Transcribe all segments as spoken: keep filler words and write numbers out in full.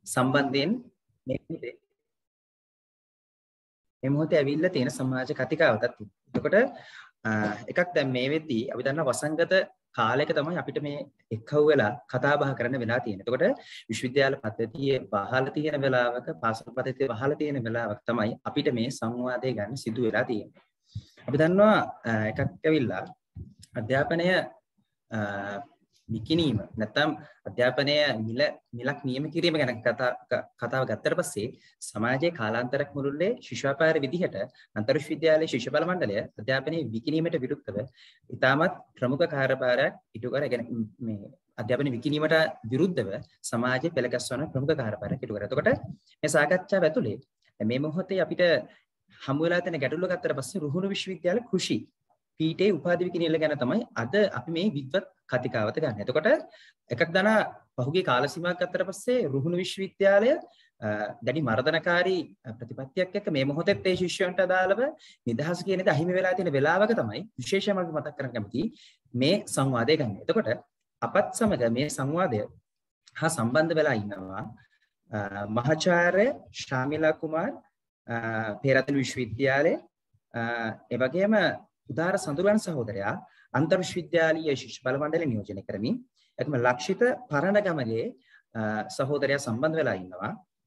සම්බන්ධයෙන් මේ මොහොතේ මේ මොහොතේ ඇවිල්ලා තියෙන සමාජ කතිකාවතක් තියෙනවා. එතකොට එකක් දැන් මේ වෙද්දී අපි දන්නා වසංගත කාලයක තමයි අපිට මේ එක්කව වෙලා කතා බහ කරන්න වෙලා තියෙන්නේ. එතකොට විශ්වවිද්‍යාල පද්ධතියේ බහල තියෙන වෙලාවක පාසල් පද්ධතියේ බහල තියෙන වෙලාවක තමයි අපිට මේ සංවාදය ගන්න සිදු වෙලා තියෙන්නේ. අපි දන්නවා එකක් ඇවිල්ලා අධ්‍යාපනය විකිණීම නැත්නම් අධ්‍යාපනය මිල මිලක් නියම කිරීම ගැන කතා කතාව ගත්තට පස්සේ සමාජයේ කාලාන්තරයක් මුළුල්ලේ ශිෂ්‍යාපාර විදිහට අන්තර් විශ්වවිද්‍යාලයේ ශිෂ්‍ය බල මණ්ඩලය අධ්‍යාපනයේ විකිණීමට විරුද්ධව ඉතාමත් ප්‍රමුඛ කාර්යභාරයක් ඉටු කර ගැන මේ අධ්‍යාපන විකිණීමට විරුද්ධව සමාජයේ පෙළගස්වන ප්‍රමුඛ කාර්යභාරයක් ඉටු කර. එතකොට මේ සාකච්ඡාව ඇතුලේ මේ මොහොතේ අපිට හමු වෙලා තියෙන ගැටලුව ගත්තට පස්සේ රුහුණු විශ්වවිද්‍යාල කෘෂි පීඨේ උපාධි විකිණීම ගැන තමයි අද අපි මේ විද්වත් කතිකාවත ගන්න. එතකොට එකක් දනා පහුගිය කාල සීමාවක් ගත්තට පස්සේ රුහුණු විශ්වවිද්‍යාලය දැඩි මර්ධනකාරී ප්‍රතිපත්තියක් එක්ක මේ මොහොතේ ඒ ශිෂ්‍යයන්ට අදාළව නිදහස කියන දේ අහිමි වෙලා තියෙන වෙලාවක තමයි විශේෂයෙන්ම මතක් කරගන්න කැමති මේ සංවාදය ගන්න. එතකොට අපත් සමග මේ සංවාදය හා සම්බන්ධ වෙලා ඉන්නවා මහාචාර්ය ශාමිලා කුමාර් පේරාදෙණි විශ්වවිද්‍යාලයේ ඒ වගේම උදාර සඳුරන් සහෝදරයා අන්තර් විශ්වවිද්‍යාලීය ශිෂ්‍ය බල මණ්ඩලය නියෝජනය කරමින් එතම ලක්ෂිත පරණගමගේ සහෝදරයා සම්බන්ධ වෙලා ඉන්නවා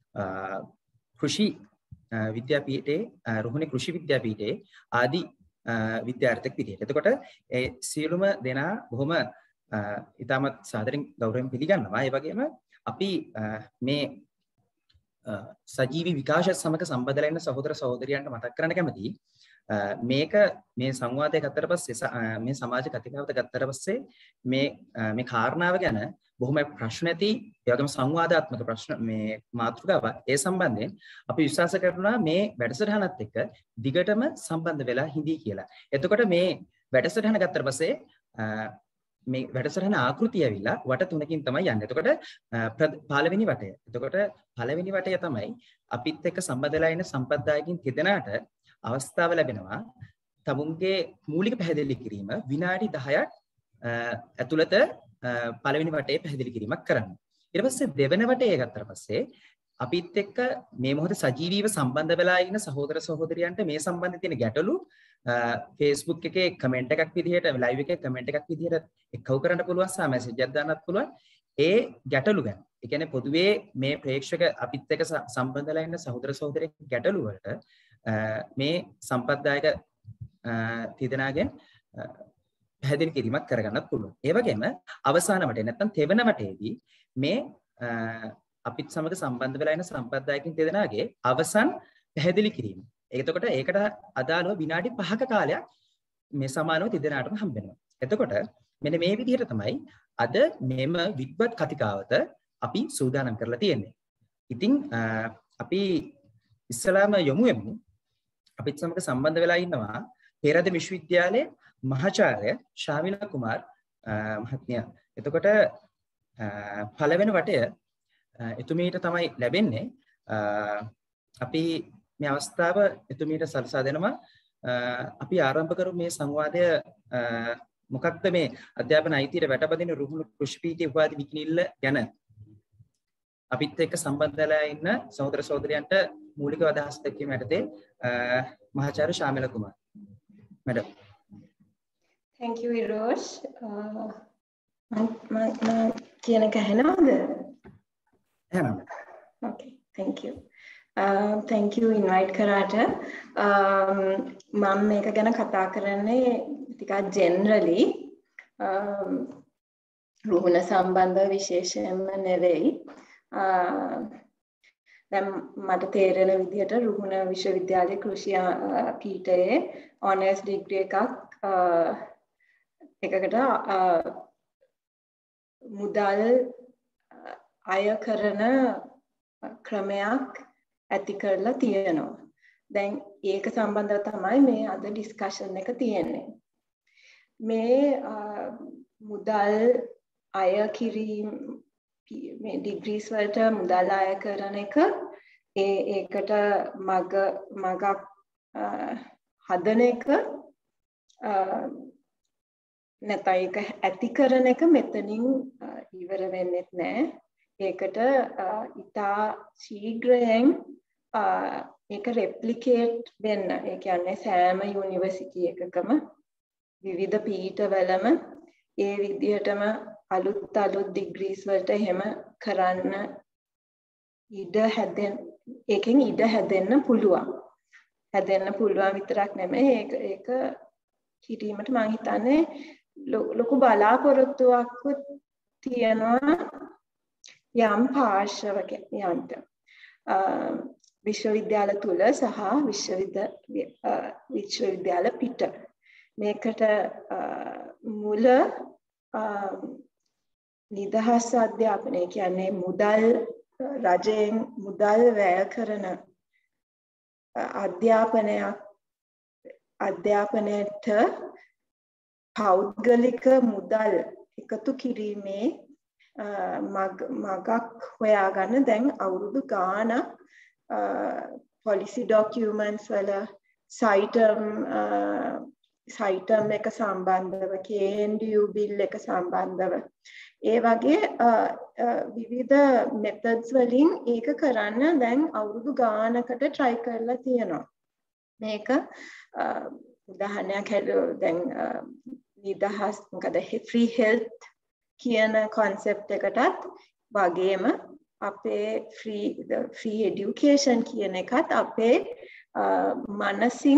කෘෂි විද්‍යාපීඨයේ රුහුණේ කෘෂි විද්‍යාපීඨයේ ආදි විද්‍යාර්ථියෙක් විදිහට. එතකොට ඒ සියලුම දෙනා බොහොම ඉතාමත් සාදරයෙන් ගෞරවයෙන් පිළිගන්නවා. ඒ වගේම අපි මේ සජීවී විකාශය සමග සම්බන්ධ වෙලා ඉන්න සහෝදර සහෝදරියන්ට මතක් කරන්න කැමතියි. මේක මේ සංවාදය ගත්තට පස්සේ මේ සමාජ කතිකාවත ගත්තට පස්සේ මේ මේ කාරණාව ගැන බොහොම ප්‍රශ්න ඇති ඒ වගේම සංවාදාත්මක ප්‍රශ්න මේ මාතෘකාවක් ඒ සම්බන්ධයෙන් අපි විශ්වාස කරනවා මේ වැඩසටහනත් එක්ක දිගටම සම්බන්ධ වෙලා හිඳී කියලා. එතකොට මේ වැඩසටහන ගත්තට පස්සේ මේ වැඩසටහන ආකෘතිය ඇවිල්ලා වට තුනකින් තමයි යන්නේ. එතකොට පළවෙනි වටය. එතකොට පළවෙනි වටය තමයි අපිත් එක්ක සම්බන්ධ වෙලා ඉන්න සම්පත්දායකින් තිදෙනාට අවස්ථාව ලැබෙනවා තමුන්ගේ මූලික පැහැදිලි කිරීම විනාඩි දහයක් ඇතුළත පළවෙනි වටේ පැහැදිලි කිරීමක් කරන්න. ඊට පස්සේ දෙවෙනි වටේ ගත්තට පස්සේ අපිත් එක්ක මේ මොහොතේ සජීවීව සම්බන්ධ වෙලා ඉන්න සහෝදර සහෝදරියන්ට මේ සම්බන්ධ තියෙන ගැටලු Facebook එකේ කමෙන්ට් එකක් විදිහට ලයිව් එකේ කමෙන්ට් එකක් විදිහට එක්කව කරන්න පුළුවන් සහ මැසේජ් එකක් දාන්නත් පුළුවන්. ඒ ගැටලු ගැන. ඒ කියන්නේ පොදුවේ මේ ප්‍රේක්ෂක අපිත් එක්ක සම්බන්ධ වෙලා ඉන්න සහෝදර සහෝදරියන් ගැටලු වලට මේ සම්පත්දායක තිදෙනාගෙන් පැහැදිලි කිරීමක් කරගන්නත් පුළුවන්. ඒ වගේම අවසාන වටේ නැත්නම් තෙවන වටේදී මේ අපිත් සමග සම්බන්ධ වෙලා ඉන්න සම්පත්දායකින් තිදෙනාගේ අවසන් පැහැදිලි කිරීම. එතකොට ඒකට අදාළව විනාඩි පහක කාලයක් මේ සමානව තිදෙනාටම හම්බ වෙනවා. එතකොට මෙන්න මේ විදිහට තමයි අද මෙම විද්වත් කතිකාවත අපි සූදානම් කරලා තියෙන්නේ. ඉතින් අපි ඉස්සලාම යමු යමු අපිත් සමග සම්බන්ධ වෙලා ඉන්නවා පේරාදෙණි විශ්වවිද්‍යාලයේ මහාචාර්ය ශාමිලා කුමාර් මහත්මිය. එතකොට පළවෙනි වටය එතුමීට තමයි ලැබෙන්නේ. අපි මේ අවස්ථාව එතුමීට සලසා දෙනවා. අපි ආරම්භ කරමු මේ සංවාදය. මොකක්ද මේ අධ්‍යාපන අයිතියට වැටපදින රුහුණු කෘෂි පීඨයේ උපාධි විකිණිල්ල ගැන අපිත් එක්ක සම්බන්ධ වෙලා ඉන්න සහෝදර සහෝදරියන්ට මූලික අදහස් දැක්වීම යටතේ මහාචාර්ය Shamila Kumar madam. Thank you Irosh. මම මම කියන එක ඇහෙනවද? ඇහෙනවා. Okay, thank you. Uh, thank you invite කරාට um, මම මේක ගැන කතා කරන්නේ ටිකක් generally um, රුහුණ සම්බන්ධ විශේෂයෙන්ම නෙවෙයි. දැන් මට තේරෙන විදිහට රුහුණ විශ්වවිද්‍යාලයේ කෘෂි පීඨයේ honors degree එකක් එකකට මුදල් අය කරන ක්‍රමයක් ඇති කරලා තියෙනවා. දැන් ඒක සම්බන්ධව තමයි මේ අද ඩිස්කෂන් එක තියෙන්නේ. මේ මුදල් අය කිරීම මේ ඩිග්‍රීස් වලට මුදල් අය කරන එක ඒ ඒකට මග මගක් හදන එක නැත්නම් ඒක ඇති කරන එක මෙතනින් ඉවර වෙන්නේ නැහැ. ඒකට ඉතා ශීඝ්‍රයෙන් ඒක රෙප්ලිකේට් වෙන්න. ඒ කියන්නේ සෑම යුනිවර්සිටි එකකම විවිධ පීඨවලම ඒ විදිහටම අලුත් අලුත් ඩිග්‍රීස් වලට එහෙම කරන්න ඉඩ හැදෙන්න ඒකෙන් ඉඩ හැදෙන්න පුළුවන්. හැදෙන්න පුළුවන් විතරක් නෙමෙයි ඒක ඒක කිරීමට මම හිතන්නේ ලොකු බලාපොරොත්තුවක් තියෙනවා යම් පාර්ශවයන්ට. විශ්වවිද්‍යාල තුල සහ විශ්වවිද්‍යාල පිට මේකට මුල නිදහස් අධ්‍යාපනය කියන්නේ මුදල් රජයෙන් මුදල් වැය කරන අධ්‍යාපනයක් අධ්‍යාපනයට පෞද්ගලික මුදල් එකතු කිරීමේ මගක් හොයාගන්න දැන් අවුරුදු ගාණක් policy documents වල සයිටම් සයිටම් එක සම්බන්ධව K N D U bill එක සම්බන්ධව ඒ වගේ විවිධ methods වලින් ඒක කරන්න දැන් අවුරුදු ගානකට try කරලා තියෙනවා. මේක උදාහරණයක් හැටියට දැන් නිදහස් මොකද free health කියන concept එකටත් වගේම අපේ free the free education කියන එකත් අපේ මනසින්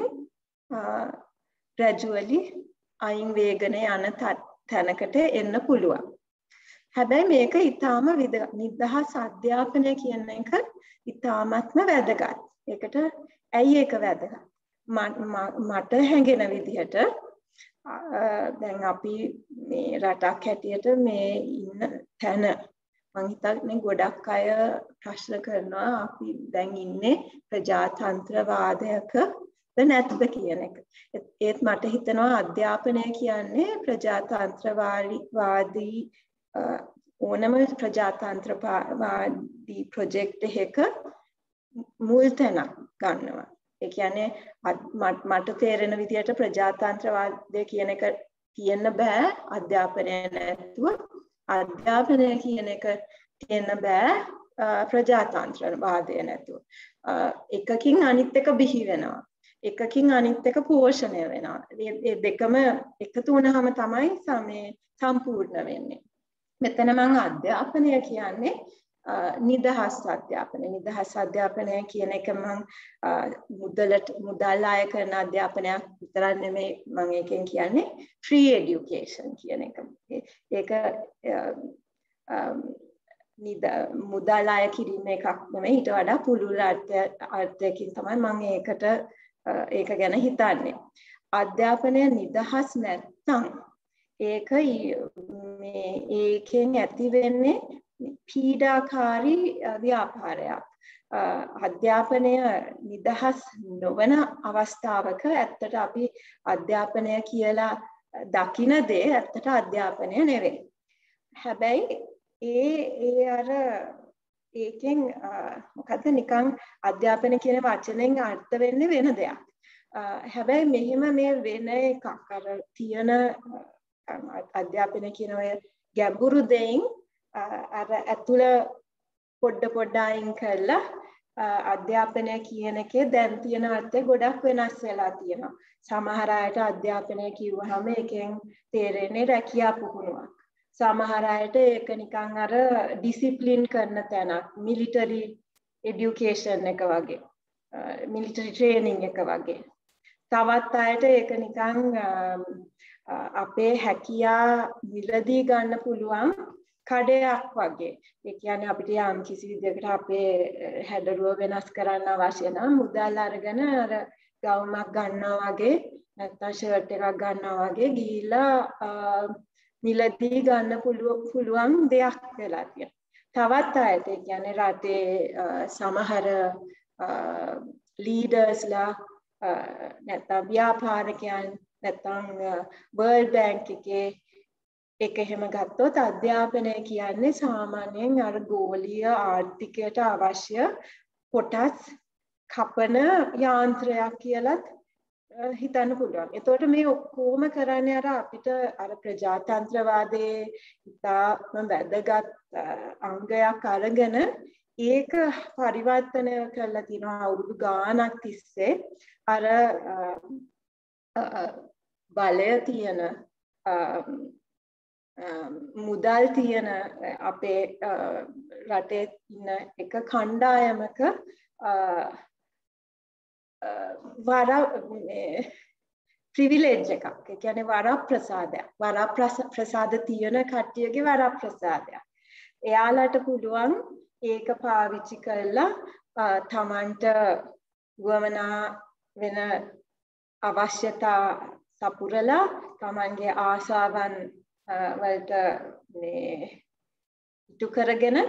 gradually අයින් වේගන යන තැනකට එන්න පුළුවන්. හැබැයි මේක ඊටාම නිදහස් අධ්‍යාපනය කියන එක ඊටාමත්ම වැදගත්. ඒකට ඇයි ඒක වැදගත්? මට හැඟෙන විදිහට දැන් අපි මේ රටක් හැටියට මේ ඉන්න තැන මම හිතන්නේ ගොඩක් අය ප්‍රශ්න කරනවා අපි දැන් ඉන්නේ ප්‍රජාතන්ත්‍රවාදයක නැත්ද කියන එක. ඒත් මට හිතෙනවා අධ්‍යාපනය කියන්නේ ප්‍රජාතන්ත්‍රවාදී ඕනම ප්‍රජාතන්ත්‍රවාදී ප්‍රොජෙක්ට් එකක මුල් තැනක් ගන්නවා. ඒ කියන්නේ මට තේරෙන විදිහට ප්‍රජාතන්ත්‍රවාදය කියන එක කියන්න බෑ අධ්‍යාපනය නැතුව. අධ්‍යාපනය කියන එක කියන්න බෑ ප්‍රජාතන්ත්‍රවාදය නැතුව. එකකින් අනිත් එක බිහි වෙනවා. එකකින් අනිත් එක පෝෂණය වෙනවා. මේ දෙකම එකතු වුණාම තමයි සමේ සම්පූර්ණ වෙන්නේ. මෙතන මම අධ්‍යාපනය කියන්නේ නිදහස් අධ්‍යාපනය. නිදහස් අධ්‍යාපනය කියන එක මම මුදලට මුදල් අය කරන අධ්‍යාපනයක් විතරක් නෙමෙයි මම ඒකෙන් කියන්නේ free education කියන එක. ඒක මුදල් අය කිරීම එකක් නෙමෙයි ඊට වඩා පුළුල් අර්ථයකින් තමයි මම ඒකට ඒක ගැන හිතන්නේ. අධ්‍යාපනය නිදහස් නැත්නම් ඒක මේ ඒකෙන් ඇති වෙන්නේ පීඩාකාරී ව්‍යාපාරයක්. අධ්‍යාපනය නිදහස් නොවන අවස්ථාවක ඇත්තට අපි අධ්‍යාපනය කියලා දකින දේ ඇත්තට අධ්‍යාපනය නෙවෙයි. හැබැයි ඒ ඒ අර ඒකෙන් මොකද නිකන් අධ්‍යාපන කියන වචනෙන් අර්ථ වෙන්නේ වෙන දෙයක්. හැබැයි මෙහෙම මේ වෙන එකක් අර තියෙන අධ්‍යාපන කියන ඔය ගැඹුරු දෙයින් අර ඇතුළ පොඩ පොඩ අයින් කරලා අධ්‍යාපනය කියන එකේ දැන් තියෙන අර්ථය ගොඩක් වෙනස් වෙලා තියෙනවා. සමහර අයට අධ්‍යාපනය කිව්වහම එකෙන් තේරෙන්නේ රැකියා පුහුණුවක්. සමහර අයට ඒක නිකන් අර ඩිසිප්ලින් කරන තැනක්, මිලිටරි এডুকেෂන් එක වගේ, මිලිටරි ට්‍රේනින් එක වගේ. තවත් අයට ඒක නිකන් අපේ හැකියා මිලදී ගන්න පුළුවන් කඩයක් වගේ. ඒ කියන්නේ අපිට යම් කිසි විදිහකට අපේ හැඩරුව වෙනස් කරන්න අවශ්‍ය නම් මුදල් අරගෙන අර ගවුමක් ගන්නවා වගේ නැත්නම් ෂර්ට් එකක් ගන්නවා වගේ ගිහිල්ලා මිලදී ගන්න පුළුවන් දෙයක් වෙලා තියෙනවා. තවත් අයට ඒ කියන්නේ රටේ සමහර ලීඩර්ස්ලා නැත්නම් ව්‍යාපාරිකයන් නැත්නම් වර්ල්ඩ් බැංක් එකේ ඒක එහෙම ගත්තොත් අධ්‍යාපනය කියන්නේ සාමාන්‍යයෙන් අර ගෝලීය ආර්ථිකයට අවශ්‍ය කොටස් කපන යාන්ත්‍රයක් කියලත් හිතන්න පුළුවන්. එතකොට මේ ඔක්කොම කරන්නේ අර අපිට අර ප්‍රජාතන්ත්‍රවාදයේ ඉතාම වැදගත් අංගයක් අරගෙන ඒක පරිවර්තනය කරලා තිනවා අවුරුදු ගාණක් තිස්සේ අර බලය තියෙන මුදල් තියෙන අපේ රටේ ඉන්න එක කණ්ඩායමක වර ප්‍රිවිලේජ් එකක්. ඒ කියන්නේ වර ප්‍රසාදයක්. වර ප්‍රසාද තියෙන කට්ටියගේ වර ප්‍රසාදයක්. එයාලට පුළුවන් ඒක පාවිච්චි කරලා තමන්ට වමනා වෙන අවශ්‍යතා සපුරලා තමන්ගේ ආශාවන් වලට මේ ඉටු කරගෙන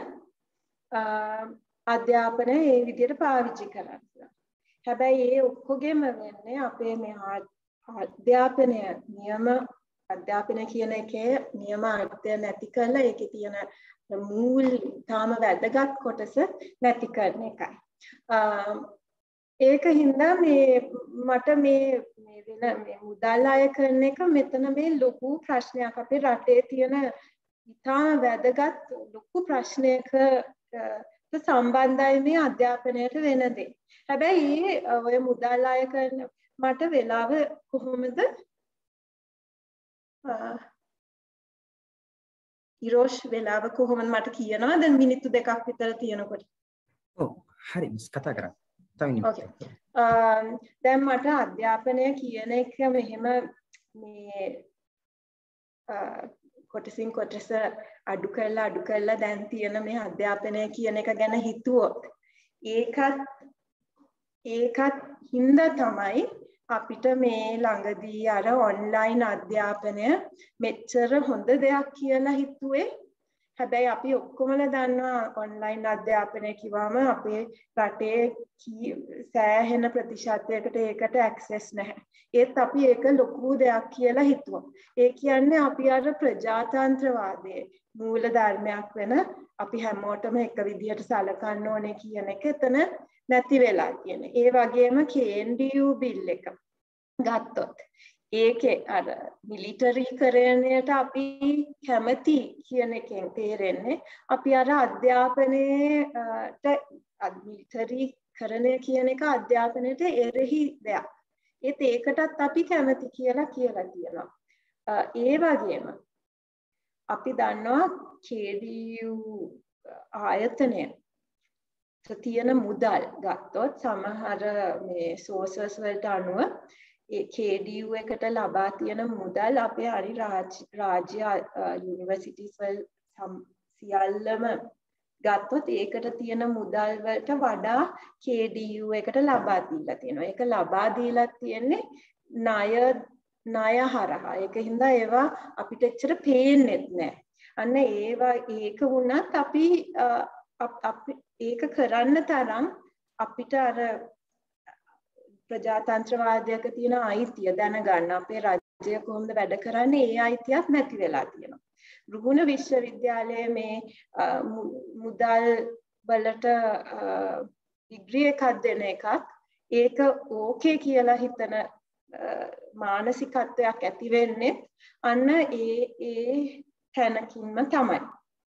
අධ්‍යාපනය ඒ විදිහට පාවිච්චි කරනවා. හැබැයි ඒ ඔක්කොගෙම වෙන්නේ අපේ මේ අධ්‍යාපනය නියම අධ්‍යාපනය කියන එකේ නියම අර්ථය නැති කරලා ඒකේ තියෙන මූල තාම වැදගත් කොටස නැති කරන එකයි. ඒක හින්දා මේ මට මේ මේ වෙන මේ මුදල් අය කරන එක මෙතන මේ ලොකු ප්‍රශ්නයක් අපේ රටේ තියෙන ඉතාම වැදගත් ලොකු ප්‍රශ්නයක සම්බන්ධයි මේ අධ්‍යාපනයට වෙන දේ. හැබැයි ඔය මුදල් අය කරන මට වෙලාව කොහොමද ඉරෝෂ් වෙලාව කොහොමද මට කියනවා දැන් මිනිත්තු දෙකක් විතර තියෙනකොට. ඔව් හරි මිස් කතා කරා. තව ඕකේ. දැන් මට අධ්‍යාපනය කියන එක මෙහෙම මේ කොටසින් කොටස අඩු කරලා අඩු කරලා දැන් තියෙන මේ අධ්‍යාපනය කියන එක ගැන හිතුවොත් ඒකත් ඒකත් හින්දා තමයි අපිට මේ ළඟදී අර ඔන්ලයින් අධ්‍යාපනය මෙච්චර හොඳ දෙයක් කියලා හිතුවේ. හැබැයි අපි ඔක්කොමලා දන්නවා ඔන්ලයින් අධ්‍යාපනය කිව්වම අපේ රටේ සෑහෙන ප්‍රතිශතයකට ඒකට ඇක්සස් නැහැ. ඒත් අපි ඒක ලොකු දෙයක් කියලා හිතුවා. ඒ කියන්නේ අපි අර ප්‍රජාතන්ත්‍රවාදයේ මූල ධර්මයක් වෙන අපි හැමෝටම එක විදිහට සලකන්න ඕනේ කියන එක එතන නැති වෙලා තියෙන. ඒ වගේම K N D U bill එක ගත්තොත් ඒකේ අර මිලිටරිකරණයට අපි කැමති කියන එකෙන් තේරෙන්නේ අපි අර අධ්‍යාපනයේට මිලිටරිකරණය කියන එක අධ්‍යාපනයට එරෙහි දෙයක්. ඒත් ඒකටත් අපි කැමති කියලා කියලා තියෙනවා. ඒ වගේම අපි දන්නවා K D U ආයතනය තියෙන මුදල් ගත්තොත් සමහර මේ සෝසර්ස් වලට අනුව ඒ K D U එකට ලබා තියෙන මුදල් අපේ හරි රාජ්‍ය යුනිවර්සිටිස් වල සියල්ලම ගත්තොත් ඒකට තියෙන මුදල් වලට වඩා K D U එකට ලබා දීලා තියෙනවා. ඒක ලබා දීලා තියෙන්නේ ණය ණය හරහා. ඒක හින්දා ඒවා අපිට එච්චර පේන්නේ නැහැ. අන්න ඒවා ඒක වුණත් අපි අපි ඒක කරන්න තරම් අපිට අර ප්‍රජාතන්ත්‍රවාදයක තියෙන අයිතිය දැනගන්න අපේ රාජ්‍ය කොහොමද වැඩ කරන්නේ ඒ අයිතියක් නැති වෙලා තියෙනවා. රුහුණ විශ්වවිද්‍යාලයේ මේ මුදල් වලට ඩිග්‍රී එකක් දෙන එකත් ඒක ඕකේ කියලා හිතන මානසිකත්වයක් ඇති වෙන්නේ අන්න ඒ ඒ තැනකින්ම තමයි.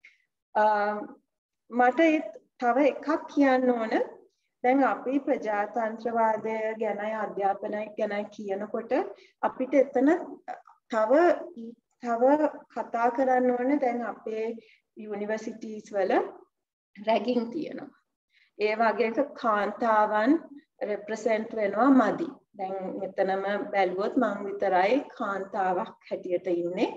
මට තව එකක් කියන්න ඕන. දැන් අපි ප්‍රජාතන්ත්‍රවාදය ගැනයි අධ්‍යාපනය ගැනයි කියනකොට අපිට එතන තව තව කතා කරන්න ඕන දැන් අපේ යුනිවර්සිටිස් වල රැගින් තියෙනවා. ඒ වගේ කාන්තාවන් රෙප්‍රසෙන්ට් වෙනවා මදි. දැන් මෙතනම බැලුවොත් මම විතරයි කාන්තාවක් හැටියට ඉන්නේ.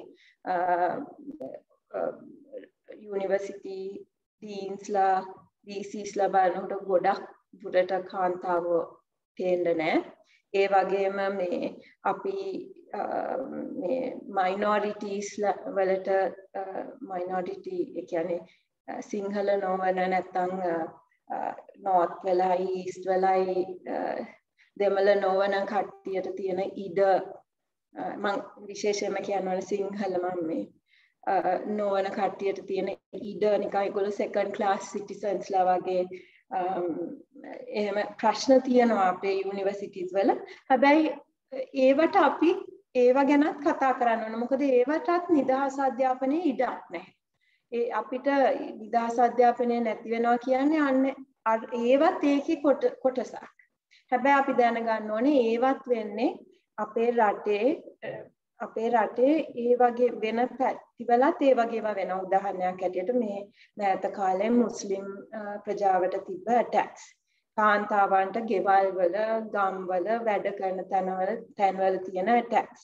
යුනිවර්සිටි ඩීන්ස්ලා ඩීසීස්ලා බලනකොට ගොඩක් දුරට කාන්තාවෝ පේන්නේ නැහැ. ඒ වගේම මේ අපි මේ මයිනොරිටිස් වලට මයිනොරිටි ඒ කියන්නේ සිංහල නොවන නැත්නම් නෝර්ත් වෙලයි ඊස්ට් වෙලයි දෙමළ නොවන කට්ටියට තියෙන ඉඩ මම විශේෂයෙන්ම කියනවා සිංහල මම මේ නොවන කට්ටියට තියෙන ඉඩ නිකන් ඒගොල්ලෝ සෙකන්ඩ් ක්ලාස් සිටිසන්ස්ලා වගේ එහෙම ප්‍රශ්න තියෙනවා අපේ යුනිවර්සිටිස් වල. හැබැයි ඒවට අපි ඒව ගැනත් කතා කරන්න ඕන. මොකද ඒවටත් නිදහස් අධ්‍යාපනයේ ඉඩක් නැහැ. ඒ අපිට නිදහස් අධ්‍යාපනය නැති වෙනවා කියන්නේ අන්න ඒවත් ඒකේ කොටසක්. හැබැයි අපි දැනගන්න ඕනේ ඒවත් වෙන්නේ අපේ රටේ අපේ රටේ ඒ වගේ වෙන පැතිවලත් ඒ වගේම වෙන උදාහරණයක් ඇටියට මේ මෑත කාලේ මුස්ලිම් ප්‍රජාවට තිබ්බ ඇටැක්ස්. කාන්තාවන්ට ගෙවල් වල ගම් වල වැඩ කරන තැන්වල තැන්වල තියෙන ඇටැක්ස්.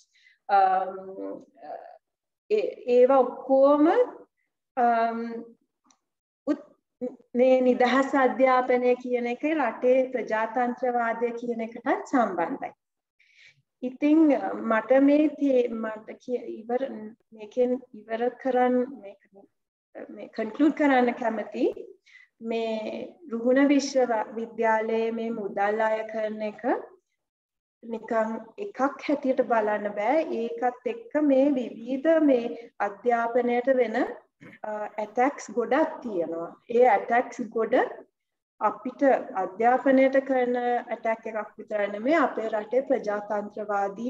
ඒව ඔක්කොම මේ නිදහස් අධ්‍යාපනය කියන එක රටේ ප්‍රජාතන්ත්‍රවාදය කියන එකටත් සම්බන්ධයි. ඉතින් මට මේ මට ඉවර මේකෙන් ඉවර කරන්න මේ කන්ක්ලූඩ් කරන්න කැමති මේ රුහුණ විශ්වවිද්‍යාලයේ මේ මුදල් අය කරන එක නිකන් එකක් හැටියට බලන්න බෑ. ඒකත් එක්ක මේ විවිධ මේ අධ්‍යාපනයට වෙන ඇටැක්ස් ගොඩක් තියෙනවා. ඒ ඇටැක්ස් ගොඩ අපිට අධ්‍යාපනයට කරන ඇටැක් එකක් විතර නෙමෙයි අපේ රටේ ප්‍රජාතන්ත්‍රවාදී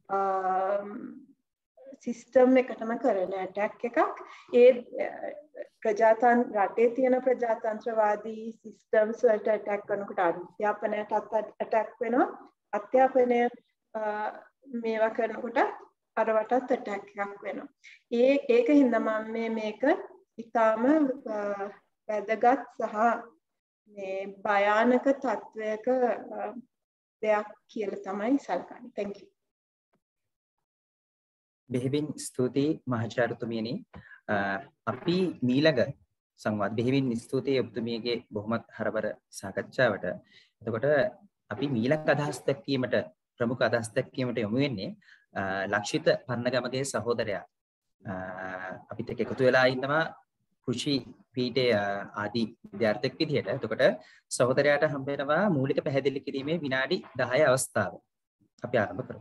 සිස්ටම් එකටම කරන ඇටැක් එකක්. ඒ ප්‍රජාතන්ත්‍ර රටේ තියෙන ප්‍රජාතන්ත්‍රවාදී සිස්ටම්ස් වලට ඇටැක් කරනකොට අධ්‍යාපනයටත් ඇටැක් වෙනවා. අධ්‍යාපනය මේවා කරනකොට අරවටත් ඇටැක් එකක් වෙනවා. ඒ ඒක හින්දා මම මේ මේක ඉතාම වැදගත් සහ මේ භයානක තත්වයක දෙයක් කියලා තමයි සලකන්නේ. Thank you. බෙහෙවින් ස්තුතියි මහාචාර්යතුමියනි. අපි මීළඟ සංවාද බෙහෙවින් ස්තුතියි ඔබතුමියගේ බොහොමත් හරබර සාකච්ඡාවට. එතකොට අපි මීළඟ අදහස් දක්වීමට ප්‍රමුඛ අදහස් දක්වීමට යොමු වෙන්නේ ලක්ෂිත පන්නගමගේ සහෝදරයා අපිට එකතු වෙලා ඉන්නවා කෘෂි පීඨයේ ආදී විද්‍යාර්ථෙක් විදිහට. එතකොට සහෝදරයාට හම්බ වෙනවා මූලික පැහැදිලි කිරීමේ විනාඩි දහය අවස්ථාව. අපි ආරම්භ කරමු.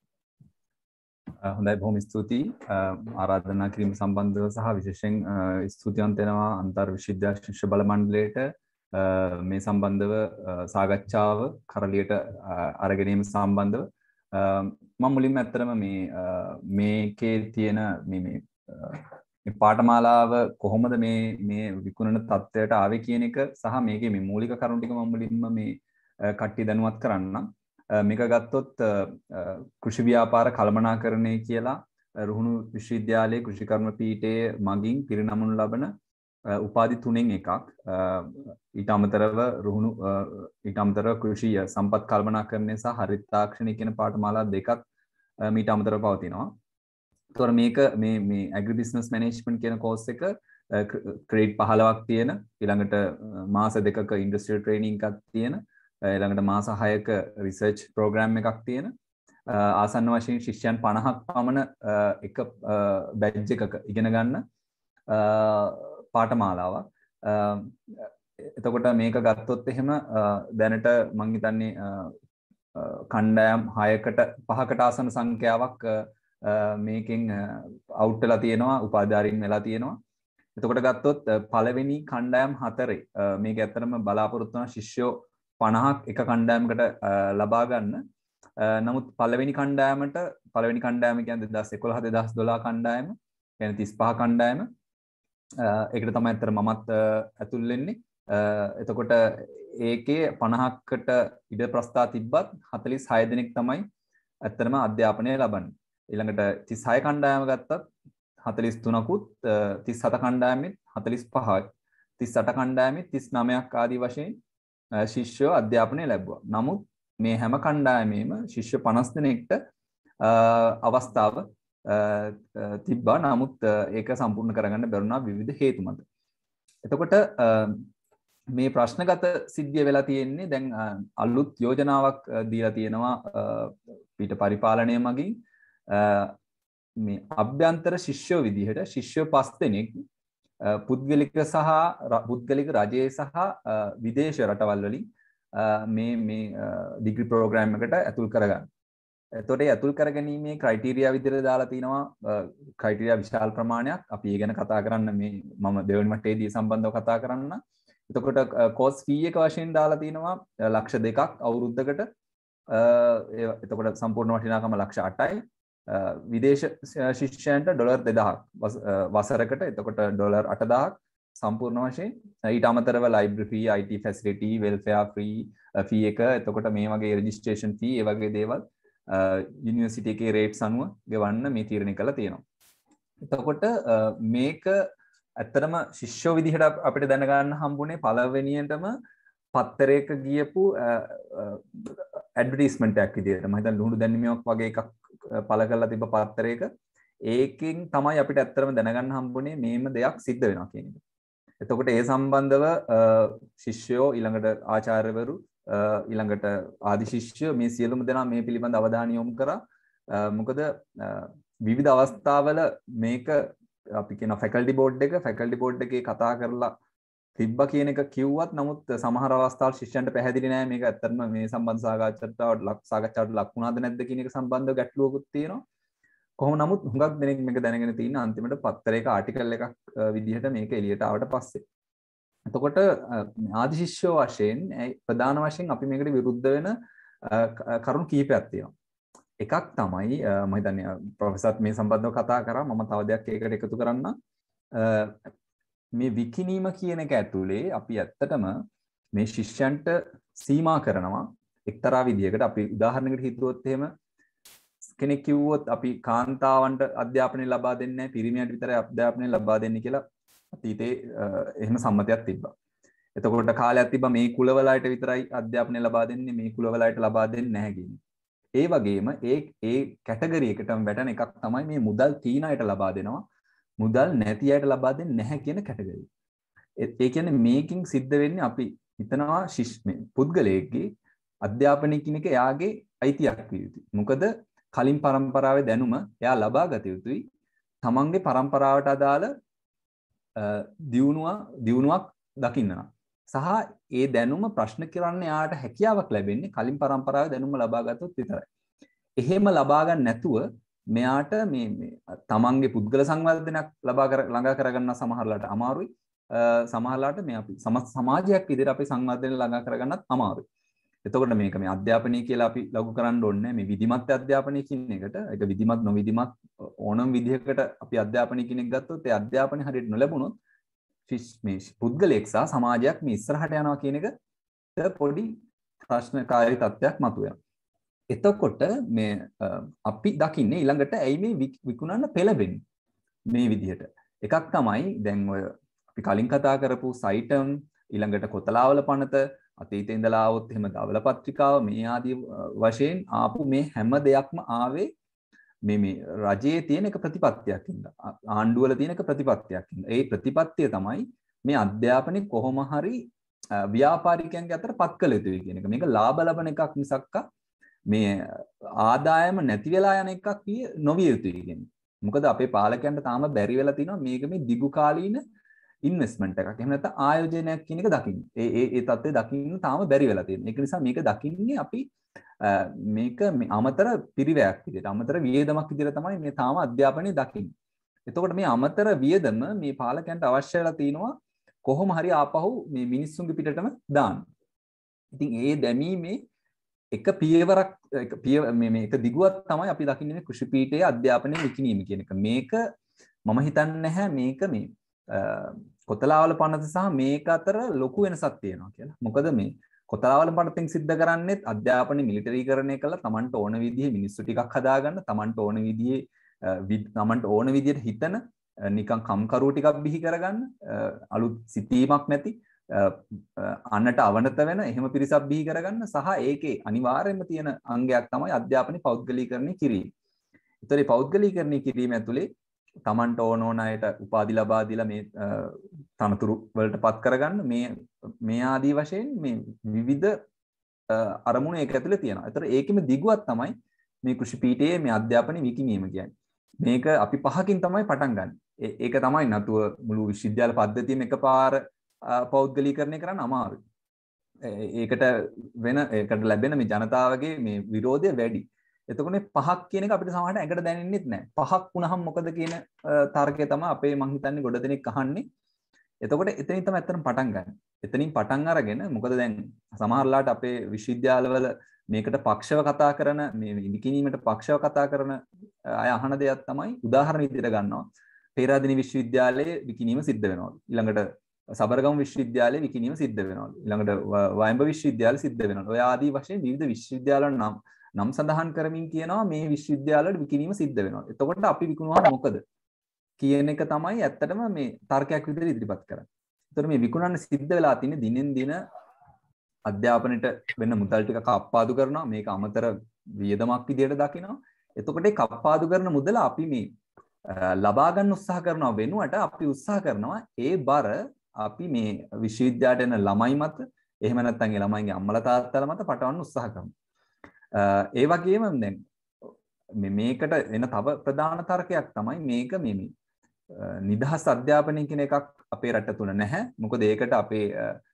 හොඳයි, බොහොම ස්තුතියි ආරාධනා කිරීම සම්බන්ධව සහ විශේෂයෙන් ස්තුතිවන්ත වෙනවා අන්තර් විශ්වවිද්‍යාල ශිෂ්‍ය බල මණ්ඩලයට මේ සම්බන්ධව සාකච්ඡාව කරලියට අරගෙනීම සම්බන්ධව මම මුලින්ම ඇත්තටම මේ මේකේ තියෙන මේ මේ පාඨමාලාව කොහොමද මේ මේ විකුණන තත්ත්වයට ආවේ කියන එක සහ මේකේ මේ මූලික කරුණු ටික මම මුලින්ම මේ කට්ටිය දැනුවත් කරන්නම්. මේක ගත්තොත් කෘෂි ව්‍යාපාර කළමනාකරණය කියලා රුහුණු විශ්වවිද්‍යාලයේ කෘෂිකර්ම පීඨයේ මගින් පිරිනමනු ලබන උපාධි තුනෙන් එකක්. ඊට අමතරව රුහුණු ඊට අමතරව කෘෂිය සම්පත් කළමනාකරණය සහ හරිතාක්ෂණය කියන පාඨමාලා දෙකක් මීට අමතරව පවතිනවා. ඒතකොට මේක මේ මේ ඇග්‍රි බිස්නස් මැනේජ්මන්ට් කියන කෝස් එක ක්‍රෙඩිට් පහළොවක් තියෙන, ඊළඟට මාස දෙකක ඉන්ඩස්ට්‍රියල් ට්‍රේනින්ග් එකක් තියෙන, ඊළඟට මාස හයක රිසර්ච් ප්‍රෝග්‍රෑම් එකක් තියෙන, ආසන්න වශයෙන් ශිෂ්‍යයන් පනහක් පමණ එක බැච් එකක ඉගෙන ගන්න පාඨමාලාවක්. එතකොට මේක ගත්තොත් එහෙම දැනට මම හිතන්නේ කණ්ඩායම් හයකට පහකට ආසන්න සංඛ්‍යාවක් මේකෙන් අවුට් වෙලා තියෙනවා, උපාධාරීන් වෙලා තියෙනවා. එතකොට ගත්තොත් පළවෙනි කණ්ඩායම් හතරේ මේක ඇත්තටම බලාපොරොත්තු වන ශිෂ්‍යෝ පනහක් එක කණ්ඩායමකට ලබා ගන්න. නමුත් පළවෙනි කණ්ඩායමට පළවෙනි කණ්ඩායම කියන්නේ දෙදහස් එකොළහ දෙදහස් දොළහ කණ්ඩායම, කියන්නේ තිස් පහ කණ්ඩායම. ඒකට තමයි අතර මමත් ඇතුල් වෙන්නේ. එතකොට ඒකේ පනහකට ඉඩ ප්‍රස්ථා තිබ්බත් හතළිස් හය දෙනෙක් තමයි ඇත්තටම අධ්‍යාපනය ලබන්නේ. ඊළඟට තිස් හය කණ්ඩායම ගත්තත් හතළිස් තුනකුත්, තිස් හත කණ්ඩායමෙත් හතළිස් පහයි, තිස් අට කණ්ඩායමෙත් තිස් නවයක් ආදී වශයෙන් ශිෂ්‍යෝ අධ්‍යාපනය ලැබුවා. නමුත් මේ හැම කණ්ඩායමේම ශිෂ්‍ය පනස් දෙනෙක්ට අවස්ථාව තිබ්බා. නමුත් ඒක සම්පූර්ණ කරගන්න බැරුණා විවිධ හේතු මත. එතකොට මේ ප්‍රශ්නගත සිද්ධිය වෙලා තියෙන්නේ දැන් අලුත් යෝජනාවක් දීලා තියෙනවා පීඨ පරිපාලනය මගින් මේ අභ්‍යන්තර ශිෂ්‍යෝ විදිහට ශිෂ්‍යෝ පස් දෙනෙක් පුද්ගලික සහ පුද්ගලික රජයේ සහ විදේශ රටවල් වලින් මේ මේ ඩිග්‍රී ප්‍රෝග්‍රෑම් එකට ඇතුල් කරගන්න. එතකොට ඒ ඇතුල් කරගැනීමේ ක්‍රයිටීරියා විදිහට දාලා තිනවා ක්‍රයිටීරියා විශාල ප්‍රමාණයක්. අපි ඒ ගැන කතා කරන්න මේ මම දෙවෙනි මට්ටමේදී සම්බන්ධව කතා කරන්න. එතකොට කෝස් ෆී එක වශයෙන් දාලා තිනවා ලක්ෂ දෙකක් අවුරුද්දකට. එතකොට සම්පූර්ණ වටිනාකම ලක්ෂ අටයි. විදේශ ශිෂ්‍යයන්ට ඩොලර් දෙදහක් වසරකට. එතකොට ඩොලර් අටදහක් සම්පූර්ණ වශයෙන්. ඊට අමතරව library fee, I T facility, welfare fee fee එක, එතකොට මේ වගේ රෙජිස්ට්‍රේෂන් ෆී, ඒ වගේ දේවල් යුනිවර්සිටි එකේ රේට්ස් අනුව ගෙවන්න මේ තීරණය කරලා තියෙනවා. එතකොට මේක ඇත්තටම ශිෂ්‍යෝ විදිහට අපිට දැනගන්න හම්බුනේ පළවෙනියටම පත්තරයක ගියපු ඇඩ්වර්ටයිස්මන්ට් එකක් විදිහට. මම හිතන්නේ ලුණු දැන්වීමක් වගේ එකක් පළ කරලා තිබ්බ පත්තරයක. ඒකෙන් තමයි අපිට ඇත්තටම දැනගන්න හම්බුනේ මේම දෙයක් සිද්ධ වෙනවා කියන එක. එතකොට ඒ සම්බන්ධව ශිෂ්‍යෝ, ඊළඟට ආචාර්යවරු, ඊළඟට ආදි ශිෂ්‍ය මේ සියලුම දෙනා මේ පිළිබඳ අවධානය යොමු කරා. මොකද විවිධ අවස්ථාවල මේක අපි කියන ෆැකල්ටි බෝඩ් එක ෆැකල්ටි බෝඩ් එකේ කතා කරලා තිබ්බා කියන එක කිව්වත් නමුත් සමහර අවස්ථාවල ශිෂ්‍යයන්ට පැහැදිලි නෑ මේක ඇත්තටම මේ සම්බන්ධ සාකච්ඡාවට ලක් සාකච්ඡාවට ලක් වුණාද නැද්ද කියන එක සම්බන්ධව ගැටලුවකුත් තියෙනවා. කොහොම නමුත් හුඟක් දෙනෙක් මේක දැනගෙන තියෙන අන්තිමට පත්තරයක ආටිකල් එකක් විදිහට මේක එළියට ආවට පස්සේ. එතකොට ආදි ශිෂ්‍යෝ වශයෙන් ප්‍රධාන වශයෙන් අපි මේකට විරුද්ධ වෙන කරුණු කීපයක් තියෙනවා. එකක් තමයි මම හිතන්නේ ප්‍රොෆෙසර් මේ සම්බන්ධව කතා කරා. මම තව දෙයක් ඒකට එකතු කරන්න. මේ විකිනීම කියන එක ඇතුලේ අපි ඇත්තටම මේ ශිෂ්‍යයන්ට සීමා කරනවා එක්තරා විදියකට. අපි උදාහරණයකට හිතුවොත් එහෙම කෙනෙක් කිව්වොත් අපි කාන්තාවන්ට අධ්‍යාපනය ලබා දෙන්නේ නැහැ, පිරිමියන්ට විතරයි අධ්‍යාපනය ලබා දෙන්නේ කියලා අතීතේ එහෙම සම්මතයක් තිබ්බා. එතකොට කාලයක් තිබ්බා මේ කුලවලයට විතරයි අධ්‍යාපනය ලබා දෙන්නේ, මේ කුලවලයට ලබා දෙන්නේ නැහැ කියන්නේ. ඒ වගේම ඒ ඒ කැටගරි එකටම වැටෙන එකක් තමයි මේ මුදල් තීන අයට ලබා දෙනවා, මුදල් නැති අයට ලබා දෙන්නේ නැහැ කියන කැටගරි. ඒ කියන්නේ මේකින් සිද්ධ වෙන්නේ අපි හිතනවා ශිෂ්‍ය පුද්ගලයෙක්ගේ අධ්‍යාපනය කියන එක එයාගේ අයිතියක් විය යුතුයි. මොකද කලින් පරම්පරාවේ දැනුම එයා ලබා ගත යුතුයි. තමන්ගේ පරම්පරාවට අදාළ දියුණුව දියුණුවක් දකින්න නම්. සහ ඒ දැනුම ප්‍රශ්න කරන්න එයාට හැකියාවක් ලැබෙන්නේ කලින් පරම්පරාවේ දැනුම ලබා ගත්තොත් විතරයි. එහෙම ලබා ගන්න නැතුව මෙයාට මේ මේ තමන්ගේ පුද්ගල සංවර්ධනයක් ලබා කර ළඟා කරගන්න සමහරලාට අමාරුයි. සමහරලාට මේ අපි සමාජයක් විදිහට අපි සංවර්ධනය ළඟා කරගන්නත් අමාරුයි. එතකොට මේක මේ අධ්‍යාපනය කියලා අපි ලඝු කරන්න ඕනේ මේ විධිමත් අධ්‍යාපනය කියන එකට. ඒක විධිමත් නොවිධිමත් ඕනම විදිහකට අපි අධ්‍යාපනය කියන එක ගත්තොත් ඒ අධ්‍යාපනය හරියට නොලැබුණොත් මේ පුද්ගලයෙක් සහ සමාජයක් මේ ඉස්සරහට යනවා කියන එක පොඩි ප්‍රශ්නකාරී තත්ත්වයක් මතුවෙනවා. එතකොට මේ අපි දකින්නේ ඊළඟට ඇයි මේ විකුණන්න පෙළඹෙන්නේ මේ විදිහට. එකක් තමයි දැන් ඔය අපි කලින් කතා කරපු සයිටම්, ඊළඟට කොතලාවල පනත, අතීතේ ඉඳලා આવොත් එහෙම දවල පත්‍රිකාව, මේ ආදී වශයෙන් ආපු මේ හැම දෙයක්ම ආවේ මේ මේ රජයේ තියෙන එක ප්‍රතිපත්තියක් ඉඳලා, ආණ්ඩුවල තියෙන එක ප්‍රතිපත්තියක් ඉඳලා. ඒ ප්‍රතිපත්තිය තමයි මේ අධ්‍යාපනය කොහොම හරි ව්‍යාපාරිකයන්ගේ අතර පත් කළ යුතුයි කියන එක. මේක ලාභ ලබන එකක් මිසක්ක මේ ආදායම නැති වෙලා යන එකක් නොවිය යුතුයි කියන්නේ. මොකද අපේ පාලකයන්ට තාම බැරි වෙලා තිනවා මේක මේ දිගු කාලීන ඉන්වෙස්ට්මන්ට් එකක්. එහෙම නැත්නම් ආයෝජනයක් කියන එක දකින්න. ඒ ඒ ඒ தත්ත්වය දකින්න තාම බැරි වෙලා තියෙනවා. ඒක නිසා මේක දකින්නේ අපි මේක මේ අමතර පිරිවැයක් විදිහට, අමතර වියදමක් විදිහට තමයි මේ තාම අධ්‍යාපනය දකින්නේ. එතකොට මේ අමතර වියදම මේ පාලකයන්ට අවශ්‍ය වෙලා තිනවා කොහොම හරි ආපහු මේ මිනිස්සුන්ගේ පිටටම දාන්න. ඉතින් ඒ දැමීමේ එක පියවරක් එක පිය මේ මේක දිගුවක් තමයි අපි දකින්නේ මේ කෘෂි පීඨයේ අධ්‍යාපනයේ විකිණීම කියන එක. මේක මම හිතන්නේ නැහැ මේක මේ කොතලාවල පනත සහ මේක අතර ලොකු වෙනසක් තියෙනවා කියලා. මොකද මේ කොතලාවල පනතෙන් සිද්ධ කරන්නේත් අධ්‍යාපනය මිලිටරීකරණය කළා තමන්ට ඕන විදිහේ මිනිස්සු ටිකක් හදාගන්න, තමන්ට ඕන විදිහේ තමන්ට ඕන විදිහට හිතන නිකන් කම්කරුවෝ ටිකක් බිහි කරගන්න, අලුත් සිතීමක් නැති අන්නට අවනත වෙන එහෙම පිරිසක් බිහි කරගන්න, සහ ඒකේ අනිවාර්යයෙන්ම තියෙන අංගයක් තමයි අධ්‍යාපනය පෞද්ගලීකරණය කිරීම. ඒතර මේ පෞද්ගලීකරණය කිරීම ඇතුලේ තමන්ට ඕන ඕන අයට උපාධි ලබා දීලා මේ තනතුරු වලට පත් කරගන්න මේ මේ ආදී වශයෙන් මේ විවිධ අරමුණු ඒක ඇතුලේ තියෙනවා. ඒතර ඒකෙම දිගුවක් තමයි මේ කෘෂි පීඨයේ මේ අධ්‍යාපනය විකිණීම කියන්නේ. මේක අපි පහකින් තමයි පටන් ගන්න. ඒක තමයි නතුව මුළු විශ්වවිද්‍යාල පද්ධතියම එකපාර පෞද්ගලීකරණය කරන්න අමාරුයි. ඒකට වෙන ඒකට ලැබෙන මේ ජනතාවගේ මේ විරෝධය වැඩි. එතකොට මේ පහක් කියන එක අපිට සමහරට ඇඟට දැනෙන්නෙත් නැහැ. පහක් වුණාම මොකද කියන තර්කය තමයි අපේ මං හිතන්නේ ගොඩ දෙනෙක් අහන්නේ. එතකොට එතනින් තමයි ඇත්තටම පටන් ගන්න. එතනින් පටන් අරගෙන මොකද දැන් සමහරලාට අපේ විශ්වවිද්‍යාලවල මේකට පක්ෂව කතා කරන මේ විකිණීමට පක්ෂව කතා කරන අය අහන දෙයක් තමයි උදාහරණ විදිහට ගන්නවා පේරාදෙණි විශ්වවිද්‍යාලයේ විකිණීම සිද්ධ වෙනවා. ඊළඟට සබරගමු විශ්වවිද්‍යාලයේ විකිණීම සිද්ධ වෙනවා. ඊළඟට වයඹ විශ්වවිද්‍යාලය සිද්ධ වෙනවා. ඔය ආදී වශයෙන් විවිධ විශ්වවිද්‍යාලවල නම් නම් සඳහන් කරමින් කියනවා මේ විශ්වවිද්‍යාලවල විකිණීම සිද්ධ වෙනවා. එතකොට අපි විකුණුවා මොකද කියන එක තමයි ඇත්තටම මේ තර්කයක් විදිහට ඉදිරිපත් කරන්නේ. ඒතර මේ විකුණන්න සිද්ධ වෙලා තියෙන දිනෙන් දින අධ්‍යාපනයට වෙන මුදල් ටික කප්පාදු කරනවා. මේක අමතර වියදමක් විදිහට දකිනවා. එතකොට ඒ කප්පාදු කරන මුදල අපි මේ ලබා ගන්න උත්සාහ කරනවා වෙනුවට අපි උත්සාහ කරනවා ඒ බර අපි මේ විශ්වවිද්‍යාලයට එන ළමයි මත එහෙම නැත්නම් ඒ ළමයිගේ අම්මලා තාත්තලා මත පටවන්න උත්සාහ කරනවා. ඒ වගේම දැන් මේ මේකට එන තව ප්‍රධාන තර්කයක් තමයි මේක මේ නිදහස් අධ්‍යාපනය කියන එකක් අපේ රට තුල නැහැ. මොකද ඒකට අපේ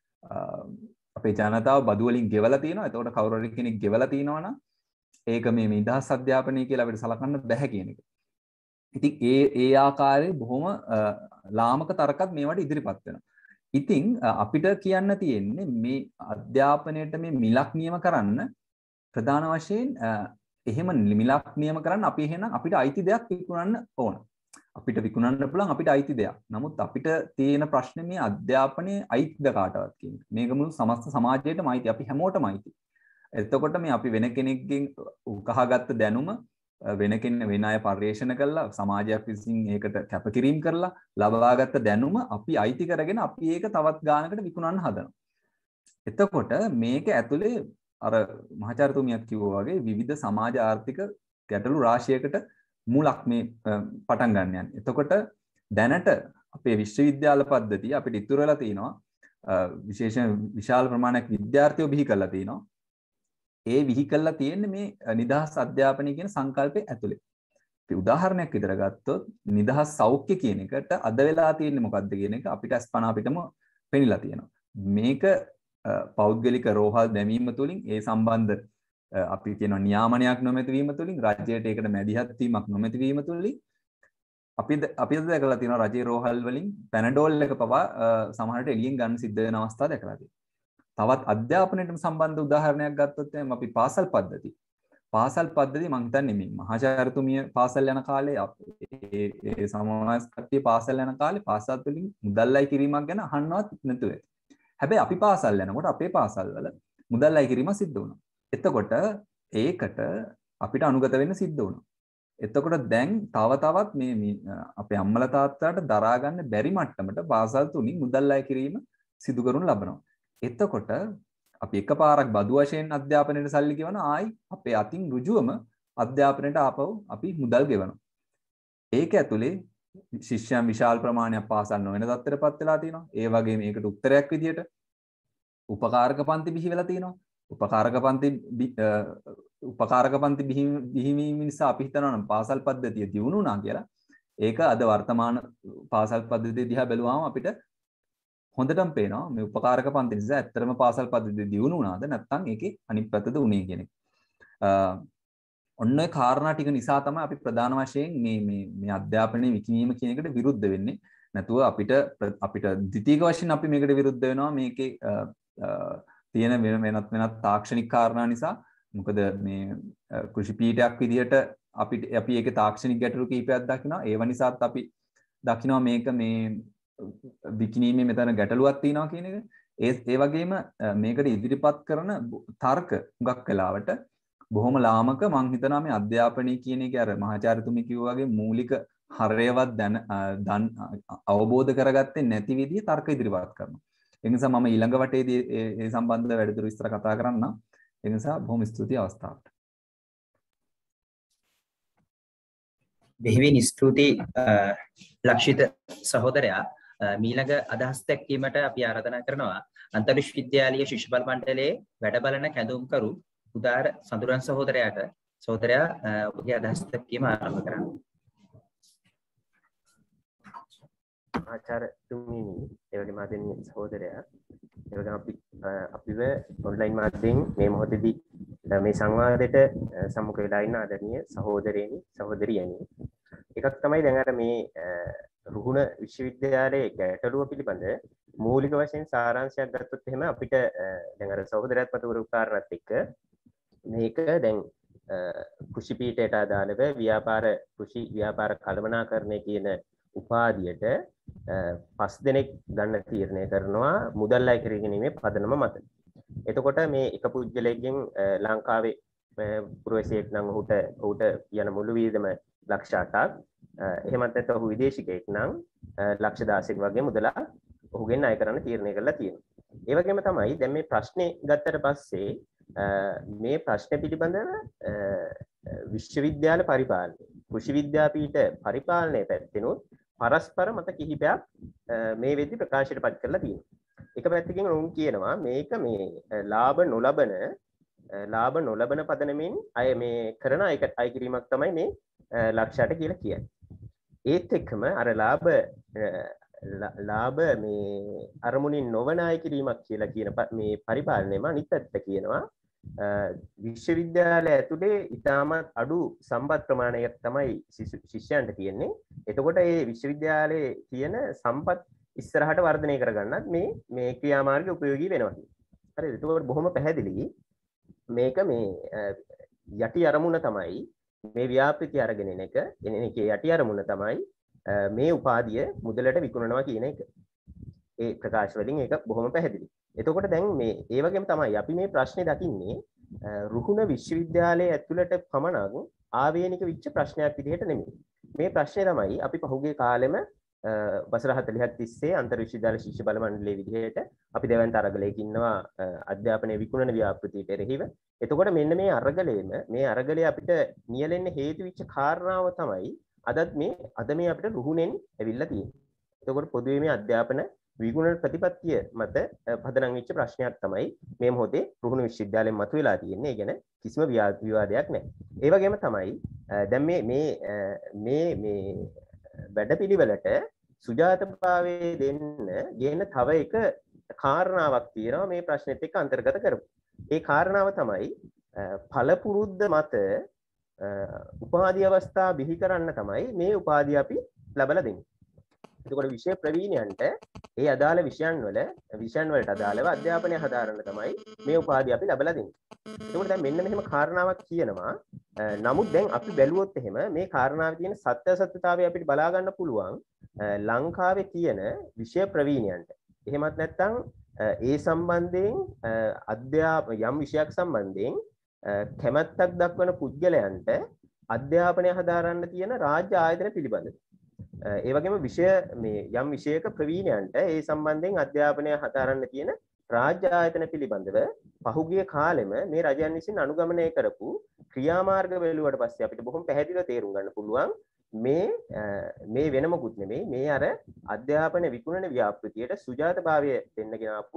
අපේ ජනතාව බදු වලින් ගෙවලා තියෙනවා. එතකොට කවුරු හරි කෙනෙක් ගෙවලා තිනවා නම් ඒක මේ නිදහස් අධ්‍යාපනය කියලා අපිට සලකන්න බැහැ කියන එක. ඉතින් ඒ ඒ ආකාරයේ බොහොම ලාමක තර්කත් මේවට ඉදිරිපත් වෙනවා. ඉතින් අපිට කියන්න තියෙන්නේ මේ අධ්‍යාපනයට මේ මිලක් නියම කරන්න ප්‍රධාන වශයෙන් එහෙම මිලක් නියම කරන්න අපි එහෙනම් අපිට අයිති දෙයක් විකුණන්න ඕන. අපිට විකුණන්න පුළුවන් අපිට අයිති දෙයක්. නමුත් අපිට තියෙන ප්‍රශ්නේ මේ අධ්‍යාපනයේ අයිතිද කාටවත් කියන එක. මේක මුළු සමස්ත සමාජයටම අයිති. අපි හැමෝටම අයිති. එතකොට මේ අපි වෙන කෙනෙක්ගෙන් උකහාගත්ත දැනුම වෙන කෙනෙක් වෙන අය පරිශන කළා සමාජයක් විසින් ඒකට කැපකිරීම කරලා ලබාගත්ත දැනුම අපි අයිති කරගෙන අපි ඒක තවත් ගානකට විකුණන්න හදනවා. එතකොට මේක ඇතුලේ අර මහාචාර්යතුමියක් කිව්වා වගේ විවිධ සමාජ ආර්ථික ගැටලු රාශියකට මුලක් මේ පටන් ගන්න යන්නේ. එතකොට දැනට අපේ විශ්වවිද්‍යාල පද්ධතිය අපිට ඉතුරු වෙලා තිනවා විශේෂයෙන් විශාල ප්‍රමාණයක් විද්‍යාර්ථයෝ බිහි කරලා තිනවා. ඒ විහි කරලා තියෙන්නේ මේ නිදහස් අධ්‍යාපනය කියන සංකල්පය ඇතුලේ. අපි උදාහරණයක් විතර ගත්තොත් නිදහස් සෞඛ්‍ය කියන එකට අද වෙලා තියෙන්නේ මොකද්ද කියන එක අපිට අස්පන අපිටම පෙනිලා තියෙනවා. මේක පෞද්ගලික රෝහල් දැමීම තුළින් ඒ සම්බන්ධ අපි කියන නියාමනයක් නොමැති වීම තුළින් රජයට ඒකට මැදිහත් වීමක් නොමැති වීම තුළින් අපි අපි දැකලා තියෙනවා රජයේ රෝහල් වලින් පැනඩෝල් එක පවා සමහරට එළියෙන් ගන්න සිද්ධ වෙන අවස්ථා දැකලා තියෙනවා. තවත් අධ්‍යාපනයටම සම්බන්ධ උදාහරණයක් ගත්තොත් එහෙනම් අපි පාසල් පද්ධතිය. පාසල් පද්ධතිය මම හිතන්නේ මේ මහාචාර්යතුමිය පාසල් යන කාලේ ඒ ඒ සමාජ කට්ටිය පාසල් යන කාලේ පාසල් වලින් මුදල්ලයි කිරීමක් ගැන අහන්නවත් නැතුව ඇති. හැබැයි අපි පාසල් යනකොට අපේ පාසල් වල මුදල්ලයි කිරීම සිද්ධ වුණා. එතකොට ඒකට අපිට අනුගත වෙන්න සිද්ධ වුණා. එතකොට දැන් තව තවත් මේ අපේ අම්මලා තාත්තලාට දරා ගන්න බැරි මට්ටමට පාසල් තුලින් මුදල්ලයි කිරීම සිදු කරනු ලබනවා. එතකොට අපි එකපාරක් බදු වශයෙන් අධ්‍යාපනයට සල්ලි ගෙවන ආයි අපේ අතින් ඍජුවම අධ්‍යාපනයට ආපහු අපි මුදල් ගෙවනවා. ඒක ඇතුලේ ශිෂ්‍යයන් විශාල ප්‍රමාණයක් පාසල් නොවන තත්ත්වයටපත් වෙලා තියෙනවා. ඒ වගේම මේකට උත්තරයක් විදියට උපකාරක පන්ති බිහි වෙලා තියෙනවා. උපකාරක පන්ති උපකාරක පන්ති බිහි වීම නිසා අපි හිතනවා නම් පාසල් පද්ධතිය දියුණු වුණා කියලා. ඒක අද වර්තමාන පාසල් පද්ධතිය දිහා බැලුවාම අපිට හොඳටම පේනවා මේ උපකාරක පන්ති නිසා ඇත්තටම පාසල් පද්ධතිය දියුණු වුණාද නැත්නම් ඒකේ අනිත් පැත්තද උනේ කියන එක. ඔන්න ඔය කාරණා ටික නිසා තමයි අපි ප්‍රධාන වශයෙන් මේ මේ මේ අධ්‍යාපනයේ විකිණීම කියන එකට විරුද්ධ වෙන්නේ. නැතුව අපිට අපිට ද්විතීයික වශයෙන් අපි මේකට විරුද්ධ වෙනවා මේකේ තියෙන වෙනත් වෙනත් තාක්ෂණික කාරණා නිසා. මොකද මේ කෘෂි පීඨයක් විදිහට අපිට අපි ඒකේ තාක්ෂණික ගැටලු කීපයක් දකිනවා. ඒව නිසාත් අපි දකිනවා මේක මේ විකිණීමේ මෙතන ගැටලුවක් තියෙනවා කියන එක. ඒ ඒ වගේම මේකට ඉදිරිපත් කරන තර්ක හුඟක් වෙලාවට බොහොම ලාමක මං හිතනවා මේ අධ්‍යාපනය කියන එක අර මහාචාර්යතුමී කිව්වා වගේ මූලික හරයවත් දැන අවබෝධ කරගත්තේ නැති විදිහේ තර්ක ඉදිරිපත් කරනවා. ඒ නිසා මම ඊළඟ වටේදී ඒ සම්බන්ධව වැඩිදුර විස්තර කතා කරන්නම්. ඒ නිසා බොහොම ස්තුතියි අවස්ථාවට. බෙහෙවින් ස්තුතියි ලක්ෂිත සහෝදරයා. මීළඟ අදහස් දැක්වීමට අපි ආරාධනා කරනවා අන්තර් විශ්වවිද්‍යාලීය ශිෂ්‍ය බල මණ්ඩලයේ වැඩ බලන කැඳවුම්කරු උදාර සඳුරන් සහෝදරයාට සහෝදරයා ඔබගේ අදහස් දැක්වීම ආරම්භ කරන්න. ආචාර්යතුමනි, එවැනි මාධ්‍යනික සහෝදරයා, එවැනි අපි අපිව ඔන්ලයින් මාධ්‍යයෙන් මේ මොහොතේදී මේ සංවාදයට සම්මුඛ වෙලා ඉන්න ආදරණීය සහෝදරයනි සහෝදරියනි, එකක් තමයි දැන් අර මේ රුහුණ විශ්වවිද්‍යාලයේ ගැටලුව පිළිබඳ මූලික වශයෙන් සාරාංශයක් ගත්තොත් එහෙම අපිට දැන් අර සහෝදරයත් මත වරු කාරණාත් එක්ක මේක දැන් කෘෂි පීඨයට අදාළව ව්‍යාපාර කෘෂි ව්‍යාපාර කළමනාකරණය කියන උපාධියට පස් දෙනෙක් ගන්න තීරණය කරනවා මුදල් අය කරගැනීමේ පදනම මත. එතකොට මේ එක පුද්ගලයෙක්ගෙන් ලංකාවේ පුරවැසියෙක් නම් ඔහුට ඔහුට යන මුළු වියදම ලක්ෂ අටක්, එහෙමත් නැත්නම් ඔහු විදේශිකයෙක් නම් ලක්ෂ දහසක් වගේ මුදලක් ඔහුගෙන් අය කරන්න තීරණය කරලා තියෙනවා. ඒ වගේම තමයි දැන් මේ ප්‍රශ්නේ ගත්තට පස්සේ මේ ප්‍රශ්න පිළිබඳව විශ්වවිද්‍යාල පරිපාලනය, කෘෂි විද්‍යාපීඨ පරිපාලනය පැත්තෙනුත් පරස්පර මත කිහිපයක් මේ වෙද්දි ප්‍රකාශයට පත් කරලා තියෙනවා. එක පැත්තකින් උන් කියනවා මේක මේ ලාභ නොලබන ලාභ නොලබන පදනමින් අය මේ කරන අය කිරීමක් තමයි මේ ලක්ෂයට කියලා කියන්නේ. ඒත් එක්කම අර ලාභ ලාභ මේ අරමුණින් නොවන අය කිරීමක් කියලා කියන මේ පරිපාලනයම අනිත් පැත්ත කියනවා විශ්වවිද්‍යාලය ඇතුලේ ඉතාමත් අඩු සම්පත් ප්‍රමාණයක් තමයි ශිෂ්‍යයන්ට තියෙන්නේ. එතකොට මේ විශ්වවිද්‍යාලයේ තියෙන සම්පත් ඉස්සරහට වර්ධනය කරගන්නත් මේ මේ ක්‍රියාමාර්ග උපයෝගී වෙනවා. හරිද? එතකොට බොහොම පැහැදිලි මේක මේ යටි අරමුණ තමයි මේ ව්‍යාපෘති අරගෙන එන එක. එන එකේ යටි අරමුණ තමයි මේ උපාධිය මුදලට විකුණනවා කියන එක. ඒ ප්‍රකාශ වලින් ඒක බොහොම පැහැදිලි. එතකොට දැන් මේ ඒ වගේම තමයි අපි මේ ප්‍රශ්නේ දකින්නේ රුහුණ විශ්වවිද්‍යාලයේ ඇතුළට පමණක් ආවේනික විච්ච ප්‍රශ්නයක් විදිහට නෙමෙයි. මේ ප්‍රශ්නේ තමයි අපි පහුගිය කාලෙම වසර හතළිහක් තිස්සේ අන්තර් විශ්වවිද්‍යාල ශිෂ්‍ය බල මණ්ඩලයේ විදිහට අපි දෙවන්ත අරගලයක ඉන්නවා අධ්‍යාපනයේ විකුණන ව්‍යාපෘතියට එරෙහිව. එතකොට මෙන්න මේ අරගලයේම මේ අරගලයේ අපිට නියැලෙන්න හේතු වෙච්ච කාරණාව තමයි අදත් මේ අද මේ අපිට රුහුණෙන් ඇවිල්ලා තියෙන්නේ. එතකොට පොදුවේ මේ අධ්‍යාපන විගුණ ප්‍රතිපත්තිය මත පදනම් වෙච්ච ප්‍රශ්නයක් තමයි මේ මොහොතේ රුහුණ විශ්වවිද්‍යාලයෙන් මතුවලා තියෙන්නේ. ඒ ගැන කිසිම විවාදයක් නැහැ. ඒ වගේම තමයි දැන් මේ මේ මේ මේ වැඩපිළිවෙලට සුජාතභාවයේ දෙන්න ගේන තව එක කාරණාවක් තියෙනවා මේ ප්‍රශ්නෙත් එක්ක අන්තර්ගත කරමු. ඒ කාරණාව තමයි පළපුරුද්ද මත උපාධි අවස්ථා බිහි කරන්න තමයි මේ උපාධිය අපි ලබලා දෙන්නේ. එතකොට විෂය ප්‍රවීණයන්ට ඒ අදාළ විෂයන් වල විෂයන් වලට අදාළව අධ්‍යාපනය හදාරන්න තමයි මේ උපාධිය අපි ලබලා දෙන්නේ. එතකොට දැන් මෙන්න මෙහෙම කාරණාවක් කියනවා. නමුත් දැන් අපි බැලුවොත් එහෙම මේ කාරණාවේ තියෙන සත්‍ය සත්‍යතාවය අපිට බලා ගන්න පුළුවන් ලංකාවේ තියෙන විෂය ප්‍රවීණයන්ට. එහෙමත් නැත්නම් ඒ සම්බන්ධයෙන් අධ්‍යාප යම් විෂයක් සම්බන්ධයෙන් කැමැත්තක් දක්වන පුද්ගලයන්ට අධ්‍යාපනය හදාරන්න තියෙන රාජ්‍ය ආයතන පිළිබඳව. ඒ වගේම විෂය මේ යම් විෂයක ප්‍රවීණයන්ට ඒ සම්බන්ධයෙන් අධ්‍යාපනය හදාරන්න තියෙන රාජ්‍ය ආයතන පිළිබඳව පහුගිය කාලෙම මේ රජයන් විසින් අනුගමනය කරපු ක්‍රියාමාර්ග වලුවට පස්සේ අපිට බොහොම පැහැදිලිව තේරුම් ගන්න පුළුවන් මේ මේ වෙන මොකුත් නෙමෙයි මේ අර අධ්‍යාපන විකුණන ව්‍යාපෘතියට සුජාතභාවය දෙන්නගෙන ආපු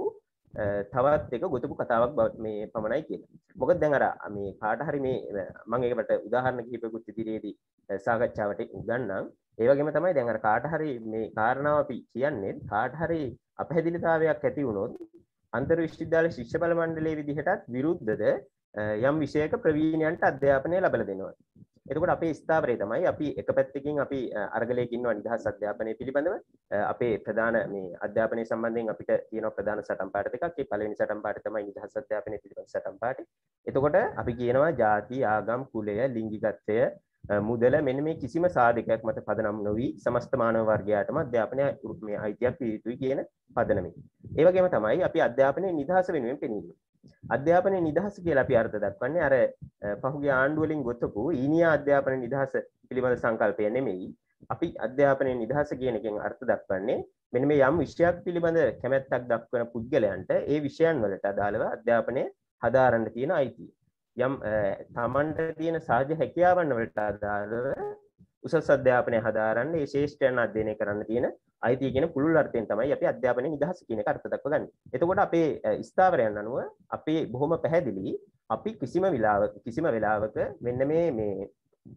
තවත් එක ගොතපු කතාවක් මේ පමණයි කියලා. මොකද දැන් අර මේ කාට හරි මේ මම ඒකට උදාහරණ කිහිපයකුත් ඉදිරියේදී සාකච්ඡාවට ගන්නම්. ඒ වගේම තමයි දැන් අර කාට හරි මේ කාරණාව අපි කියන්නේ කාට හරි අපහැදිලිතාවයක් ඇති වුණොත් අන්තර් විශ්වවිද්‍යාල ශිෂ්‍ය බල මණ්ඩලයේ විදිහටත් විරුද්ධද යම් විෂයක ප්‍රවීණයන්ට අධ්‍යාපනය ලැබලා දෙනවා. එතකොට අපේ ස්ථාවරය තමයි අපි එක පැත්තකින් අපි අරගලයක ඉන්නවා නිදහස් අධ්‍යාපනය පිළිබඳව අපේ ප්‍රධාන මේ අධ්‍යාපනය සම්බන්ධයෙන් අපිට තියෙන ප්‍රධාන සටන් පාඨ දෙකක්. ඒ පළවෙනි සටන් පාඨය තමයි නිදහස් අධ්‍යාපනය පිළිබඳ සටන් පාඨය. එතකොට අපි කියනවා ಜಾති, ආගම්, කුලය, ලිංගිකත්වය, මුදල මෙන්න මේ කිසිම සාධකයක් මත පදනම් නොවි සමස්ත මානව වර්ගයාටම අධ්‍යාපනය මේ අයිතියක් විය යුතුයි කියන පදනමයි. ඒ වගේම තමයි අපි අධ්‍යාපනයේ නිදහස වෙනුවෙන් පෙනීම. අධ්‍යාපනයේ නිදහස කියලා අපි අර්ථ දක්වන්නේ අර පහුගිය ආණ්ඩුව වලින් ගොතපු ඊනියා අධ්‍යාපන නිදහස පිළිබඳ සංකල්පය නෙමෙයි. අපි අධ්‍යාපනයේ නිදහස කියන එකෙන් අර්ථ දක්වන්නේ මෙන්න මේ යම් විෂයක් පිළිබඳ කැමැත්තක් දක්වන පුද්ගලයන්ට ඒ විෂයන් වලට අදාළව අධ්‍යාපනය හදාරන්න තියෙන අයිතිය. යම් තමන්ට තියෙන සාධ්‍ය හැකියාවන් වලට අදාළව උසස් අධ්‍යාපනය හදාරන්න ඒ ශේෂ්ඨයන් අධ්‍යයනය කරන්න තියෙන අයිතිය කියන පුළුල් අර්ථයෙන් තමයි අපි අධ්‍යාපනයේ නිදහස කියන එක අර්ථ දක්වගන්නේ. එතකොට අපේ ස්ථාවරයන් අනුව අපේ බොහොම පැහැදිලි අපි කිසිම වෙලාවක කිසිම වෙලාවක මෙන්න මේ මේ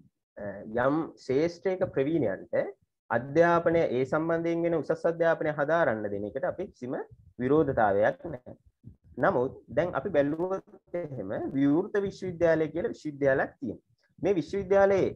යම් ශේෂ්ඨයක ප්‍රවීණයන්ට අධ්‍යාපනය ඒ සම්බන්ධයෙන් වෙන උසස් අධ්‍යාපනය හදාරන්න දෙන එකට අපි කිසිම විරෝධතාවයක් නැහැ. නමුත් දැන් අපි බැලුවොත් එහෙම විවෘත විශ්වවිද්‍යාලය කියලා විශ්වවිද්‍යාලයක් තියෙනවා. මේ විශ්වවිද්‍යාලයේ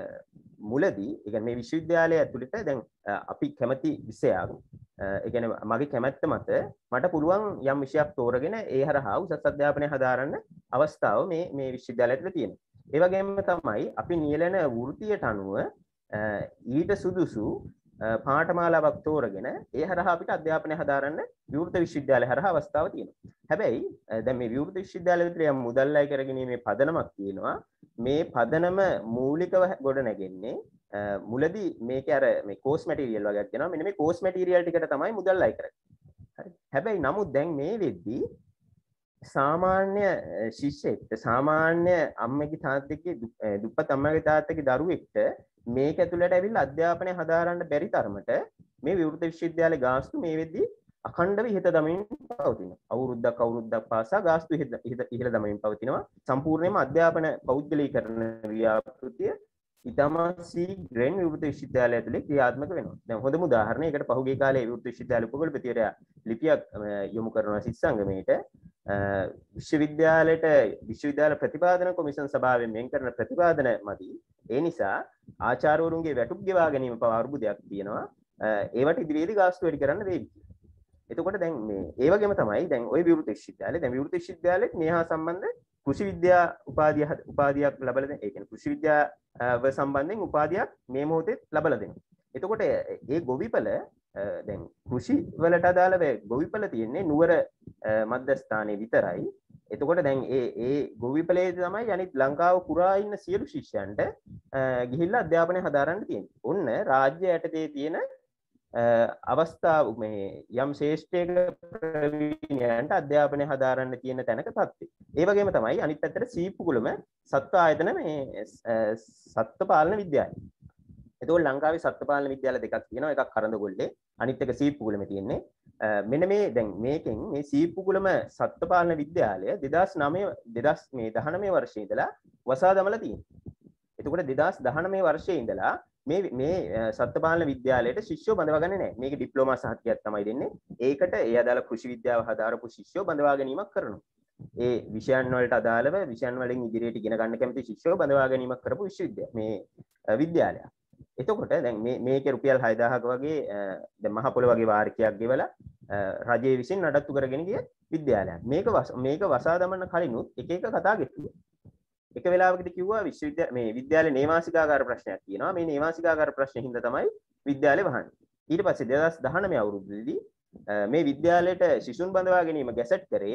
මුලදී ඒ කියන්නේ මේ විශ්වවිද්‍යාලය ඇතුළත දැන් අපි කැමති විෂයක් ඒ කියන්නේ මගේ කැමැත්ත මත මට පුළුවන් යම් විෂයක් තෝරගෙන ඒ හරහා උසස් අධ්‍යාපනය හදාරන්න අවස්ථාව මේ මේ විශ්වවිද්‍යාලය තුළ තියෙනවා. ඒ වගේම තමයි අපි නියැලෙන වෘත්තියට අනුව ඊට සුදුසු පාඨමාලාවක් තෝරගෙන ඒ හරහා අපිට අධ්‍යාපනය හදාරන්න විවෘත විශ්වවිද්‍යාලය හරහා අවස්ථාව තියෙනවා. හැබැයි දැන් මේ විවෘත විශ්වවිද්‍යාලය විතර යම් මුදල් අය කරගැනීමේ පදනමක් තියෙනවා. මේ පදනම මූලිකව ගොඩ නැගෙන්නේ මුලදී මේකේ අර මේ කෝස් මැටීරියල් වගේක් දෙනවා. මෙන්න මේ කෝස් මැටීරියල් ටිකට තමයි මුදල් අය කරන්නේ. හරි. හැබැයි නමුත් දැන් මේ වෙද්දී සාමාන්‍ය ශිෂ්‍යෙක්ට සාමාන්‍ය අම්මගේ තාත්තගේ දුප්පත් අම්මගේ තාත්තගේ දරුවෙක්ට මේක ඇතුළට ඇවිල්ලා අධ්‍යාපනය හදාරන්න බැරි තරමට මේ විවෘත විශ්වවිද්‍යාල ගාස්තු මේ වෙද්දී අඛණ්ඩව ඉහත දමමින් පවතිනවා. අවුරුද්දක් අවුරුද්දක් පාසා ගාස්තු ඉහළ දමමින් පවතිනවා. සම්පූර්ණයෙන්ම අධ්‍යාපන පෞද්ගලීකරණ ව්‍යාපෘතිය ඉතාමත් ශීඝ්‍රයෙන් විවෘත විශ්වවිද්‍යාලය ඇතුලේ ක්‍රියාත්මක වෙනවා. දැන් හොඳම උදාහරණයකට පහුගිය කාලේ විවෘත විශ්වවිද්‍යාල උපකුලපතිවරයා ලිපියක් යොමු කරනවා සිත් සංගමයට. විශ්වවිද්‍යාලයට විශ්වවිද්‍යාල ප්‍රතිපාදන කොමිෂන් සභාවෙන් වෙන් කරන ප්‍රතිපාදන මදි. ඒ නිසා ආචාර්යවරුන්ගේ වැටුප් ගෙවා ගැනීම පවා අර්බුදයක් තියෙනවා. ඒවට ඉදිරියේදී ගාස්තු වැඩි කරන්න වේවි. එතකොට දැන් මේ ඒ වගේම තමයි දැන් ওই විවෘත විශ්වවිද්‍යාලය දැන් විවෘත විශ්වවිද්‍යාලෙත් මේ හා සම්බන්ධ කෘෂි විද්‍යා උපාධිය උපාධියක් ලබලා දෙන ඒ කියන්නේ කෘෂි විද්‍යාව සම්බන්ධයෙන් උපාධියක් මේ මොහොතේ ලබලා දෙනවා. එතකොට ඒ ගොවිපළ දැන් කෘෂි වලට අදාළව ගොවිපළ තියෙන්නේ නුවර මධ්‍යස්ථානයේ විතරයි. එතකොට දැන් ඒ ඒ ගොවිපළයේ තමයි අනිත් ලංකාව පුරා ඉන්න සියලු ශිෂ්‍යයන්ට ගිහිල්ලා අධ්‍යාපනය හදාරන්න තියෙන්නේ. ඔන්න රාජ්‍ය යටතේ තියෙන අවස්ථාව මේ යම් ශේෂ්ඨයක ප්‍රවීණයන්ට අධ්‍යාපනය හදාරන්න තියෙන තැනක තත්ත්වය. ඒ වගේම තමයි අනිත් පැත්තට සීප්පුකුළුම සත්ව ආයතන මේ සත්ව පාලන විද්‍යාලය. එතකොට ලංකාවේ සත්ව පාලන විද්‍යාල දෙකක් තියෙනවා. එකක් කරඳගොල්ලේ අනිත් එක සීප්පුකුළුමේ තියෙන්නේ. මෙන්න මේ දැන් මේකෙන් මේ සීප්පුකුළුම සත්ව පාලන විද්‍යාලය දෙදාස් නවය දෙදාස් මේ දහනවය වර්ෂයේ ඉඳලා වසා දමලා තියෙනවා. එතකොට දෙදාස් දහනවය වර්ෂයේ ඉඳලා මේ මේ සත්පාලන විද්‍යාලයට ශිෂ්‍යෝ බඳවාගන්නේ නැහැ. මේක ඩිප්ලෝමා සහතිකයක් තමයි දෙන්නේ. ඒකට ඒ අදාළ කෘෂි විද්‍යාව හදාරපු ශිෂ්‍යෝ බඳවා ගැනීමක් කරනවා. ඒ විෂයන් වලට අදාළව විෂයන් වලින් ඉදිරියට ඉගෙන ගන්න කැමති ශිෂ්‍යෝ බඳවා ගැනීමක් කරපු විශ්වවිද්‍යාල මේ විද්‍යාලය. එතකොට දැන් මේ මේකේ රුපියල් හය දහසක වගේ දැන් මහ පොළ වගේ වාරිකයක් ගෙවලා රජයේ විසින් නඩත්තු කරගෙන ගිය විද්‍යාලයක්. මේක මේක වසා දමන කලිනුත් එක එක කතා ගෙතුවා. එක වෙලාවකදී කිව්වා විශ්වවිද්‍යාල මේ විද්‍යාලේ නේවාසිකාගාර ප්‍රශ්නයක් තියෙනවා. මේ නේවාසිකාගාර ප්‍රශ්නේ හින්දා තමයි විද්‍යාලේ වහන්නේ. ඊට පස්සේ දෙදාස් දහනවය අවුරුද්දේදී මේ විද්‍යාලයට සිසුන් බඳවා ගැනීම ගැසට් කරේ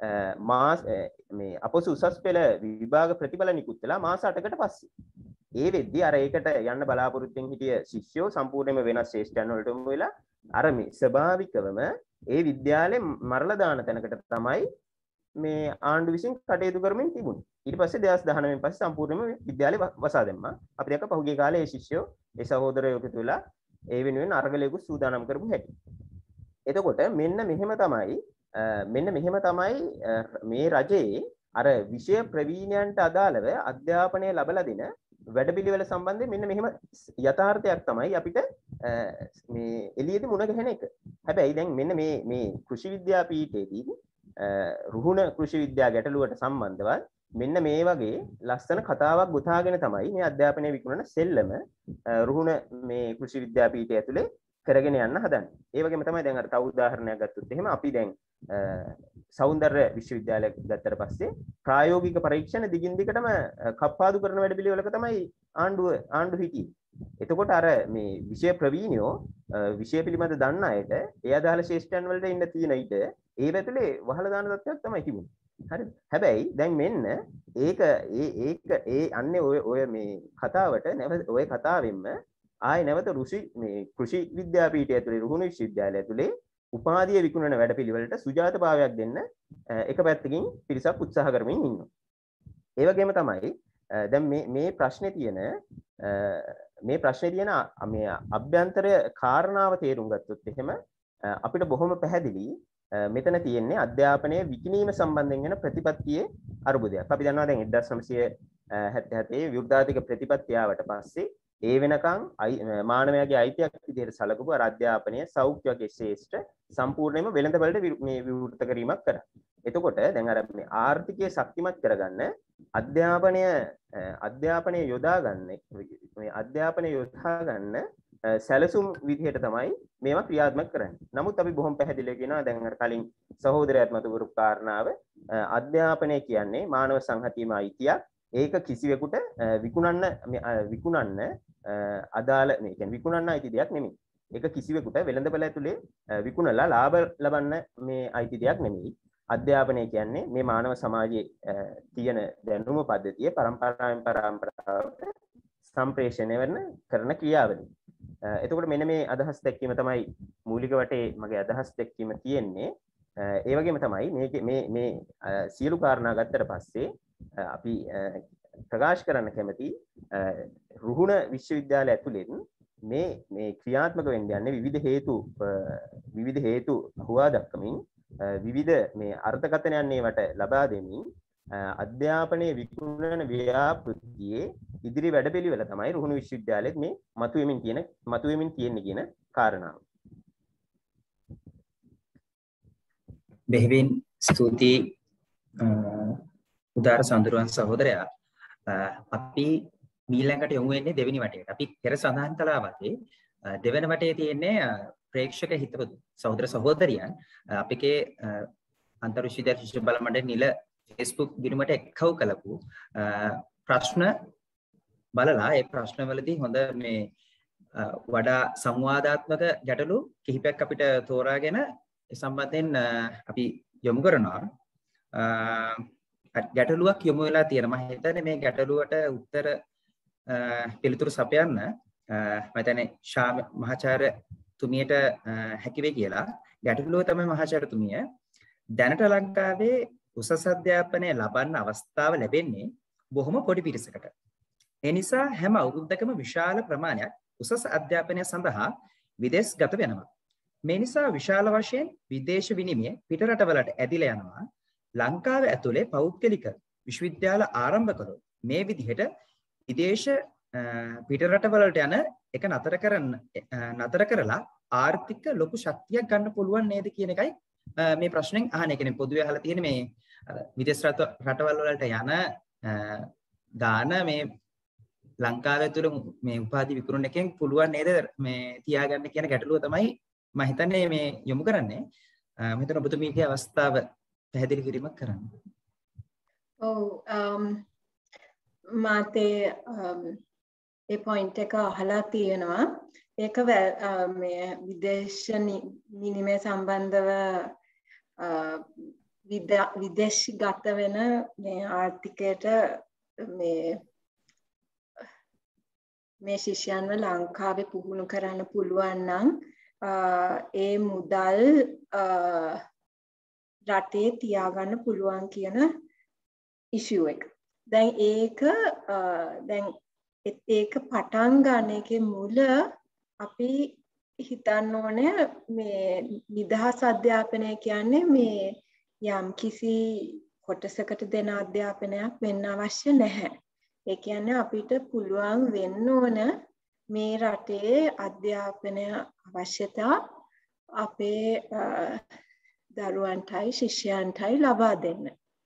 මාස මේ අපොසු උසස් පෙළ විභාග ප්‍රතිඵල නිකුත් වෙලා මාස අටකට පස්සේ. ඒ වෙද්දී අර ඒකට යන්න බලාපොරොත්තුෙන් හිටිය ශිෂ්‍යෝ සම්පූර්ණයෙන්ම වෙනස් ශ්‍රේෂ්ඨයන් වලට යොමු වෙලා අර මේ ස්වභාවිකවම ඒ විද්‍යාලේ මරලා දාන තැනකට තමයි මේ ආණ්ඩු විසින් කටයුතු කරමින් තිබුණේ. ඊට පස්සේ දෙදාස් දහනවයෙන් පස්සේ සම්පූර්ණයෙන්ම විද්‍යාලේ වසා දැම්මා. අපි දැක්ක පහුගිය කාලේ ඒ ශිෂ්‍යෝ ඒ සහෝදරයෝ එකතු වෙලා ඒ වෙනුවෙන් අරගලයක සූදානම් කරපු හැටි. එතකොට මෙන්න මෙහෙම තමයි මෙන්න මෙහෙම තමයි මේ රජයේ අර විෂය ප්‍රවීණයන්ට අදාළව අධ්‍යාපනය ලබලා දෙන වැඩපිළිවෙල සම්බන්ධයෙන් මෙන්න මෙහෙම යථාර්ථයක් තමයි අපිට මේ එළියේදී මුණ ගැහෙන එක. හැබැයි දැන් මෙන්න මේ මේ කෘෂි විද්‍යා පීඨයේදී රුහුණ කෘෂි විද්‍යා ගැටලුවට සම්බන්ධව මෙන්න මේ වගේ ලස්සන කතාවක් ගොතාගෙන තමයි මේ අධ්‍යාපනය විකුණන සෙල්ලම රුහුණ මේ කෘෂි විද්‍යා පීඨය ඇතුලේ කරගෙන යන්න හදන්නේ. ඒ වගේම තමයි දැන් අර තව උදාහරණයක් ගත්තොත් එහෙම අපි දැන් සෞන්දර්ය විශ්වවිද්‍යාලය ගත්තට පස්සේ ප්‍රායෝගික පරීක්ෂණ දිගින් දිගටම කප්පාදු කරන වැඩ පිළිවෙලක තමයි ආණ්ඩුව ආණ්ඩු හිටියේ. එතකොට අර මේ විෂය ප්‍රවීණයෝ විෂය පිළිබඳ දන්න අයට ඒ අදාළ ශේෂ්ඨයන් වලට ඉන්න තියෙන ඊට ඒ පැතුලේ වහලා දාන තත්ත්වයක් තමයි තිබුණේ. හරිද? හැබැයි දැන් මෙන්න ඒක ඒ ඒක ඒ අන්නේ ඔය ඔය මේ කතාවට නැවත ඔය කතාවෙන්ම ආයේ නැවත රුසි මේ කෘෂි විද්‍යාපීඨය ඇතුලේ රුහුණ විශ්වවිද්‍යාලය ඇතුලේ උපාධිය විකුණන වැඩපිළිවෙලට සුජාතභාවයක් දෙන්න එක පැත්තකින් පිරිසක් උත්සාහ කරමින් ඉන්නවා. ඒ වගේම තමයි දැන් මේ මේ ප්‍රශ්නේ තියෙන මේ ප්‍රශ්නේ තියෙන මේ අභ්‍යන්තර කාරණාව තේරුම් ගත්තොත් එහෙම අපිට බොහොම පැහැදිලි මෙතන තියෙන්නේ අධ්‍යාපනයේ විකිණීම සම්බන්ධයෙන් වෙන ප්‍රතිපත්තියේ අරුබුදයක්. අපි දන්නවා දැන් එක්දාස් නවසිය හැත්තෑ හතේ විරුද්ධාධික ප්‍රතිපත්තිය ආවට පස්සේ ඒ වෙනකන් මානවයාගේ අයිතියක් විදිහට සැලකුව අධ්‍යාපනය සෞඛ්‍ය වගේ ශේෂ්ඨ සම්පූර්ණයෙන්ම වෙළඳපළට මේ විවෘත කිරීමක් කරා. එතකොට දැන් අර මේ ආර්ථිකය ශක්තිමත් කරගන්න අධ්‍යාපනය අධ්‍යාපනය යොදා ගන්න මේ අධ්‍යාපනය යොදා ගන්න සැලසුම් විදිහට තමයි මේවා ක්‍රියාත්මක කරන්නේ. නමුත් අපි බොහොම පැහැදිලිව කියනවා දැන් අර කලින් සහෝදරයාත් මතකරු කාරණාව අධ්‍යාපනය කියන්නේ මානව සංහතියම අයිතියක්. ඒක කිසිවෙකුට විකුණන්න විකුණන්න අදාළ මේ කියන්නේ විකුණන්න අයිති දෙයක් නෙමෙයි. ඒක කිසිවෙකුට වෙළඳපළ ඇතුලේ විකුණලා ලාභ ලබන්න මේ අයිති දෙයක් නෙමෙයි. අධ්‍යාපනය කියන්නේ මේ මානව සමාජයේ තියෙන දැනුම පද්ධතිය පරම්පරාවෙන් පරම්පරාවට සම්ප්‍රේෂණය වෙන කරන ක්‍රියාවලිය. එතකොට මෙන්න මේ අදහස් දැක්වීම තමයි මූලික වටේ මගේ අදහස් දැක්වීම තියෙන්නේ. ඒ වගේම තමයි මේ මේ මේ සියලු කාරණා ගත්තට පස්සේ අපි ප්‍රකාශ කරන්න කැමති රුහුණ විශ්වවිද්‍යාලය ඇතුළෙන් මේ මේ ක්‍රියාත්මක වෙන්න යන්නේ විවිධ හේතු විවිධ හේතු හුවා දක්වමින් විවිධ මේ අර්ථකථනයන් ඒවට ලබා දෙමින් අධ්‍යාපනයේ විකුණන ව්‍යාපෘතියේ ඉදිරි වැඩපිළිවෙල තමයි රුහුණු විශ්වවිද්‍යාලෙත් මේ මතුවෙමින් තියෙන මතුවෙමින් තියෙන්නේ කියන කාරණාව. බෙහෙවින් ස්තුතියි උදාර සඳරුවන් සහෝදරයා. අපි ඊළඟට යොමු වෙන්නේ දෙවෙනි වටේට. අපි පෙර සඳහන් කළා වගේ දෙවෙනි වටේ තියෙන්නේ ප්‍රේක්ෂක හිතවතු සහෝදර සහෝදරියන් අපේ අන්තර් විශ්වවිද්‍යාල ශිෂ්‍ය බල මණ්ඩල නිල Facebook ගිණුමට එක්කව කළපු ප්‍රශ්න බලලා ඒ ප්‍රශ්නවලදී හොඳ මේ වඩා සංවාදාත්මක ගැටලු කිහිපයක් අපිට තෝරාගෙන ඒ සම්බන්ධයෙන් අපි යොමු කරනවා. ගැටලුවක් යොමු වෙලා තියෙනවා. මම හිතන්නේ මේ ගැටලුවට උත්තර පිළිතුරු සපයන්න මම හිතන්නේ ශා මහාචාර්ය තුමියට හැකි වෙයි කියලා. ගැටලුව තමයි මහාචාර්යතුමිය දැනට ලංකාවේ උසස් අධ්‍යාපනය ලබන්න අවස්ථාව ලැබෙන්නේ බොහොම පොඩි පිරිසකට. ඒ නිසා හැම අවුරුද්දකම විශාල ප්‍රමාණයක් උසස් අධ්‍යාපනය සඳහා විදේශගත වෙනවා. මේ නිසා විශාල වශයෙන් විදේශ විනිමය පිටරටවලට ඇදිලා යනවා. ලංකාව ඇතුලේ පෞද්ගලික විශ්වවිද්‍යාල ආරම්භ කළොත් මේ විදිහට විදේශ පිටරටවලට යන එක නතර කරන්න නතර කරලා ආර්ථික ලොකු ශක්තියක් ගන්න පුළුවන් නේද කියන එකයි මේ ප්‍රශ්නෙන් අහන එකනේ. පොදුවේ අහලා තියෙන මේ විදේශ රටවල් වලට යන ගාන මේ ලංකාවේ තුල මේ උපාධි විකුණන එකෙන් පුළුවන් නේද මේ තියාගන්න කියන ගැටලුව තමයි මම හිතන්නේ මේ යොමු කරන්නේ. මම හිතන ඔබතුමීගේ අවස්ථාව පැහැදිලි කිරීමක් කරන්න. ඔව් මාතේ ඒ පොයින්ට් එක අහලා තියෙනවා. ඒක මේ විදේශ විනිමය සම්බන්ධව විදේශගත වෙන මේ ආර්ථිකයට මේ මේ ශිෂ්‍යයන්ව ලංකාවේ පුහුණු කරන්න පුළුවන් නම් ඒ මුදල් රටේ තියාගන්න පුළුවන් කියන ඉෂුව එක. දැන් ඒක දැන් ඒක පටන් ගන්න එකේ මුල අපි හිතන්න ඕනේ මේ නිදහස් අධ්‍යාපනය කියන්නේ මේ යම් කිසි කොටසකට දෙන අධ්‍යාපනයක් වෙන්න අවශ්‍ය නැහැ. ඒ කියන්නේ අපිට පුළුවන් වෙන්න ඕන මේ රටේ අධ්‍යාපනය අවශ්‍යතා අපේ දරුවන්ටයි ශිෂ්‍යයන්ටයි ලබා දෙන්න.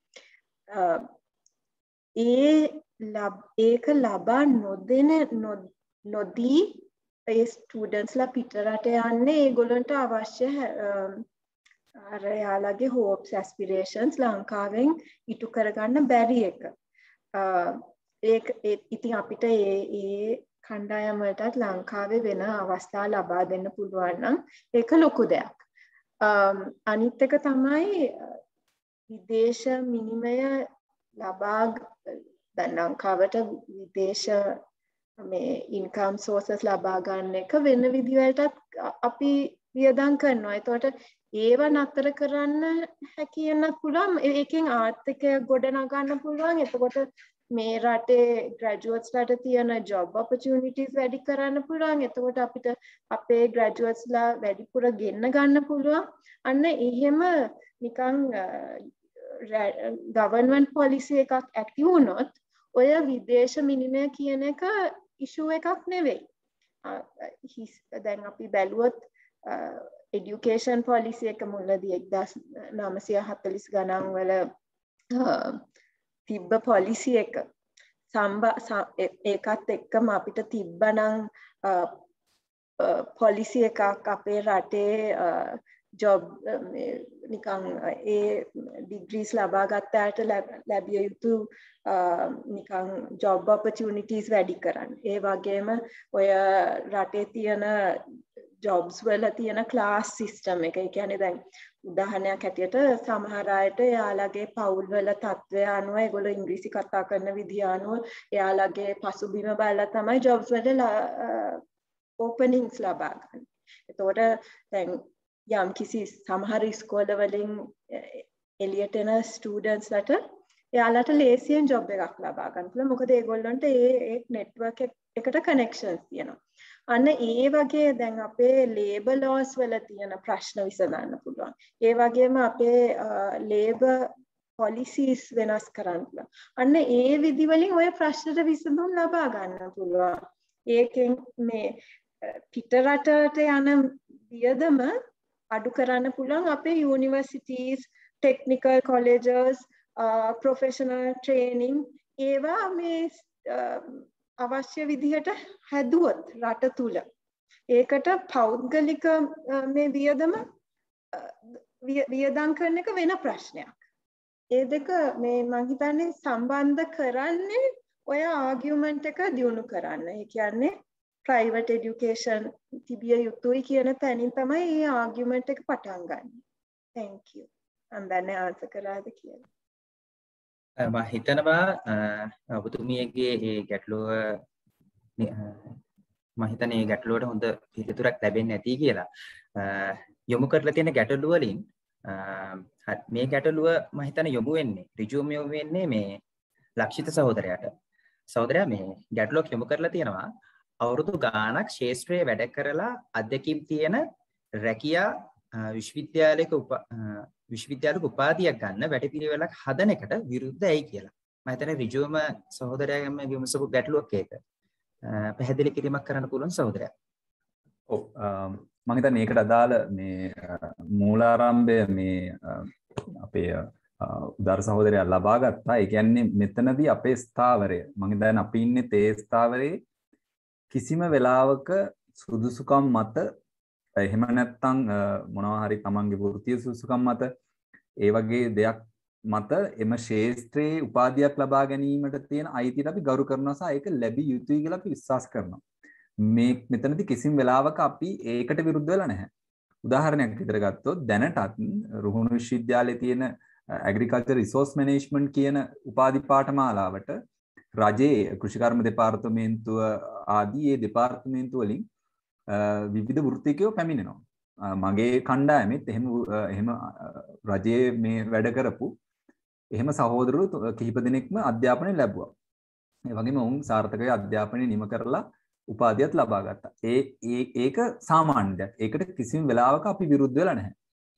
ඒ ඒක ලබා නොදෙන නොදී ඒ ස්ටුඩන්ට්ස්ලා පිටරට යන්නේ ඒගොල්ලන්ට අවශ්‍ය අර යාළගේ හෝප්ස් ඇස්පිරේෂන්ස් ලංකාවෙන් ඉටු කරගන්න බැරි එක. ඒක ඉතින් අපිට ඒ ඒ කණ්ඩායම් වලටත් ලංකාවේ වෙන අවස්ථා ලබා දෙන්න පුළුවන් නම් ඒක ලොකු දෙයක්. අනිත් එක තමයි විදේශ විනිමය ලබා දැන් ලංකාවට විදේශ මේ ඉන්කම් සෝසස් ලබා ගන්න එක වෙන විදිහටත් අපි වියදම් කරනවා. ඒතකොට ඒව නතර කරන්න හැකියන්නත් පුළුවන්. ඒකෙන් ආර්ථිකය ගොඩනගන්න පුළුවන්. එතකොට මේ රටේ ග්‍රැජුවේට්ස්ලාට තියෙන ජොබ් ඔපචුනිටිස් වැඩි කරන්න පුළුවන්. එතකොට අපිට අපේ ග්‍රැජුවේට්ස්ලා වැඩිපුර ගෙන්න ගන්න පුළුවන්. අන්න එහෙම නිකන් ගවර්න්මන්ට් පොලිසි එකක් ඇක්ටිව් වුණොත් ඔය විදේශ විනිමය කියන එක ඉෂුව එකක් නෙවෙයි. දැන් අපි බැලුවොත් එඩියුකේෂන් පොලිසි එක මුලදී එක්දාස් නවසිය හතළිස් ගණන් වල තිබ්බ පොලිසි එක සම්බ ඒකත් එක්කම අපිට තිබ්බනම් policy එකක් අපේ රටේ job නිකන් ඒ degrees ලබා ගත්තාට ලැබිය යුතු නිකන් job opportunities වැඩි කරන්න. ඒ වගේම ඔය රටේ තියෙන jobs වල තියෙන class system එක. ඒ කියන්නේ දැන් උදාහරණයක් හැටියට සමහර අයට එයාලගේ පවුල් වල තත්ත්වය අනුව ඒගොල්ලෝ ඉංග්‍රීසි කතා කරන විදිය අනුව එයාලගේ පසුබිම බලලා තමයි jobs වල openings ලබා ගන්න. එතකොට දැන් යම් කිසි සමහර ඉස්කෝල වලින් එළියට එන ස්ටුඩන්ට්ස් ලට එයාලට ලේසියෙන් ජොබ් එකක් ලබා ගන්න පුළුවන්. මොකද ඒගොල්ලන්ට ඒ ඒ නෙට්වර්ක් එකට කනෙක්ෂන්ස් තියෙනවා. අන්න ඒ වගේ දැන් අපේ ලේබර් ලෝස් වල තියෙන ප්‍රශ්න විසඳන්න පුළුවන්. ඒ වගේම අපේ ලේබර් policies වෙනස් කරන්න පුළුවන්. අන්න ඒ විදි වලින් ඔය ප්‍රශ්නට විසඳුම් ලබා ගන්න පුළුවන්. ඒකෙන් මේ පිටරටට යන වියදම අඩු කරන්න පුළුවන් අපේ universities, technical colleges, uh, professional training ඒවා මේ අවශ්‍ය විදිහට හැදුවොත් රට තුල ඒකට පෞද්ගලික මේ වියදම වියදම් කරන එක වෙන ප්‍රශ්නයක්. ඒ දෙක මේ මම හිතන්නේ සම්බන්ධ කරන්නේ ඔය ආගියුමන්ට් එක දියුණු කරන්න. ඒ කියන්නේ private education තිබිය යුතුයි කියන තැනින් තමයි මේ ආගියුමන්ට් එක පටන් ගන්න. Thank you. මම දන්නේ ආන්සර් කළාද කියලා. මම හිතනවා ඔබතුමියගේ මේ ගැටලුව මම හිතන්නේ මේ ගැටලුවට හොඳ පිළිතුරක් ලැබෙන්නේ නැති කියලා. යොමු කරලා තියෙන ගැටලුව වලින් මේ ගැටලුව මම හිතන්නේ යොමු වෙන්නේ ඍජුවම යොමු වෙන්නේ මේ ලක්ෂිත සහෝදරයාට. සහෝදරයා මේ ගැටලුවක් යොමු කරලා තියෙනවා අවුරුදු ගාණක් ශාස්ත්‍රයේ වැඩ කරලා අධ්‍යක්ීම් තියෙන රැකියා විශ්වවිද්‍යාලයක විශ්වවිද්‍යාලයක උපාධියක් ගන්න වැඩපිළිවෙලක් හදන එකට විරුද්ධයි කියලා. මම හිතන්නේ ඍජුවම සහෝදරයාගෙන් විමසපු ගැටලුවක් ඒක. පැහැදිලි කිරීමක් කරන්න පුළුවන් සහෝදරයා. ඔව් මම හිතන්නේ ඒකට අදාළ මේ මූලාරම්භය මේ අපේ උදාර සහෝදරයා ලබා ගත්තා. ඒ කියන්නේ මෙතනදී අපේ ස්ථාවරය මම හිතන්නේ අපි ඉන්නේ තේ ස්ථාවරයේ කිසිම වෙලාවක සුදුසුකම් මත එහෙම නැත්නම් මොනවා හරි තමන්ගේ වෘත්තීය සුදුසුකම් මත ඒ වගේ දෙයක් මත එම ශාස්ත්‍රයේ උපාධියක් ලබා ගැනීමට තියෙන අයිතියට අපි ගරු කරනවා සහ ඒක ලැබිය යුතුයි කියලා අපි විශ්වාස කරනවා. මේ මෙතනදී කිසිම වෙලාවක අපි ඒකට විරුද්ධ වෙලා නැහැ. උදාහරණයක් විතර ගත්තොත් දැනටත් රුහුණු විශ්වවිද්‍යාලයේ තියෙන ඇග්‍රිකල්චර් රිසෝස් මැනේජ්මන්ට් කියන උපාධි පාඨමාලාවට රජයේ කෘෂිකර්ම දෙපාර්තමේන්තුව ආදී ඒ දෙපාර්තමේන්තු වලින් විවිධ වෘත්තිකයෝ පැමිණෙනවා. මගේ කණ්ඩායමෙත් එහෙම එහෙම රජයේ මේ වැඩ කරපු එහෙම සහෝදරවරු කිහිප දෙනෙක්ම අධ්‍යාපනය ලැබුවා. ඒ වගේම වුන් සාර්ථකව අධ්‍යාපනය නිම කරලා උපාධියත් ලබා ගත්තා. ඒ ඒක සාමාන්‍ය දෙයක්. ඒකට කිසිම වෙලාවක අපි විරුද්ධ වෙලා නැහැ.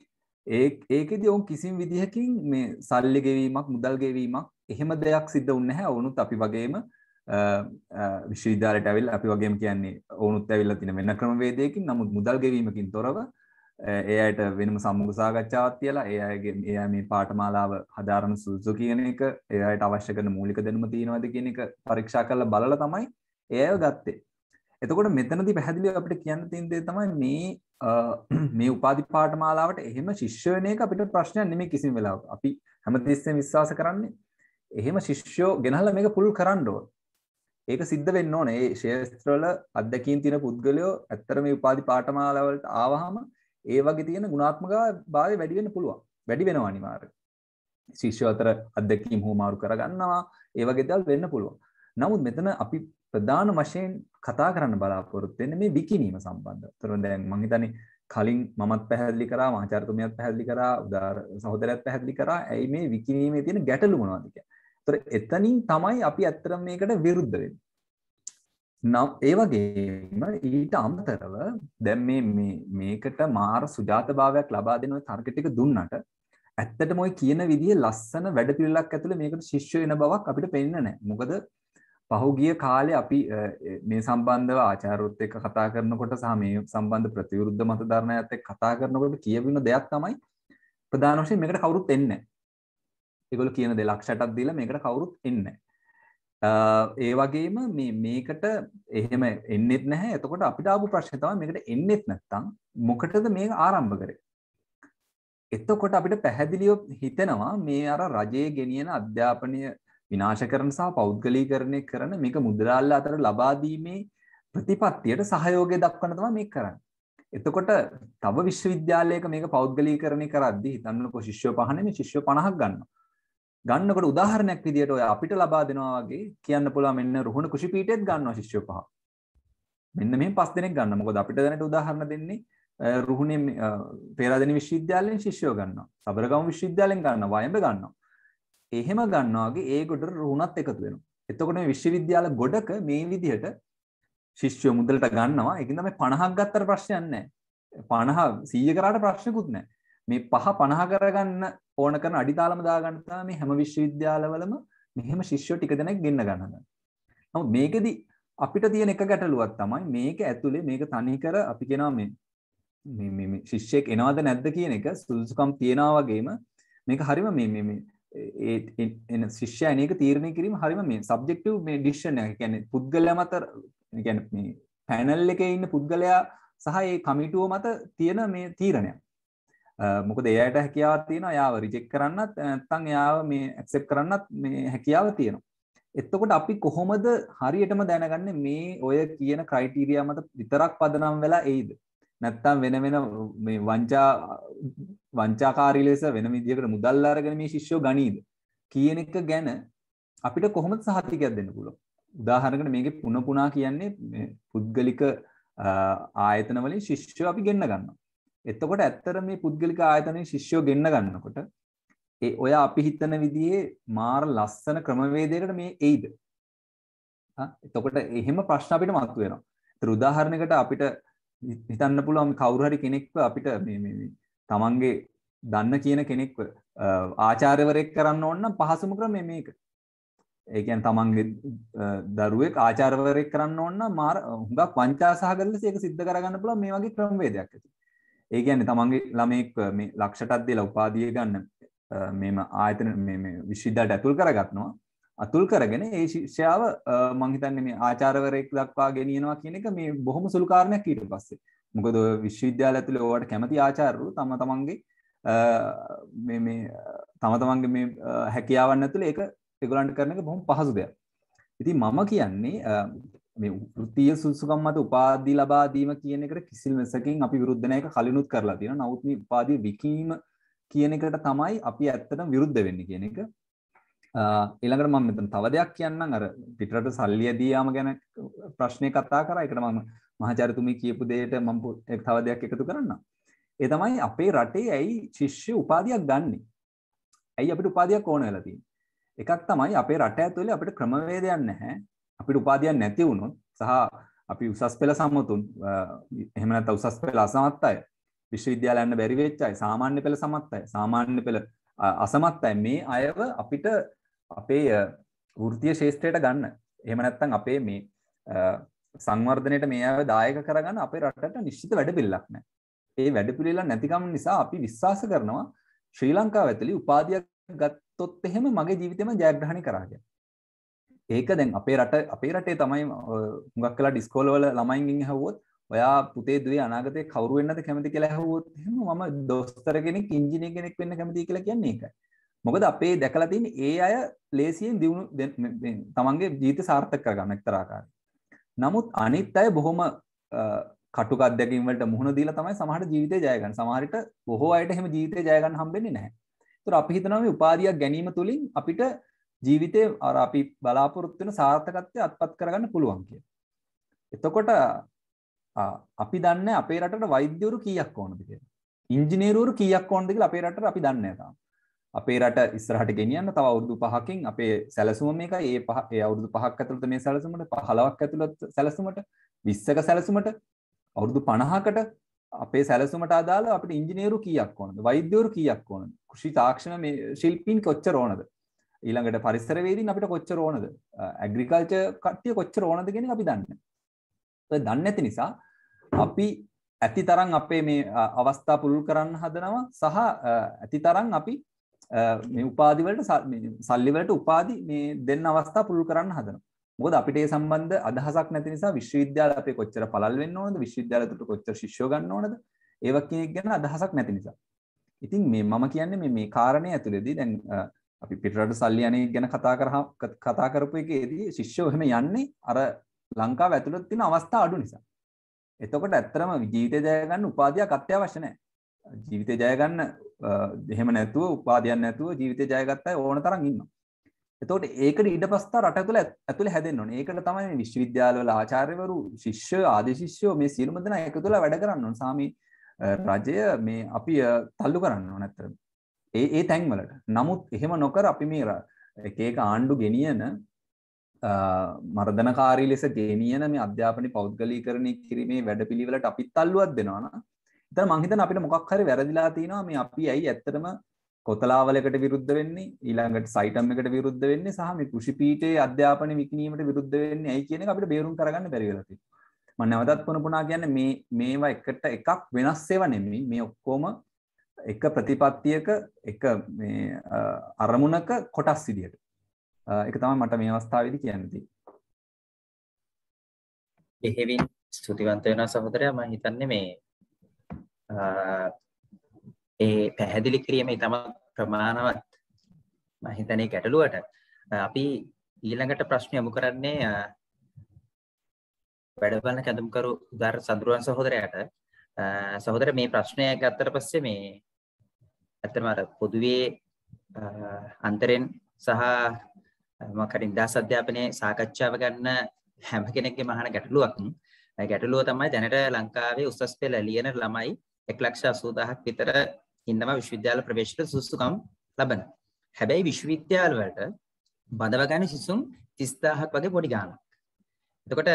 ඒ ඒකෙදි වුන් කිසිම විදිහකින් මේ සල්ලි ගෙවීමක් මුදල් ගෙවීමක් එහෙම දෙයක් සිද්ධ වුන්නේ නැහැ. වුණුත් අපි වගේම විශ්වවිද්‍යාලයට ඇවිල්ලා අපි වගේම කියන්නේ වුණුත් ඇවිල්ලා තියෙන වෙන ක්‍රමවේදයකින් නමුත් මුදල් ගෙවීමකින් තොරව ඒ අයට වෙනම සම්මුඛ සාකච්ඡාවක් තියලා ඒ අයගේ ඒ අය මේ පාඨමාලාව හදාරන සුසු කියන එක ඒ අයට අවශ්‍ය කරන මූලික දැනුම තියෙනවද කියන එක පරීක්ෂා කරලා බලලා තමයි ඒ අය ගත්තේ. එතකොට මෙතනදී පැහැදිලිව අපිට කියන්න තියෙන දේ තමයි මේ මේ උපාධි පාඨමාලාවට එහෙම ශිෂ්‍ය වෙන එක අපිට ප්‍රශ්නයක් නෙමෙයි කිසිම වෙලාවක. අපි හැමතිස්සෙම විශ්වාස කරන්නේ එහෙම ශිෂ්‍යෝ ගෙනහලා මේක පුල් කරන්න ඕන. ඒක සිද්ධ වෙන්න ඕනේ. ඒ ශාස්ත්‍රවල අධ්‍යක්ීම් තියෙන පුද්ගලයෝ ඇත්තට මේ උපාධි පාඨමාලාවලට ආවහම ඒ වගේ තියෙන ගුණාත්මකභාවය වැඩි වෙන්න පුළුවන්. වැඩි වෙනවා අනිවාර්යයෙන්. ශිෂ්‍යෝ අතර අධ්‍යක්ීම් හුවමාරු කරගන්නවා. ඒ වගේ දේවල් වෙන්න පුළුවන්. නමුත් මෙතන අපි ප්‍රධාන වශයෙන් කතා කරන්න බලාපොරොත්තු වෙන්නේ මේ විකිණීම සම්බන්ධව. ඒතර දැන් මම හිතන්නේ කලින් මමත් පැහැදිලි කරා, මහාචාර්යතුමියත් පැහැදිලි කරා, උදාර සහෝදරයත් පැහැදිලි කරා. ඇයි මේ විකිණීමේ තියෙන ගැටලු මොනවද කියලා. ඒතර එතනින් තමයි අපි ඇත්තටම මේකට විරුද්ධ වෙන්නේ. නම් ඒ වගේම ඊට අමතරව දැන් මේ මේ මේකට මාර සුජාතභාවයක් ලබා දෙන ඔය තර්ක ටික දුන්නට ඇත්තටම ඔය කියන විදිහේ ලස්සන වැඩපිළිවෙලක් ඇතුළේ මේකට ශිෂ්‍ය වෙන බවක් අපිට පේන්නේ නැහැ. මොකද පහුගිය කාලේ අපි මේ සම්බන්ධව ආචාර්යවරුත් එක්ක කතා කරනකොට සහ මේ සම්බන්ධ ප්‍රතිවිරුද්ධ මතධාරණයත් එක්ක කතා කරනකොට කියවින දෙයක් තමයි ප්‍රධාන වශයෙන් මේකට කවුරුත් එන්නේ නැහැ. ඒගොල්ලෝ කියන දේ ලක්ෂයටක් දීලා මේකට කවුරුත් එන්නේ නැහැ. ඒ වගේම මේ මේකට එහෙම එන්නෙත් නැහැ. එතකොට අපිට ආපු ප්‍රශ්නේ තමයි මේකට එන්නෙත් නැත්තම් මොකටද මේක ආරම්භ කරේ? එතකොට අපිට පැහැදිලිව හිතෙනවා මේ අර රජයේ ගෙනියන අධ්‍යාපනය විනාශ කරන සහ පෞද්ගලීකරණය කරන මේක මුදලාල්ලා අතර ලබා දීමේ ප්‍රතිපත්තියට සහයෝගය දක්වන්න තමයි මේක කරන්නේ. එතකොට තව විශ්වවිද්‍යාලයක මේක පෞද්ගලීකරණය කරද්දී හිතන්නකෝ ශිෂ්‍යෝ පහ නෙමෙයි ශිෂ්‍යෝ පනහක් ගන්නවා. ගන්නකොට උදාහරණයක් විදියට ඔය අපිට ලබා දෙනවා වගේ කියන්න පුළුවන් මෙන්න රුහුණ කුෂිපීඨෙත් ගන්නවා ශිෂ්‍යෝ පහ. මෙන්න මෙහෙම පස් දෙනෙක් ගන්නවා. මොකද අපිට දැනට උදාහරණ දෙන්නේ රුහුණේ පේරාදෙණි විශ්වවිද්‍යාලයෙන් ශිෂ්‍යෝ ගන්නවා. සබරගමු විශ්වවිද්‍යාලයෙන් ගන්නවා. වයඹ ගන්නවා. එහෙම ගන්නවා වගේ ඒ ගොඩට රුහුණත් එකතු වෙනවා. එතකොට මේ විශ්වවිද්‍යාල ගොඩක මේ විදිහට ශිෂ්‍යෝ මුදලට ගන්නවා. ඒකින් තමයි පනහක් ගත්තට ප්‍රශ්නයක් නැහැ. පනහ සීය කරාට ප්‍රශ්නකුත් නැහැ. මේ පහ පනහ කරගන්න ඕන කරන අඩිතාලම දාගන්න තමයි මේ හැම විශ්වවිද්‍යාලවලම මෙහෙම ශිෂ්‍යෝ ටික දෙනෙක් ගෙන්න ගන්නවා. නමුත් මේකෙදි අපිට තියෙන එක ගැටලුවක් තමයි මේක ඇතුලේ මේක තනිකර අපි කියනවා මේ මේ මේ ශිෂ්‍යෙක් එනවද නැද්ද කියන එක සුදුසුකම් තියනවා වගේම මේක හරිම මේ මේ මේ ඒ එන ශිෂ්‍යයා එන එක තීරණය කිරීම හරිම මේ සබ්ජෙක්ටිව් මේ ඩිසිෂන් එක. කියන්නේ පුද්ගලයා මත කියන්නේ මේ පැනල් එකේ ඉන්න පුද්ගලයා සහ ඒ කමිටුව මත තියෙන මේ තීරණයක්. මොකද එයාට හැකියාවක් තියෙනවා යාව රිජෙක්ට් කරන්නත් නැත්නම් යාව මේ ඇක්සෙප්ට් කරන්නත් මේ හැකියාව තියෙනවා. එතකොට අපි කොහොමද හරියටම දැනගන්නේ මේ ඔය කියන ක්‍රයිටීරියා මත විතරක් පදනම් වෙලා එයිද? නැත්නම් වෙන වෙන මේ වංචා වංචාකාරී ලෙස වෙන විදියකට මුදල් අරගෙන මේ ශිෂ්‍යෝ ගනීද කියන එක ගැන අපිට කොහොමද සහතිකයක් දෙන්න පුළුවන්? උදාහරණයකට මේකේ පුන පුනා කියන්නේ මේ පුද්ගලික ආයතන වලින් ශිෂ්‍යෝ අපි ගෙන්න ගන්නවා. එතකොට ඇත්තට මේ පුද්ගලික ආයතනයේ ශිෂ්‍යෝ ගෙන්න ගන්නකොට ඒ ඔය අපි හිතන විදිහේ මාර ලස්සන ක්‍රමවේදයකට මේ එයිද? හා එතකොට එහෙම ප්‍රශ්න අපිට මතුවෙනවා. ඒතර උදාහරණයකට අපිට හිතන්න පුළුවන් කවුරු හරි කෙනෙක්ව අපිට මේ මේ තමන්ගේ දන්න කියන කෙනෙක්ව ආචාර්යවරයෙක් කරන්න ඕන නම් පහසුම ක්‍රමය මේක. ඒ කියන්නේ තමන්ගේ දරුවෙක් ආචාර්යවරයෙක් කරන්න ඕන නම් මාර හුඟක් වංචා සහගත ලෙස ඒක සිද්ධ කරගන්න පුළුවන් මේ වගේ ක්‍රමවේදයක් ඇති. ඒ කියන්නේ තමන්ගේ ළමයෙක් මේ ලක්ෂටක් දීලා උපාධිය ගන්න මේම ආයතන මේ මේ විශ්වවිද්‍යාලයට ඇතුල් කරගන්නවා. අතුල් කරගෙන ඒ ශිෂ්‍යයාව මම හිතන්නේ මේ ආචාර්යවරයෙක් දක්වා ගෙනියනවා කියන එක මේ බොහොම සුළු කාරණයක් ඊට පස්සේ. මොකද විශ්වවිද්‍යාල ඇතුලේ ඕවට කැමති ආචාර්යවරු තම තමන්ගේ මේ මේ තම තමන්ගේ මේ හැකියාවන් ඇතුලේ ඒක ඒගොල්ලන්ට කරන එක බොහොම පහසු දෙයක්. ඉතින් මම කියන්නේ මේ වෘත්තීය සුසුකම් මත උපාධි ලබා දීම කියන එකට කිසිම වෙසකින් අපි විරුද්ධ නැහැ. ඒක කලිනුත් කරලා තියෙනවා. නමුත් මේ උපාධිය විකීම කියන එකට තමයි අපි ඇත්තටම විරුද්ධ වෙන්නේ කියන එක. ඊළඟට මම මෙතන තව දෙයක් කියන්නම්. අර පිටරට සල්ලි ඇදී යාම ගැන ප්‍රශ්නේ කතා කරා. ඒකට මම මහාචාර්යතුමී කියපු දෙයට මම තව දෙයක් එකතු කරන්නම්. ඒ තමයි අපේ රටේ ඇයි ශිෂ්‍ය උපාධියක් ගන්නෙ? ඇයි අපිට උපාධියක් ඕන වෙලා තියෙන්නේ? එකක් තමයි අපේ රට ඇතුලේ අපිට ක්‍රමවේදයක් නැහැ. අපිට උපාධියක් නැති වුණොත් සහ අපි උසස් පෙළ සමතුන් එහෙම නැත්නම් උසස් පෙළ අසමත් අය විශ්වවිද්‍යාල යන්න බැරි වෙච්ච අය සාමාන්‍ය පෙළ සමත් අය සාමාන්‍ය පෙළ අසමත් අය මේ අයව අපිට අපේ වෘත්තීය ශාස්ත්‍රයට ගන්න. එහෙම නැත්නම් අපේ මේ සංවර්ධනයට මේ අයව දායක කරගන්න අපේ රටට නිශ්චිත වැඩපිළිවෙලක් නැහැ. ඒ වැඩපිළිවෙල නැතිකම නිසා අපි විශ්වාස කරනවා ශ්‍රී ලංකාව ඇතුලේ උපාධියක් ගත්තොත් එහෙම මගේ ජීවිතේම ජයග්‍රහණය කරා කියලා. ඒක දැන් අපේ රට අපේ රටේ තමයි හුඟක් වෙලා ඩිස්කෝල වල ළමයින්ගෙන් ඇහුවොත් ඔයා පුතේ දුවේ අනාගතේ කවුරු වෙන්නද කැමති කියලා ඇහුවොත් එහෙම මම දොස්තර කෙනෙක් ඉංජිනේර කෙනෙක් වෙන්න කැමතියි කියලා කියන්නේ ඒකයි. මොකද අපේ දැකලා තියෙන ඒ අය ලේසියෙන් දිනු තමන්ගේ ජීවිත සාර්ථක කරගන්න එක්තරා ආකාරයක. නමුත් අනිත් අය බොහොම කටුක අත්දැකීම් වලට මුහුණ දීලා තමයි සමහරට ජීවිතේ ජය ගන්න. සමහරට බොහෝ අයට එහෙම ජීවිතේ ජය ගන්න හම්බෙන්නේ නැහැ. ඒතර අපි හිතනවා මේ උපාධියක් ගැනීම තුලින් අපිට ජීවිතේ අර අපි බලාපොරොත්තු වෙන සාර්ථකත්වය අත්පත් කරගන්න පුළුවන් කියලා. එතකොට අපි දන්නේ අපේ රටට වෛද්‍යවරු කීයක් ඕනද කියලා. ඉංජිනේරුවරු කීයක් ඕනද කියලා අපේ රටට අපි දන්නේ නැහැ තාම. අපේ රට ඉස්සරහට ගෙනියන්න තව අවුරුදු පහකින් අපේ සැලසුම මේකයි. ඒ පහ ඒ අවුරුදු පහක් ඇතුළත මේ සැලසුමට පහළොවක් ඇතුළත සැලසුමට විස්සක සැලසුමට අවුරුදු පනහකට අපේ සැලසුමට අදාළ අපිට ඉංජිනේරු කීයක් ඕනද? වෛද්‍යවරු කීයක් ඕනද? කෘෂි තාක්ෂණ මේ ශිල්පීන් කොච්චර ඕනද? ඊළඟට පරිසරවේදීන් අපිට කොච්චර ඕනද? ඇග්‍රිකල්චර් කට්ටිය කොච්චර ඕනද කියන එක අපි දන්නේ නැහැ. දන්නේ නැති නිසා අපි ඇතිතරම් අපේ මේ අවස්ථා පුළුල් කරන්න හදනවා සහ ඇතිතරම් අපි මේ උපාධි වලට සල්ලි වලට උපාධි මේ දෙන්න අවස්ථා පුළුල් කරන්න හදනවා. මොකද අපිට ඒ සම්බන්ධ අදහසක් නැති නිසා විශ්වවිද්‍යාල අපේ කොච්චර පළල් වෙන්න ඕනද, විශ්වවිද්‍යාල තුට කොච්චර ශිෂ්‍යයෝ ගන්න ඕනද, ඒවා කියන එක ගැන අදහසක් නැති නිසා. ඉතින් මේ මම කියන්නේ මේ මේ කාරණේ ඇතුළේදී දැන් අපි පිටරට සල්ලි අනේ ගැන කතා කරා කතා කරපු එකේදී ශිෂ්‍යයෝ එහෙම යන්නේ අර ලංකාව ඇතුළත තියෙන අවස්ථා අඩු නිසා. එතකොට ඇත්තටම ජීවිතය ජය ගන්න උපාධියක් අත්‍යවශ්‍ය නැහැ. ජීවිතය ජය ගන්න එහෙම නැතුව උපාධියක් නැතුව ජීවිතය ජය ගත්ත අය ඕන තරම් ඉන්නවා. එතකොට ඒකට ඊටපස්සා රට ඇතුළ ඇතුළේ හැදෙන්න ඕනේ. ඒකට තමයි මේ විශ්වවිද්‍යාලවල ආචාර්යවරු, ශිෂ්‍ය, ආදී ශිෂ්‍යෝ මේ සියලුම දෙනා එකතු වෙලා වැඩ කරන්න ඕනේ. සාමි රජය මේ අපි තල්ලු කරන්න ඕනේ නැත්තම්. ඒ ඒ තැන් වලට. නමුත් එහෙම නොකර අපි මේ එක එක ආණ්ඩු ගෙනියන මර්ධනකාරී ලෙස ගෙනියන මේ අධ්‍යාපන පෞද්ගලීකරණය කිරීමේ වැඩපිළිවෙලට අපිත් තල්ලුවක් දෙනවා නම් ඉතින් මං හිතන්නේ අපිට මොකක් හරි වැරදිලා තියෙනවා. මේ අපි ඇයි ඇත්තටම කොතලාවලකට විරුද්ධ වෙන්නේ, ඊළඟට සයිටම් එකට විරුද්ධ වෙන්නේ, සහ මේ කෘෂි පීඨයේ අධ්‍යාපන විකිණීමට විරුද්ධ වෙන්නේ ඇයි කියන එක අපිට බේරුම් කරගන්න බැරි වෙලා තියෙනවා. මම නැවතත් පුන පුනා කියන්නේ මේ මේවා එකට එකක් වෙනස් ඒවා නෙමෙයි. මේ ඔක්කොම එක ප්‍රතිපත්තියක එක මේ අරමුණක කොටස් විදියට. ඒක තමයි මට මේ අවස්ථාවේදී කියන්න තියෙන්නේ. එහෙවින් ස්තුතිවන්ත වෙනවා සහෝදරයා. මම හිතන්නේ මේ ඒ පැහැදිලි කිරීමේ තම ප්‍රමාණවත් මම හිතන්නේ ගැටලුවට අපි ඊළඟට ප්‍රශ්න යොමු කරන්නේ වැඩබලන කැඳුම්කරු උදාර සඳරුවන් සහෝදරයාට. සහෝදර මේ ප්‍රශ්නය ගත්තට පස්සේ මේ ඇත්තටම අර පොදුවේ අන්තරෙන් සහ මොකක්ද නිදහස් අධ්‍යාපනයේ සාකච්ඡාව ගන්න හැම කෙනෙක්ගේම අහන ගැටලුවක්. ඒ ගැටලුව තමයි දැනට ලංකාවේ උසස් පෙළ ලියන ළමයි එක ලක්ෂ අසූ දහසක් විතර ඉන්නවා විශ්වවිද්‍යාල ප්‍රවේශයට සුසුකම් ලබන. හැබැයි විශ්වවිද්‍යාල වලට බඳව ගන්න සිසුන් තිස් දහසක් වගේ පොඩි ගාණක්. එතකොට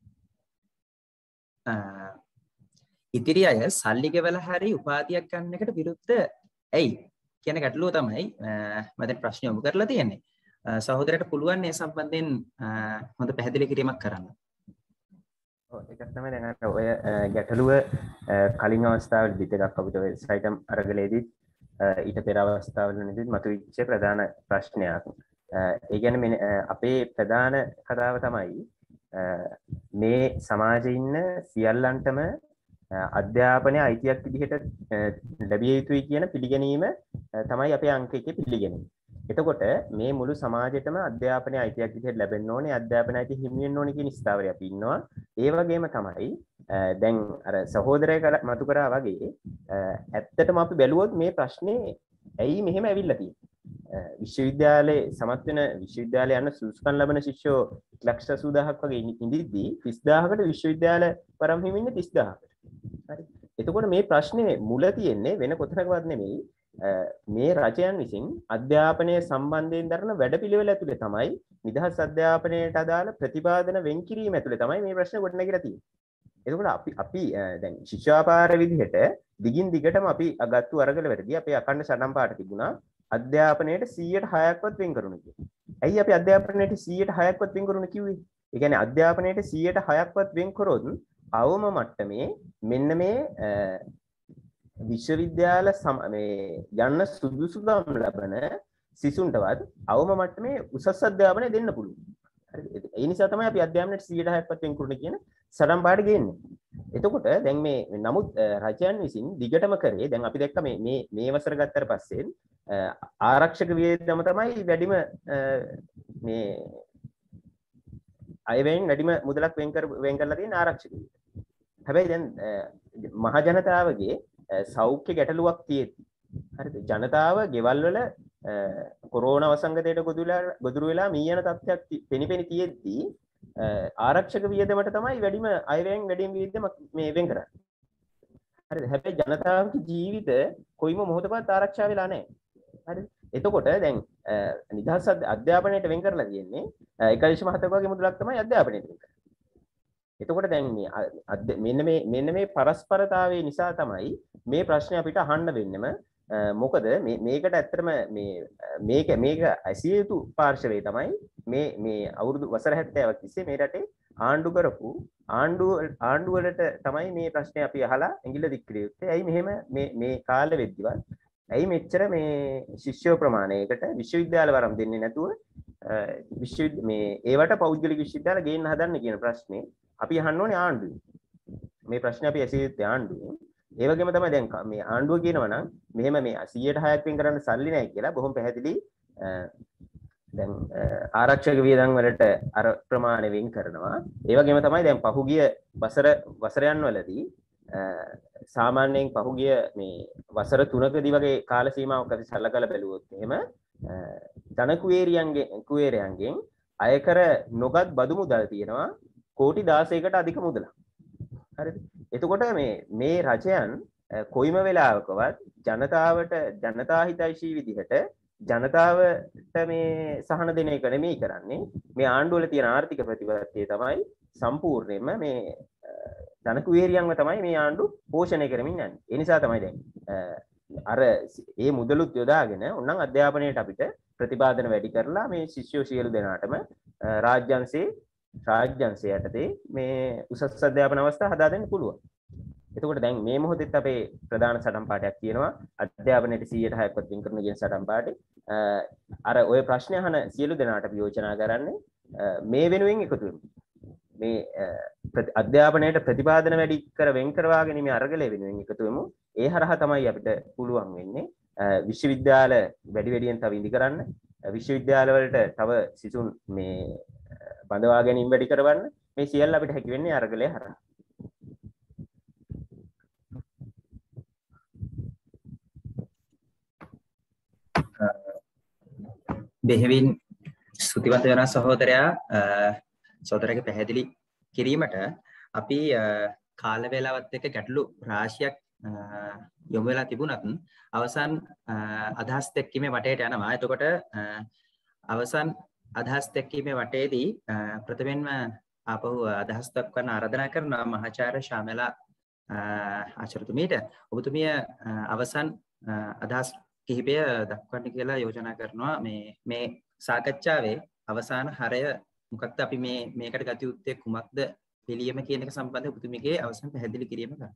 ඉතිරි අය සල්ලි ගෙවලා හරි උපාධියක් ගන්න එකට විරුද්ධ ඇයි කියන ගැටලුව තමයි මම දැන් ප්‍රශ්න යොමු කරලා තියෙන්නේ. සහෝදරයට පුළුවන් මේ සම්බන්ධයෙන් හොඳ පැහැදිලි කිරීමක් කරන්න. ඔව් ඒක තමයි දැන් අර ඔය ගැටලුව කලින් අවස්ථාවේදී දෙකක් අපිට වෙබ්සයිට් අරගලේදී ඊට පෙර අවස්ථාවලදීත් මතුවෙච්ච ප්‍රධාන ප්‍රශ්නයක්. ඒ කියන්නේ අපේ ප්‍රධාන කතාව තමයි මේ සමාජයේ ඉන්න සියල්ලන්ටම අධ්‍යාපනයේ අයිතියක් විදිහට ලැබිය යුතුයි කියන පිළිගැනීම තමයි අපේ අංක එකේ පිළිගැනීම. එතකොට මේ මුළු සමාජයටම අධ්‍යාපනයේ අයිතියක් විදිහට ලැබෙන්න ඕනේ, අධ්‍යාපනයේ අයිතිය හිමි වෙන්න ඕනේ කියන ස්ථාවරය අපි ඉන්නවා. ඒ වගේම තමයි දැන් අර සහෝදරයෙක් මතු කරා වගේ ඇත්තටම අපි බැලුවොත් මේ ප්‍රශ්නේ ඇයි මෙහෙම ඇවිල්ලා තියෙන්නේ? විශ්වවිද්‍යාලයේ සමත් වෙන විශ්වවිද්‍යාලය යන සුසුකම් ලබන ශිෂ්‍යෝ එක ලක්ෂ අසූ දහසක් වගේ ඉඳිද්දී තිස් දහසකට විශ්වවිද්‍යාල වරම් හිමි ඉන්නේ තිස් දහසකට. හරි. එතකොට මේ ප්‍රශ්නේ මුල තියෙන්නේ වෙන කොතනකවත් නෙමෙයි. මේ රජයන් විසින් අධ්‍යාපනය සම්බන්ධයෙන් දරන වැඩපිළිවෙල ඇතුලේ තමයි නිදහස් අධ්‍යාපනයට අදාළ ප්‍රතිපාදන වෙන් කිරීම ඇතුලේ තමයි මේ ප්‍රශ්නේ ගොඩනැගිලා තියෙන්නේ. එතකොට අපි අපි දැන් ශිෂ්‍යාපාර විදිහට දිගින් දිගටම අපි අගත්තු අරගල වැඩි අපි අකණ්ඩ සටන් පාට තිබුණා අධ්‍යාපනයට සීයට හයක්වත් වෙන් කරුණු කියලා. ඇයි අපි අධ්‍යාපනයට සීයට හයක්වත් වෙන් කරුණු කිව්වේ? ඒ කියන්නේ අධ්‍යාපනයට සීයට හයක්වත් වෙන් කරොත් අවම මට්ටමේ මෙන්න මේ විශ්වවිද්‍යාල මේ යන්න සුදුසුකම් ලබන සිසුන්ටවත් අවම මට්ටමේ උසස් අධ්‍යාපනය දෙන්න පුළුවන්. හරි. ඒ නිසා තමයි අපි අධ්‍යාපනයට සීයට හයක්වත් වෙන් කරුණු කියන සටන් පාට ගේන්නේ. එතකොට දැන් මේ නමුත් රජයන් විසින් දිගටම කරේ දැන් අපි දැක්ක මේ මේ මේ වසර ගත්තට පස්සේ ආරක්ෂක වියදම තමයි වැඩිම මේ අයවෙන් වැඩිම මුදලක් වෙන් කර වෙන් කරලා තියෙන ආරක්ෂක වියදම. හැබැයි දැන් මහ ජනතාවගේ සෞඛ්‍ය ගැටලුවක් තියෙද්දි හරිද ජනතාව ගෙවල් වල කොරෝනා වසංගතයට ගොදුරු වෙලා මී යන තත්ත්වයක් පෙනිපෙනි තියෙද්දි ආරක්ෂක වියදමට තමයි වැඩිම අයවැයෙන් වැඩිම වියදම මේ වෙන් කරන්නේ. හරිද? හැබැයි ජනතාවගේ ජීවිත කොයිම මොහොතකවත් ආරක්ෂා වෙලා නැහැ. හරිද? එතකොට දැන් නිදහස් අධ්‍යාපනයට වෙන් කරලා තියෙන්නේ එක දශම හතක වගේ මුදලක් තමයි අධ්‍යාපනයට වෙන් කරන්නේ. එතකොට දැන් මේ මෙන්න මේ මෙන්න මේ පරස්පරතාවය නිසා තමයි මේ ප්‍රශ්නේ අපිට අහන්න වෙන්නෙම. මොකද මේ මේකට ඇත්තටම මේ මේක මේක ඇසිය යුතු පාර්ශවයේ තමයි මේ මේ අවුරුදු වසර හැත්තෑවක් තිස්සේ මේ රටේ ආණ්ඩු කරපු ආණ්ඩුව ආණ්ඩුව වලට තමයි මේ ප්‍රශ්නේ අපි අහලා ඇඟිල්ල දික් කළේ. ඇයි මෙහෙම මේ මේ කාලෙ වෙද්දිවත් ඇයි මෙච්චර මේ ශිෂ්‍ය ප්‍රමාණයකට විශ්වවිද්‍යාල වරම් දෙන්නේ නැතුව විශ්ව මේ ඒවට පෞද්ගලික විශ්වවිද්‍යාල ගේන්න හදන්නේ කියන ප්‍රශ්නේ අපි අහන්න ඕනේ ආණ්ඩුවෙන්. මේ ප්‍රශ්නේ අපි ඇසිය යුත්තේ ආණ්ඩුවෙන්. ඒ වගේම තමයි දැන් මේ ආණ්ඩුව කියනවා නම් මෙහෙම මේ සියයට හයක් වෙන් කරන්න සල්ලි නැහැ කියලා බොහොම පැහැදිලි දැන් ආරක්ෂක වියදම් වලට අර ප්‍රමාණය වෙන් කරනවා. ඒ වගේම තමයි දැන් පහුගිය වසර වසරයන් වලදී සාමාන්‍යයෙන් පහුගිය මේ වසර තුනකදී වගේ කාල සීමාවක් අපි සලකලා බැලුවොත් එහෙම ධන කුවේරියන්ගෙන් කුවේරයන්ගෙන් අයකර නොගත් බදු මුදල් තියෙනවා කෝටි දාසයකට අධික මුදලක්. හරිද? එතකොට මේ මේ රජයන් කොයිම වෙලාවකවත් ජනතාවට ජනතා හිතයිශී විදිහට ජනතාවට මේ සහන දෙන එක නෙමෙයි කරන්නේ. මේ ආණ්ඩුව වල තියෙන ආර්ථික ප්‍රතිපත්තිය තමයි සම්පූර්ණයෙන්ම මේ ධන කුවේරියන්ව තමයි මේ ආණ්ඩුව පෝෂණය කරමින් යන්නේ. ඒ නිසා තමයි දැන් අර ඒ මුදලුත් යොදාගෙන උන්නම් අධ්‍යාපනයට අපිට ප්‍රතිපාදන වැඩි කරලා මේ ශිෂ්‍යෝ සියලු දෙනාටම රාජ්‍යංශේ රාජ්‍යංශය යටතේ මේ උසස් අධ්‍යාපන අවස්ථා හදා දෙන්න පුළුවන්. එතකොට දැන් මේ මොහොතේත් අපේ ප්‍රධාන සටන් පාඩයක් තියෙනවා අධ්‍යාපනයේ සියයට හයක්වත් වෙන් කරන කියන සටන් පාඩේ. අර ඔය ප්‍රශ්න අහන සියලු දෙනාට අපි යෝජනා කරන්නේ මේ වෙනුවෙන් එකතු වෙමු. මේ අධ්‍යාපනයට ප්‍රතිපාදන වැඩි කර වෙන් කරවා ගැනීම අරගලය වෙනුවෙන් එකතු වෙමු. ඒ හරහා තමයි අපිට පුළුවන් වෙන්නේ විශ්වවිද්‍යාල වැඩි වැඩියෙන් තව ඉදි කරන්න, විශ්වවිද්‍යාල වලට තව සිසුන් මේ බඳවා ගැනීම වැඩි කරවන්න. මේ සියල්ල අපිට හැකි වෙන්නේ අරගලය හරහා. බෙහෙවින් ස්තුතිවන්ත වෙන සහෝදරයා සහෝදරයාගේ පැහැදිලි කිරීමට අපි කාල වේලාවත් එක්ක ගැටලු රාශියක් යොමු වෙලා තිබුණත් අවසන් අදහස් දෙකීමේ වටේට යනවා. එතකොට අවසන් අදහස් දෙකීමේ වටේදී ප්‍රථමයෙන්ම ආපහු අදහස් දක්වන්න ආරාධනා කරනවා මහාචාර්ය ශාමලා ආචාර්යතුමීට. ඔබතුමිය අවසන් අදහස් කිහිපය දක්වන්න කියලා යෝජනා කරනවා. මේ මේ සාකච්ඡාවේ අවසාන හරය මොකක්ද අපි මේ මේකට ගත යුත්තේ කුමක්ද පිළියම කියන එක සම්බන්ධව ඔබතුමියගේ අවසන් පැහැදිලි කිරීම ගන්න.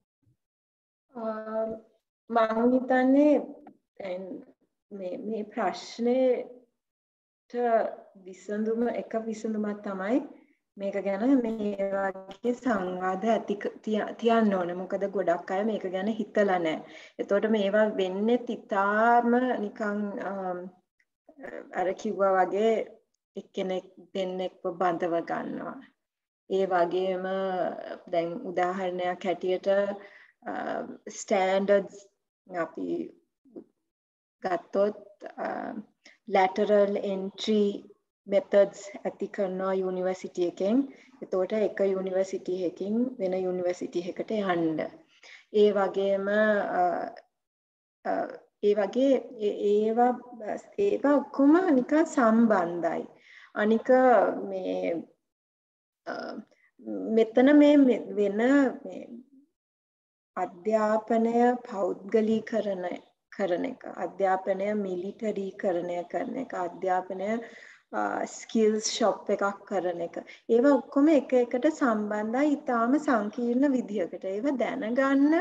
මම හිතන්නේ දැන් මේ මේ ප්‍රශ්නෙට විසඳුම එක විසඳුමක් තමයි මේක ගැන මේ වගේ සංවාද ඇති තියන්න ඕනේ. මොකද ගොඩක් අය මේක ගැන හිතලා නැහැ. එතකොට මේවා වෙන්නේ ඉතාම නිකන් අර කිව්වා වගේ එක්කෙනෙක් දෙන්නෙක්ව බඳව ගන්නවා. ඒ වගේම දැන් උදාහරණයක් හැටියට ස්ටෑන්ඩඩ්ස් අපි ගත්තොත් lateral entry methods ඇති කරනවා යුනිවර්සිටි එකෙන්. එතකොට එක යුනිවර්සිටි එකකින් වෙන යුනිවර්සිටි එකකට යන්න. ඒ වගේම ඒ වගේ ඒවා ඒවා ඔක්කොම නිකන් සම්බන්ධයි. අනික මේ මෙතන මේ වෙන මේ අධ්‍යාපනය පෞද්ගලීකරණ කරන එක, අධ්‍යාපනය මිලිටරීකරණය කරන එක, අධ්‍යාපනය ස්කිල්ස් ෂොප් එකක් කරන එක. ඒවා ඔක්කොම එක එකට සම්බන්ධයි ඊටාම සංකීර්ණ විදිහකට. ඒවා දැනගන්න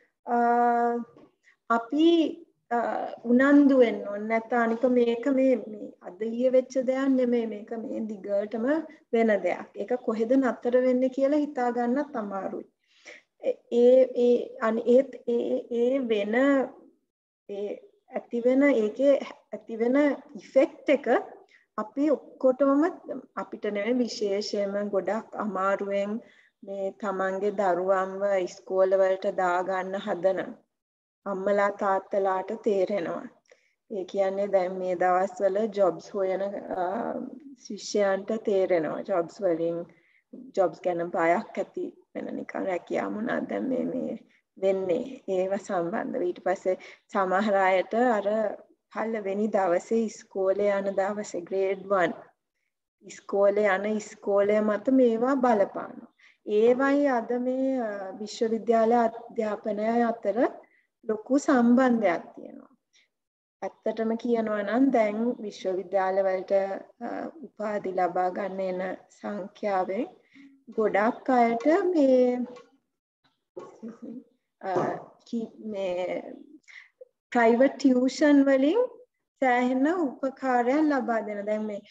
අපි උනන්දු වෙන්න ඕනේ. නැත්නම් අනික මේක මේ මේ අද ඊයේ වෙච්ච දෙයක් නෙමෙයි. මේක මේ දිගටම වෙන දෙයක්. ඒක කොහෙද නතර වෙන්නේ කියලා හිතා ගන්නත් අමාරුයි. ඒ ඒ අනිත් ඒ ඒ වෙන ඒ ඇති වෙන ඒකේ ඇති වෙන ඉෆෙක්ට් එක අපි ඔක්කොටම අපිට නෙවෙයි විශේෂයෙන්ම ගොඩක් අමාරුවෙන් මේ තමන්ගේ දරුවන්ව ඉස්කෝල වලට දාගන්න හදන අම්මලා තාත්තලාට තේරෙනවා. ඒ කියන්නේ දැන් මේ දවස්වල ජොබ්ස් හොයන ශිෂ්‍යයන්ට තේරෙනවා. ජොබ්ස් වලින් ජොබ්ස් ගැන බයක් ඇති වෙන නිකන් රැකියාව මොනවද දැන් මේ මේ වෙන්නේ ඒව සම්බන්ධව. ඊට පස්සේ සමහර අයට අර පළවෙනි දවසේ ඉස්කෝලේ යන දවසේ ග්‍රේඩ් වන් ඉස්කෝලේ යන ඉස්කෝලේ මත මේවා බලපානවා. ඒවයි අද මේ විශ්වවිද්‍යාල අධ්‍යාපනය අතර ලොකු සම්බන්ධයක් තියෙනවා. ඇත්තටම කියනවා නම් දැන් විශ්වවිද්‍යාල වලට උපාධි ලබා ගන්න එන සංඛ්‍යාවෙන් ගොඩක් අයට මේ මේ private tuition වලින් සෑහෙන උපකාරයක් ලබා දෙන. දැන් මේ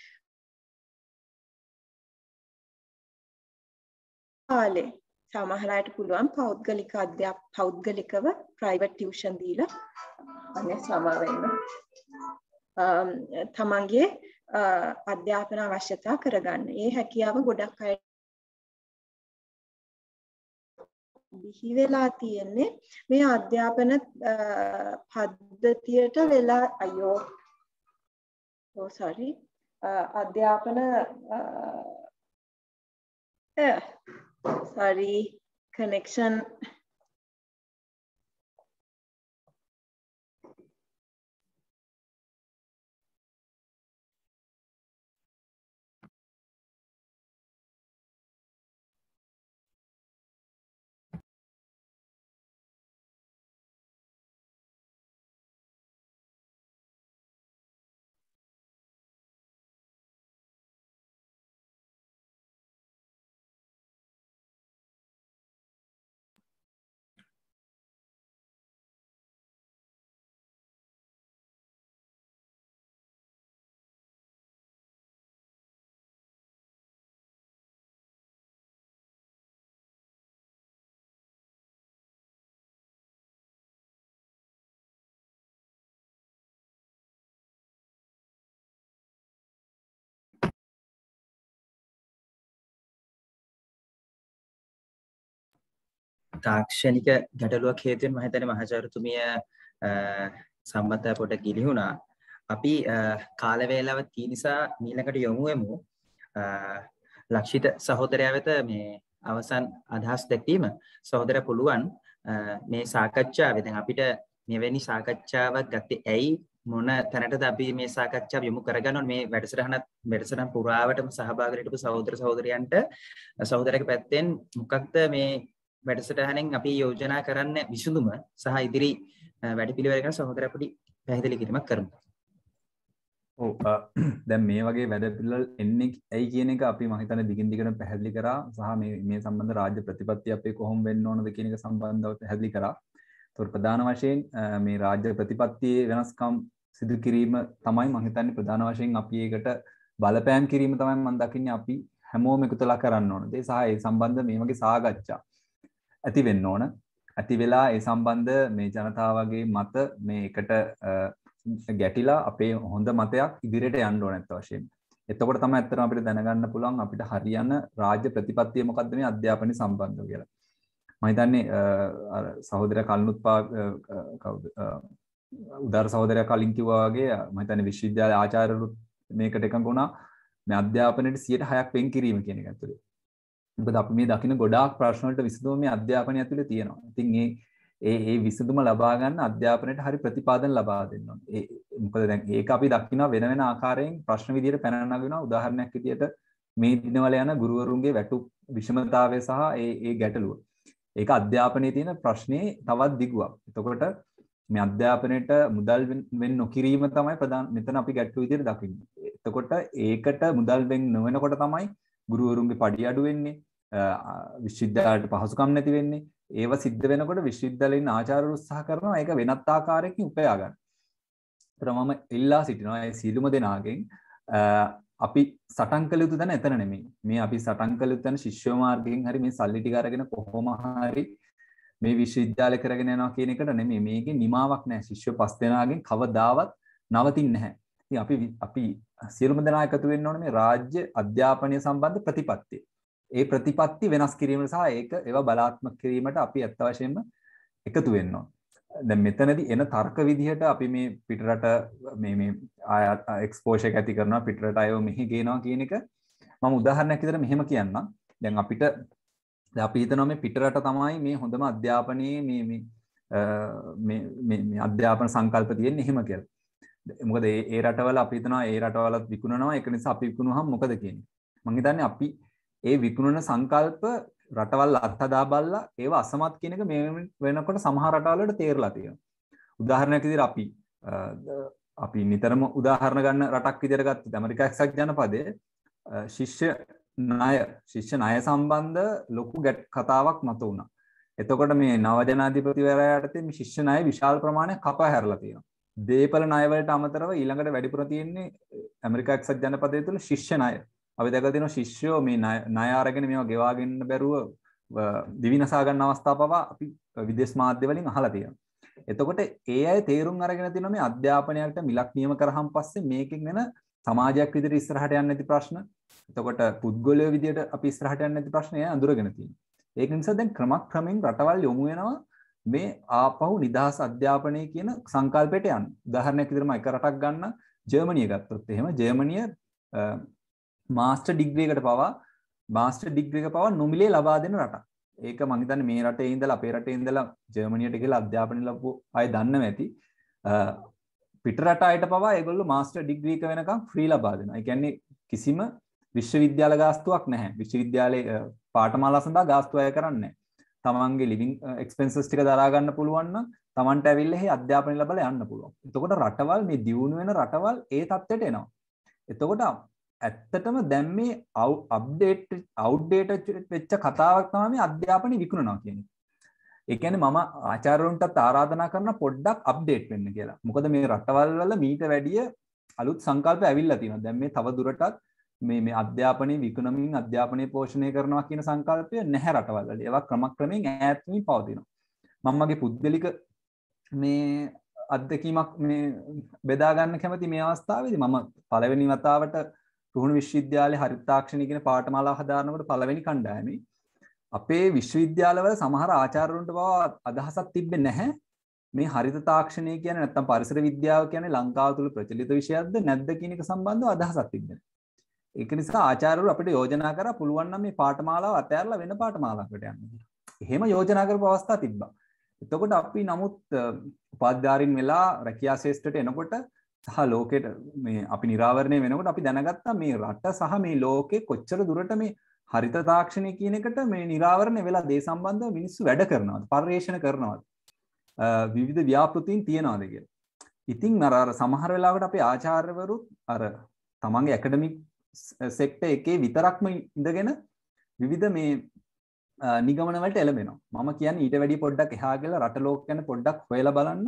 කාලේ සමහර අයට පුළුවන් පෞද්ගලික අධ්‍යාප පෞද්ගලිකව private tuition දීලා අනේ සමා වෙන්න තමන්ගේ අධ්‍යාපන අවශ්‍යතා කරගන්න. ඒ හැකියාව ගොඩක් අය බිහි වෙලා තියෙන්නේ මේ අධ්‍යාපන පද්ධතියට වෙලා අයියෝ oh sorry අධ්‍යාපන sorry connection තාක්ෂණික ගැටලුවක් හේතුවෙන් මම හිතන්නේ මහාචාර්යතුමිය සම්බන්ධය පොඩ ගිලිහුණා. අපි කාල වේලාව තී නිසා ඊළඟට යමු වෙමු. ලක්ෂිත සහෝදරයා වෙත මේ අවසන් අදහස් දැක්වීම. සහෝදරයා පුළුවන් මේ සාකච්ඡාවේ දැන් අපිට මෙවැනි සාකච්ඡාවක් ගත්තේ ඇයි මොන තැනටද අපි මේ සාකච්ඡාව යොමු කරගන්න ඕනේ මේ වැඩසටහන වැඩසටහන පුරාවටම සහභාගී වෙච්ච සහෝදර සහෝදරයන්ට සහෝදරයාගේ පැත්තෙන් මොකක්ද මේ වැඩසටහනෙන් අපි යෝජනා කරන්න විසඳුම සහ ඉදිරි වැඩපිළිවෙල ගැන සහෝදරයා පොඩි පැහැදිලි කිරීමක් කරමු. ඔව් දැන් මේ වගේ වැඩපිළිවෙල එන්නේ ඇයි කියන එක අපි මම හිතන්නේ දිගින් දිගටම පැහැදිලි කරා සහ මේ මේ සම්බන්ධ රාජ්‍ය ප්‍රතිපත්ති අපේ කොහොම වෙන්න ඕනද කියන එක සම්බන්ධව පැහැදිලි කරා. ඒතකොට ප්‍රධාන වශයෙන් මේ රාජ්‍ය ප්‍රතිපත්තියේ වෙනස්කම් සිදු කිරීම තමයි මම හිතන්නේ ප්‍රධාන වශයෙන් අපි ඒකට බලපෑම් කිරීම තමයි මම දකින්නේ අපි හැමෝම එකතුලා කරන්න ඕන දේ සහ ඒ සම්බන්ධ මේ වගේ සාකච්ඡා ඇති වෙන්න ඕන. ඇති වෙලා ඒ සම්බන්ධ මේ ජනතාවගේ මත මේ එකට ගැටිලා අපේ හොඳ මතයක් ඉදිරියට යන්න ඕන නැත්ත වශයෙන්. එතකොට තමයි ඇත්තටම අපිට දැනගන්න පුළුවන් අපිට හරියන රාජ්‍ය ප්‍රතිපත්තිය මොකක්ද මේ අධ්‍යාපනය සම්බන්ධව කියලා. මම හිතන්නේ අර සහෝදරයා කල්නුත් කවුද උදාර සහෝදරයා කලින් කිව්වා වගේ මම හිතන්නේ විශ්වවිද්‍යාල ආචාර්යවරුත් මේකට එකඟ වුණා මේ අධ්‍යාපනයේ සියයට හයක් වෙන් කිරීම කියන එක ඇතුලේ. මොකද අපි මේ දකින්න ගොඩාක් ප්‍රශ්න වලට විසඳුම මේ අධ්‍යාපනය ඇතුලේ තියෙනවා. ඉතින් මේ ඒ ඒ විසඳුම ලබා ගන්න අධ්‍යාපනයට හරි ප්‍රතිපාදන ලබා දෙන්න ඕනේ. ඒ මොකද දැන් ඒක අපි දකිනවා වෙන වෙන ආකාරයෙන් ප්‍රශ්න විදියට පැන නගනවා. උදාහරණයක් විදියට මේ දිනවල යන ගුරුවරුන්ගේ වැටුප් විෂමතාවය සහ ඒ ඒ ගැටලුව. ඒක අධ්‍යාපනයේ තියෙන ප්‍රශ්නේ තවත් දිගුවක්. එතකොට මේ අධ්‍යාපනයට මුදල් වෙන් නොකිරීම තමයි ප්‍රධාන මෙතන අපි ගැටලු විදියට දකින්නේ. එතකොට ඒකට මුදල් වෙන් නොවනකොට තමයි ගුරුවරුන්ගේ පඩි අඩු වෙන්නේ, විශ්වවිද්‍යාලයට පහසුකම් නැති වෙන්නේ. ඒව සිද්ධ වෙනකොට විශ්වවිද්‍යාලයෙන් ආචාර්යවරු උත්සාහ කරනවා ඒක වෙනත් ආකාරයකින් උපයා ගන්න. ඒතර මම ඉල්ලා සිටිනවා ඒ සීලුම දෙනාගෙන් අපි සටන් කළ යුතු තැන එතන නෙමෙයි. මේ අපි සටන් කළ යුතු තැන ශිෂ්‍ය මාර්ගයෙන් හරි මේ සල්ලි ටික අරගෙන කොහොම හරි මේ විශ්වවිද්‍යාලය කරගෙන යනවා කියන එකට නෙමෙයි. මේකේ නිමාවක් නැහැ. ශිෂ්‍ය පස් දෙනාගෙන් කවදාවත් නවතින්නේ නැහැ. ඉතින් අපි අපි සියලුම දෙනා එකතු වෙන්න ඕනේ මේ රාජ්‍ය අධ්‍යාපනය සම්බන්ධ ප්‍රතිපත්තිය. ඒ ප්‍රතිපත්ති වෙනස් කිරීම සහ ඒක ඒවා බලාත්මක කිරීමට අපි අත්ත වශයෙන්ම එකතු වෙන්න ඕන. දැන් මෙතනදී එන තර්ක විදිහට අපි මේ පිටරට මේ මේ එක්ස්පෝෂර් එක ඇති කරනවා පිටරට අයව මෙහි ගේනවා කියන එක මම උදාහරණයක් විදිහට මෙහෙම කියන්නම්. දැන් අපිට දැන් අපි හිතනවා මේ පිටරට තමයි මේ හොඳම අධ්‍යාපනයේ මේ මේ මේ මේ අධ්‍යාපන සංකල්ප තියෙන්නේ එහෙම කියලා. මොකද ඒ ඒ රටවල අපි හිතනවා ඒ රටවලත් විකුණනවා ඒක නිසා අපි විකුණුවහම මොකද කියන්නේ. මම හිතන්නේ අපි ඒ විකුණන සංකල්ප රටවල් අත්හදා බලලා ඒව අසමත් කියන එක මේ වෙනකොට සමහර රටවල් වලට තේරලා තියෙනවා. උදාහරණයක් විදිහට අපි අපි නිතරම උදාහරණ ගන්න රටක් විදිහට ගත්තොත් ඇමරිකා එක්සත් ජනපදයේ ශිෂ්‍ය ණය ශිෂ්‍ය ණය සම්බන්ධ ලොකු කතාවක් මත වුණා. එතකොට මේ නව ජනාධිපතිවරයා යටතේ මේ ශිෂ්‍ය ණය විශාල ප්‍රමාණයක් කපා හැරලා තියෙනවා. දේපල ණය වලට අමතරව ඊළඟට වැඩිපුර තියෙන්නේ ඇමරිකා එක්සත් ජනපදයේ තුල ශිෂ්‍ය ණය. අපි දැකලා තියෙනවා ශිෂ්‍යෝ මේ ණය අරගෙන මේවා ගෙවා ගන්න බැරුව දිවිනසා ගන්න අවස්ථා පවා අපි විදේශ මාධ්‍ය වලින් අහලා තියෙනවා. එතකොට ඒ අය තේරුම් අරගෙන තියෙනවා මේ අධ්‍යාපනයට මිලක් නියම කරාන් පස්සේ මේකෙන් වෙන සමාජයක් විදිහට ඉස්සරහට යන්නේ නැති ප්‍රශ්න. එතකොට පුද්ගලයෝ විදිහට අපි ඉස්සරහට යන්නේ නැති ප්‍රශ්න එයා අඳුරගෙන තියෙනවා. ඒක නිසා දැන් ක්‍රමක්‍රමයෙන් රටවල් යොමු වෙනවා මේ ආපහු නිදහස් අධ්‍යාපනය කියන සංකල්පයට යන්න. උදාහරණයක් විදිහට මම එක රටක් ගන්න ජර්මනිය ගත්තොත් එහෙම ජර්මනිය මාස්ටර් ඩිග්‍රී එකට පවා මාස්ටර් ඩිග්‍රී එක පවා නොමිලේ ලබා දෙන රටක්. ඒක මම හිතන්නේ මේ රටේ ඉඳලා අපේ රටේ ඉඳලා ජර්මනියට ගිහලා අධ්‍යාපනය ලැබපු අය දන්නව ඇති. පිට රට අයට පවා ඒගොල්ලෝ මාස්ටර් ඩිග්‍රී එක වෙනකම් ෆ්‍රී ලබා දෙනවා. ඒ කියන්නේ කිසිම විශ්වවිද්‍යාල ගාස්තුවක් නැහැ. විශ්වවිද්‍යාලයේ පාඨමාලා සඳහා ගාස්තු අය කරන්නේ නැහැ. තමන්ගේ ලිවිං එක්ස්පෙන්සස් ටික දරා ගන්න පුළුවන් නම් තමන්ට ඇවිල්ලා එහි අධ්‍යාපනය ලැබලා යන්න පුළුවන්. එතකොට රටවල් මේ දියුණු වෙන රටවල් ඒ තත්ත්වයට එනවා. එතකොට ඇත්තටම දැන් මේ අප්ඩේට් අවුට්ඩේටඩ් වෙච්ච කතාවක් තමයි මේ අධ්‍යාපනය විකුණනවා කියන්නේ. ඒ කියන්නේ මම ආචාර්යවරුන්ටත් ආරාධනා කරන පොඩ්ඩක් අප්ඩේට් වෙන්න කියලා. මොකද මේ රටවල් වල මීට වැඩිය අලුත් සංකල්ප ඇවිල්ලා තියෙනවා. දැන් මේ තව දුරටත් මේ මේ අධ්‍යාපනයේ විකුණමින් අධ්‍යාපනය පෝෂණය කරනවා කියන සංකල්පය නැහැ රටවල් වල. ඒවා ක්‍රමක්‍රමයෙන් ඈත් වෙමින් පවතිනවා. මම මගේ පුද්ගලික මේ අත්දැකීමක් මේ බෙදා ගන්න කැමති මේ අවස්ථාවේදී මම පළවෙනි වතාවට රුහුණු විශ්වවිද්‍යාලයේ හරිත තාක්ෂණය කියන පාඨමාලාව හදාරනකොට පළවෙනි කණ්ඩායමේ අපේ විශ්වවිද්‍යාලවල සමහර ආචාර්යවරුන්ට බව අදහසක් තිබෙන්නේ නැහැ මේ හරිත තාක්ෂණය කියන්නේ නැත්තම් පරිසර විද්‍යාව කියන්නේ ලංකාව තුල ප්‍රචලිත විෂයක්ද නැද්ද කියන එක සම්බන්ධව අදහසක් තිබෙන්නේ. ඒක නිසා ආචාර්යවරු අපිට යෝජනා කරා පුළුවන් නම් මේ පාඨමාලාව අතහැරලා වෙන පාඨමාලාවකට යන්න කියලා. එහෙම යෝජනා කරපු අවස්ථා තිබ්බා. එතකොට අපි නමුත් උපාධ්‍යාරින් වෙලා රැකියා ශාස්ත්‍රයට එනකොට සහ ලෝකෙට මේ අපි නිරාවරණය වෙනකොට අපි දැනගත්තා මේ රට සහ මේ ලෝකේ කොච්චර දුරට මේ හරිත තාක්ෂණය කියන එකට මේ නිරාවරණය වෙලා දේ සම්බන්ධව මිනිස්සු වැඩ කරනවාද පර්යේෂණ කරනවාද විවිධ ව්‍යාපෘතීන් තියනවාද කියලා. ඉතින් අර අර සමහර වෙලාවට අපේ ආචාර්යවරුත් අර තමන්ගේ ඇකඩමික් සෙක්ටර් එකේ විතරක්ම ඉඳගෙන විවිධ මේ නිගමන වලට එළඹෙනවා. මම කියන්නේ ඊට වැඩිය පොඩ්ඩක් එහා ගිහලා රට ලෝක ගැන පොඩ්ඩක් හොයලා බලන්න.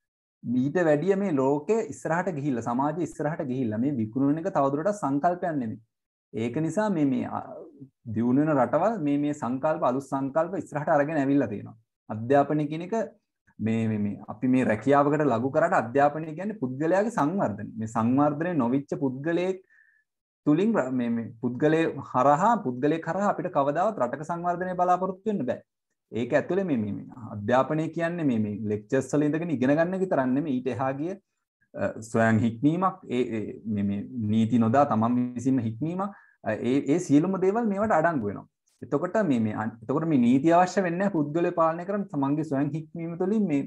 ඊට වැඩිය මේ ලෝකේ ඉස්සරහට ගිහිල්ලා සමාජයේ ඉස්සරහට ගිහිල්ලා මේ විකුණන එක තවදුරටත් සංකල්පයක් නෙමෙයි. ඒක නිසා මේ මේ දියුණු වෙන රටවල් මේ මේ සංකල්ප අලුත් සංකල්ප ඉස්සරහට අරගෙන ඇවිල්ලා තියෙනවා. අධ්‍යාපනය කියන එක මේ මේ මේ අපි මේ රැකියාවකට ලඝු කරාට අධ්‍යාපනය කියන්නේ පුද්ගලයාගේ සංවර්ධනය. මේ සංවර්ධනය නොවිච්ච පුද්ගලයෙක් තුලින් මේ මේ පුද්ගලයේ හරහා පුද්ගලයෙක් හරහා අපිට කවදාවත් රටක සංවර්ධනය බලාපොරොත්තු වෙන්න බෑ. ඒක ඇතුලේ මේ මේ අධ්‍යාපනය කියන්නේ මේ මේ ලෙක්චර්ස් වල ඉඳගෙන ඉගෙන ගන්න විතරක් නෙමෙයි ඊට එහා ගිය ස්වයං හික්මීමක් ඒ මේ මේ නීති නොදා තමන් විසින්ම හික්මීමක් ඒ ඒ සියලුම දේවල් මේවට අඩංගු වෙනවා. එතකොට මේ මේ එතකොට මේ නීති අවශ්‍ය වෙන්නේ නැහැ පුද්ගලයා පාලනය කරන්න තමන්ගේ ස්වයං හික්මීම තුළින් මේ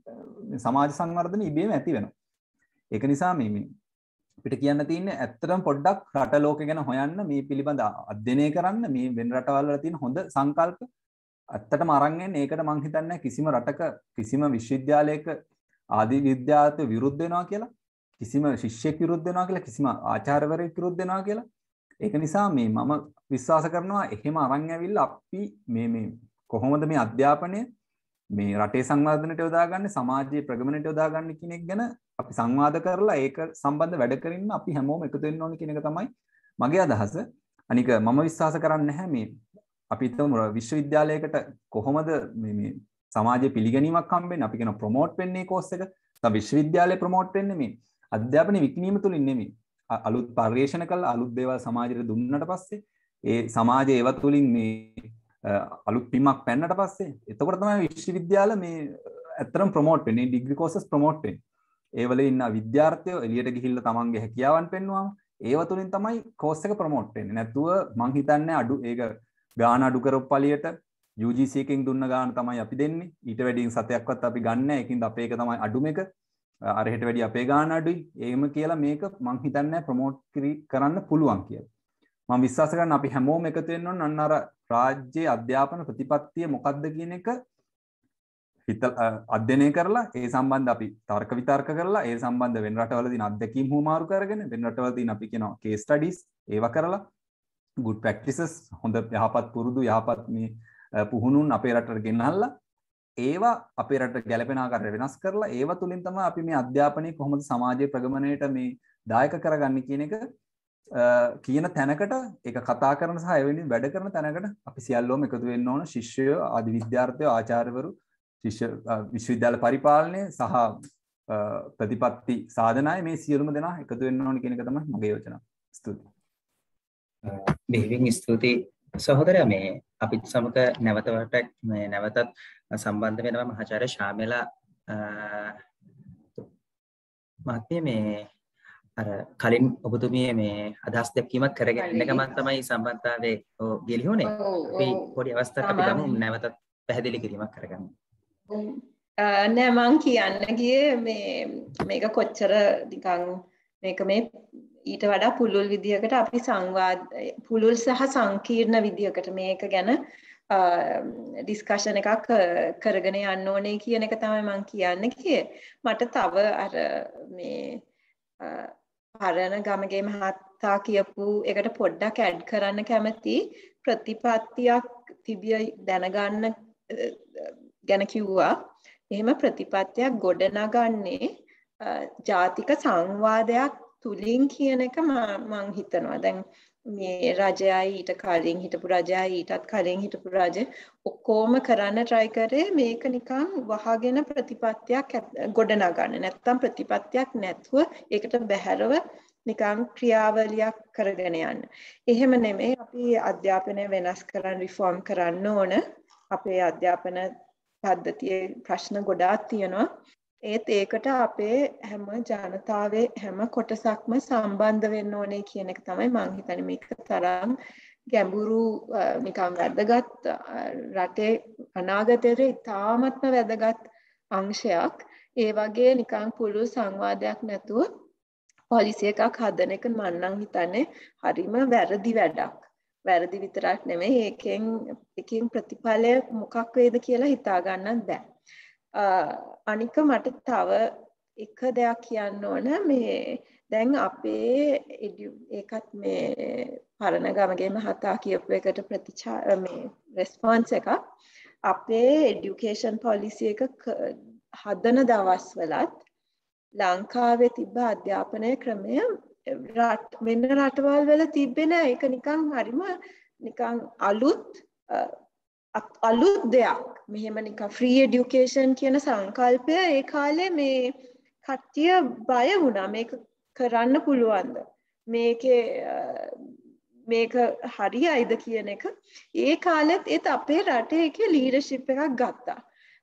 සමාජ සංවර්ධනය ඉබේම ඇති වෙනවා. ඒක නිසා මේ මේ අපිට කියන්න තියෙන්නේ ඇත්තටම පොඩ්ඩක් රට ලෝකෙ ගැන හොයන්න මේ පිළිබඳ අධ්‍යයනය කරන්න මේ වෙන රටවල් වල තියෙන හොඳ සංකල්ප ඇත්තටම අරන් එන්නේ. ඒකට මං හිතන්නේ කිසිම රටක කිසිම විශ්වවිද්‍යාලයක ආදී විද්‍යාවට විරුද්ධ වෙනවා කියලා කිසිම ශිෂ්‍යෙක් විරුද්ධ වෙනවා කියලා කිසිම ආචාර්යවරයෙක් විරුද්ධ වෙනවා කියලා. ඒක නිසා මේ මම විශ්වාස කරනවා එහෙම අරන් ඇවිල්ලා අපි මේ මේ කොහොමද මේ අධ්‍යාපනය මේ රටේ සංවර්ධනයට යොදාගන්නේ සමාජයේ ප්‍රගමනයට යොදාගන්නේ කියන එක ගැන අපි සංවාද කරලා ඒක සම්බන්ධ වැඩ කරින්න අපි හැමෝම එකතු වෙන්න ඕනේ කියන එක තමයි මගේ අදහස. අනික මම විශ්වාස කරන්නේ නැහැ මේ අපි හිතමු විශ්වවිද්‍යාලයකට කොහොමද මේ මේ සමාජයේ පිළිගැනීමක් හම්බෙන්නේ අපි කියන ප්‍රොමෝට් වෙන්නේ කෝස් එක. තව විශ්වවිද්‍යාලය ප්‍රොමෝට් වෙන්නේ මේ අධ්‍යාපන විකිණීම තුලින් නෙමෙයි. අලුත් පරිශ්‍රණ කළා අලුත් දේවල් සමාජයට දුන්නට පස්සේ ඒ සමාජයේ ඒවත් තුලින් මේ අලුත් පිම්මක් පැන්නට පස්සේ එතකොට තමයි විශ්වවිද්‍යාල මේ ඇත්තටම ප්‍රොමෝට් වෙන්නේ ඩිග්‍රී කෝසස් ප්‍රොමෝට් වෙන්නේ. ඒ වල ඉන්න විද්‍යාර්ථයෝ එළියට ගිහිල්ලා තමන්ගේ හැකියාවන් පෙන්වුවාම ඒව තුලින් තමයි කෝස් එක ප්‍රොමෝට් වෙන්නේ. නැතුව මං හිතන්නේ අඩු ඒක ගාන අඩු කරපු පළියට යූ ජී සී එකෙන් දුන්න ගාන තමයි අපි දෙන්නේ. ඊට වැඩියෙන් සතයක්වත් අපි ගන්න නැහැ. ඒකින්ද අපේ එක තමයි අඩුම එක. අර හෙට වැඩි අපේ ගාන අඩුයි. එහෙම කියලා මේක මං හිතන්නේ ප්‍රොමෝට් කරන්න පුළුවන් කියලා. මම විශ්වාස කරනවා අපි හැමෝම එකතු වෙන්න ඕන අන්න අර රාජ්‍ය අධ්‍යාපන ප්‍රතිපත්තිය මොකක්ද කියන එක හිත අධ්‍යයනය කරලා ඒ සම්බන්ධ අපි තර්ක විතර්ක කරලා ඒ සම්බන්ධ වෙන රටවල තියෙන අත්දැකීම් හුවමාරු කරගෙන වෙන රටවල තියෙන අපි කියනවා කේස් ස්ටඩීස් ඒවා කරලා good practices හොඳ යහපත් පුරුදු යහපත් මේ පුහුණුන් අපේ රටට ගෙනල්ලා ඒවා අපේ රටට ගැලපෙන ආකාරයට වෙනස් කරලා ඒවා තුලින් තමයි අපි මේ අධ්‍යාපනය කොහොමද සමාජයේ ප්‍රගමණයට මේ දායක කරගන්නේ කියන එක කියන තැනකට ඒක කතා කරන සහ එවැනි වැඩ කරන තැනකට අපි සියල්ලෝම එකතු වෙන්න ඕන. ශිෂ්‍යයෝ, ආදි විද්‍යාර්ථයෝ, ආචාර්යවරු, ශිෂ්‍ය විශ්වවිද්‍යාල පරිපාලනය සහ ප්‍රතිපත්ති සාධනාය මේ සියලුම දෙනා එකතු වෙන්න ඕන කියන එක තමයි මගේ යෝජනාව. ස්තුතියි. බෙහෙවින් ස්තුතියි සහෝදරයා. මේ අපිත් සමග නැවත වරක් මේ නැවතත් සම්බන්ධ වෙනවා මහාචාර්ය ශාමලා මහත්මිය. මේ අර කලින් ඔබතුමිය මේ අදහස් දැක්වීමක් කරගෙන ඉන්න ගමන් තමයි සම්බන්ධතාවයේ ගෙලිහුනේ. අපි පොඩි අවස්ථාවක් අපි ගමු නැවතත් පැහැදිලි කිරීමක් කරගන්න. නෑ මං කියන්න ගියේ මේ මේක කොච්චර නිකන් මේක මේ ඊට වඩා පුළුල් විදියකට අපි සංවාද පුළුල් සහ සංකීර්ණ විදියකට මේක ගැන ඩිස්කෂන් එකක් කරගෙන යන්න ඕනේ කියන එක තමයි මං කියන්න ගියේ. මට තව අර මේ පරණ ගමගේ මහත්තා කියපු එකට පොඩ්ඩක් ඇඩ් කරන්න කැමති. ප්‍රතිපත්තියක් තිබිය දැනගන්න ගැන කිව්වා. එහෙම ප්‍රතිපත්තියක් ගොඩනගන්නේ ජාතික සංවාදයක් තුලින් කියන එක මම හිතනවා. දැන් මේ රජයයි ඊට කලින් හිටපු රජයයි ඊටත් කලින් හිටපු රජ ඔක්කොම කරන්න try කරේ මේක නිකන් වහගෙන ප්‍රතිපත්තියක් ගොඩනගන්න. නැත්තම් ප්‍රතිපත්තියක් නැතුව ඒකට බැහැරව නිකන් ක්‍රියාවලියක් කරගෙන යන්න. එහෙම නෙමෙයි අපි අධ්‍යාපනය වෙනස් කරන්න රිෆෝම් කරන්න ඕන. අපේ අධ්‍යාපන පද්ධතියේ ප්‍රශ්න ගොඩාක් තියෙනවා. ඒත් ඒකට අපේ හැම ජනතාවේ හැම කොටසක්ම සම්බන්ධ වෙන්න ඕනේ කියන එක තමයි මම හිතන්නේ. මේක තරම් ගැඹුරු නිකම් වැදගත් රටේ අනාගතයේ ඉතාමත්ම වැදගත් අංශයක්. ඒ වගේ නිකම් පුළුල් සංවාදයක් නැතුව පොලිසි එකක් හදන එක මම නම් හිතන්නේ හරිම වැරදි වැඩක්. වැරදි විතරක් නෙමෙයි ඒකෙන් එකකින් ප්‍රතිඵලය මොකක් වේද කියලා හිතා ගන්නත් බෑ. අනික මට තව එක දෙයක් කියන්න ඕන. මේ දැන් අපේ ඒකත් මේ පරණ ගමගේ මහතා කියපු එකට ප්‍රතිචාර මේ රෙස්පොන්ස් එක අපේ এডুকেෂන් පොලිසි එක හදන දවස්වලත් ලංකාවේ තිබ්බ අධ්‍යාපනය ක්‍රමය රට වෙන රටවල් වල තිබෙන ඒක නිකන් හරිම නිකන් අලුත් අලුත් දෙයක්. මෙහෙම නිකන් ෆ්‍රී এডুকেෂන් කියන සංකල්පය ඒ කාලේ මේ කට්ටිය බය වුණා. මේක කරන්න පුළුවන්ද? මේකේ මේක හරියයිද කියන එක. ඒ කාලෙත් ඒත් අපේ රටේ එකේ ලීඩර්ෂිප් එකක් ගත්තා.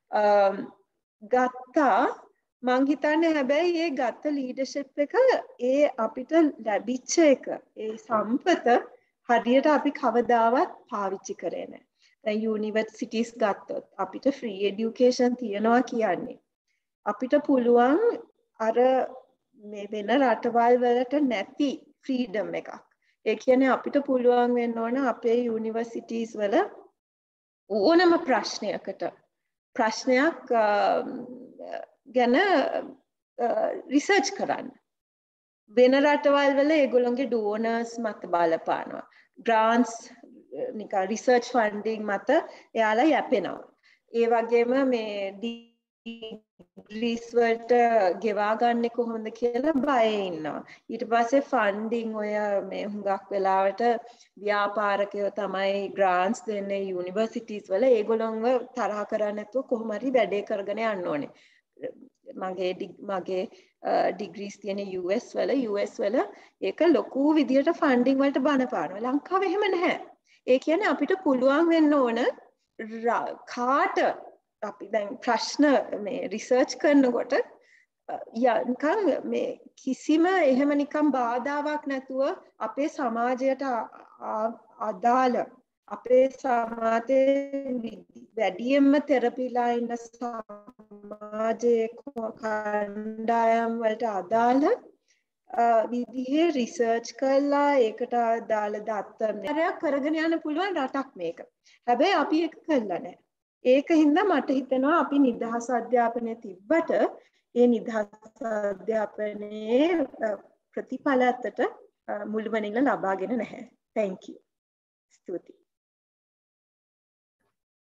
ගත්තා මං හිතන්නේ හැබැයි ඒ ගත්ත ලීඩර්ෂිප් එක ඒ අපිට ලැබිච්ච එක ඒ සම්පත හරියට අපි කවදාවත් පාවිච්චි කරේ නැහැ. දැන් යුනිවර්සිටිස් ගත්තොත් අපිට ෆ්‍රී এডুকেෂන් තියනවා කියන්නේ අපිට පුළුවන් අර මේ වෙන රටවල් වලට නැති ෆ්‍රීඩම් එකක්. ඒ කියන්නේ අපිට පුළුවන් වෙන්න ඕන අපේ යුනිවර්සිටිස් වල ඕනම ප්‍රශ්නයකට ප්‍රශ්නයක් ගැන රිසර්ච් කරන්න. වෙන රටවල් වල ඒගොල්ලෝගේ ඩෝනර්ස් මත බලපානවා. ග්‍රාන්ට්ස් නිකන් රිසර්ච් ෆන්ඩින් මත එයාලා යැපෙනවා. ඒ වගේම මේ ඩිග්‍රීස් වලට ගෙවා ගන්න කොහොමද කියලා බය ඉන්නවා. ඊට පස්සේ ෆන්ඩින් ඔය මේ හුඟක් වෙලාවට ව්‍යාපාරිකයෝ තමයි ග්‍රාන්ට්ස් දෙන්නේ යුනිවර්සිටිස් වල. ඒගොල්ලොන්ව තරහ කරන්නේ නැතුව කොහොම හරි වැඩේ කරගෙන යන්න ඕනේ. මගේ මගේ ඩිග්‍රීස් තියෙන යූ එස් වල යූ එස් වල ඒක ලොකු විදියට ෆන්ඩින් වලට බණ පානවා. ලංකාවේ එහෙම නැහැ. ඒ කියන්නේ අපිට පුළුවන් වෙන්න ඕන කාට අපි දැන් ප්‍රශ්න මේ රිසර්ච් කරනකොට නිකන් මේ කිසිම එහෙම නිකන් බාධාවක් නැතුව අපේ සමාජයට අදාළ අපේ සමාජයේ වැඩියෙන්ම තෙරපිලා ඉන්න සමාජයේ කණ්ඩායම් වලට අදාළ විදිහේ රිසර්ච් කරලා ඒකට අදාළ දත්තමයක් කරගෙන යන්න පුළුවන් රටක් මේක. හැබැයි අපි ඒක කළා නැහැ. ඒක හින්දා මට හිතෙනවා අපි නිදහස් අධ්‍යාපනය තිබ්බට ඒ නිදහස් අධ්‍යාපනයේ ප්‍රතිඵල අතට මුළුමනින්ම ලබාගෙන නැහැ. Thank you. ස්තුතියි.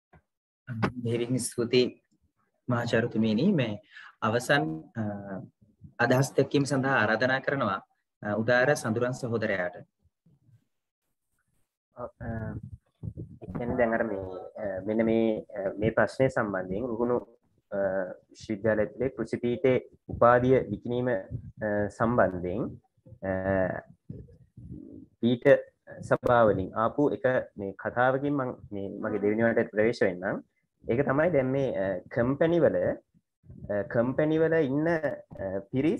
බෙහෙවින් ස්තුතියි මහාචාර්යතුමීනි. මේ අවසන් අදහස් දැක්වීම සඳහා ආරාධනා කරනවා උදාර සඳුරන් සහෝදරයාට. එතන දැන් අර මේ මෙන්න මේ මේ ප්‍රශ්නය සම්බන්ධයෙන් රුහුණු විශ්වවිද්‍යාලයේ කෘෂි පීඨයේ උපාධිය විකිණීම සම්බන්ධයෙන් පීඨ සභාවලින් ආපු එක මේ කතාවකින් මම මේ මගේ දෙවෙනි වලට ප්‍රවේශ වෙන්නම්. ඒක තමයි දැන් මේ කම්පැනි වල කම්පැනි වල ඉන්න පිරිස්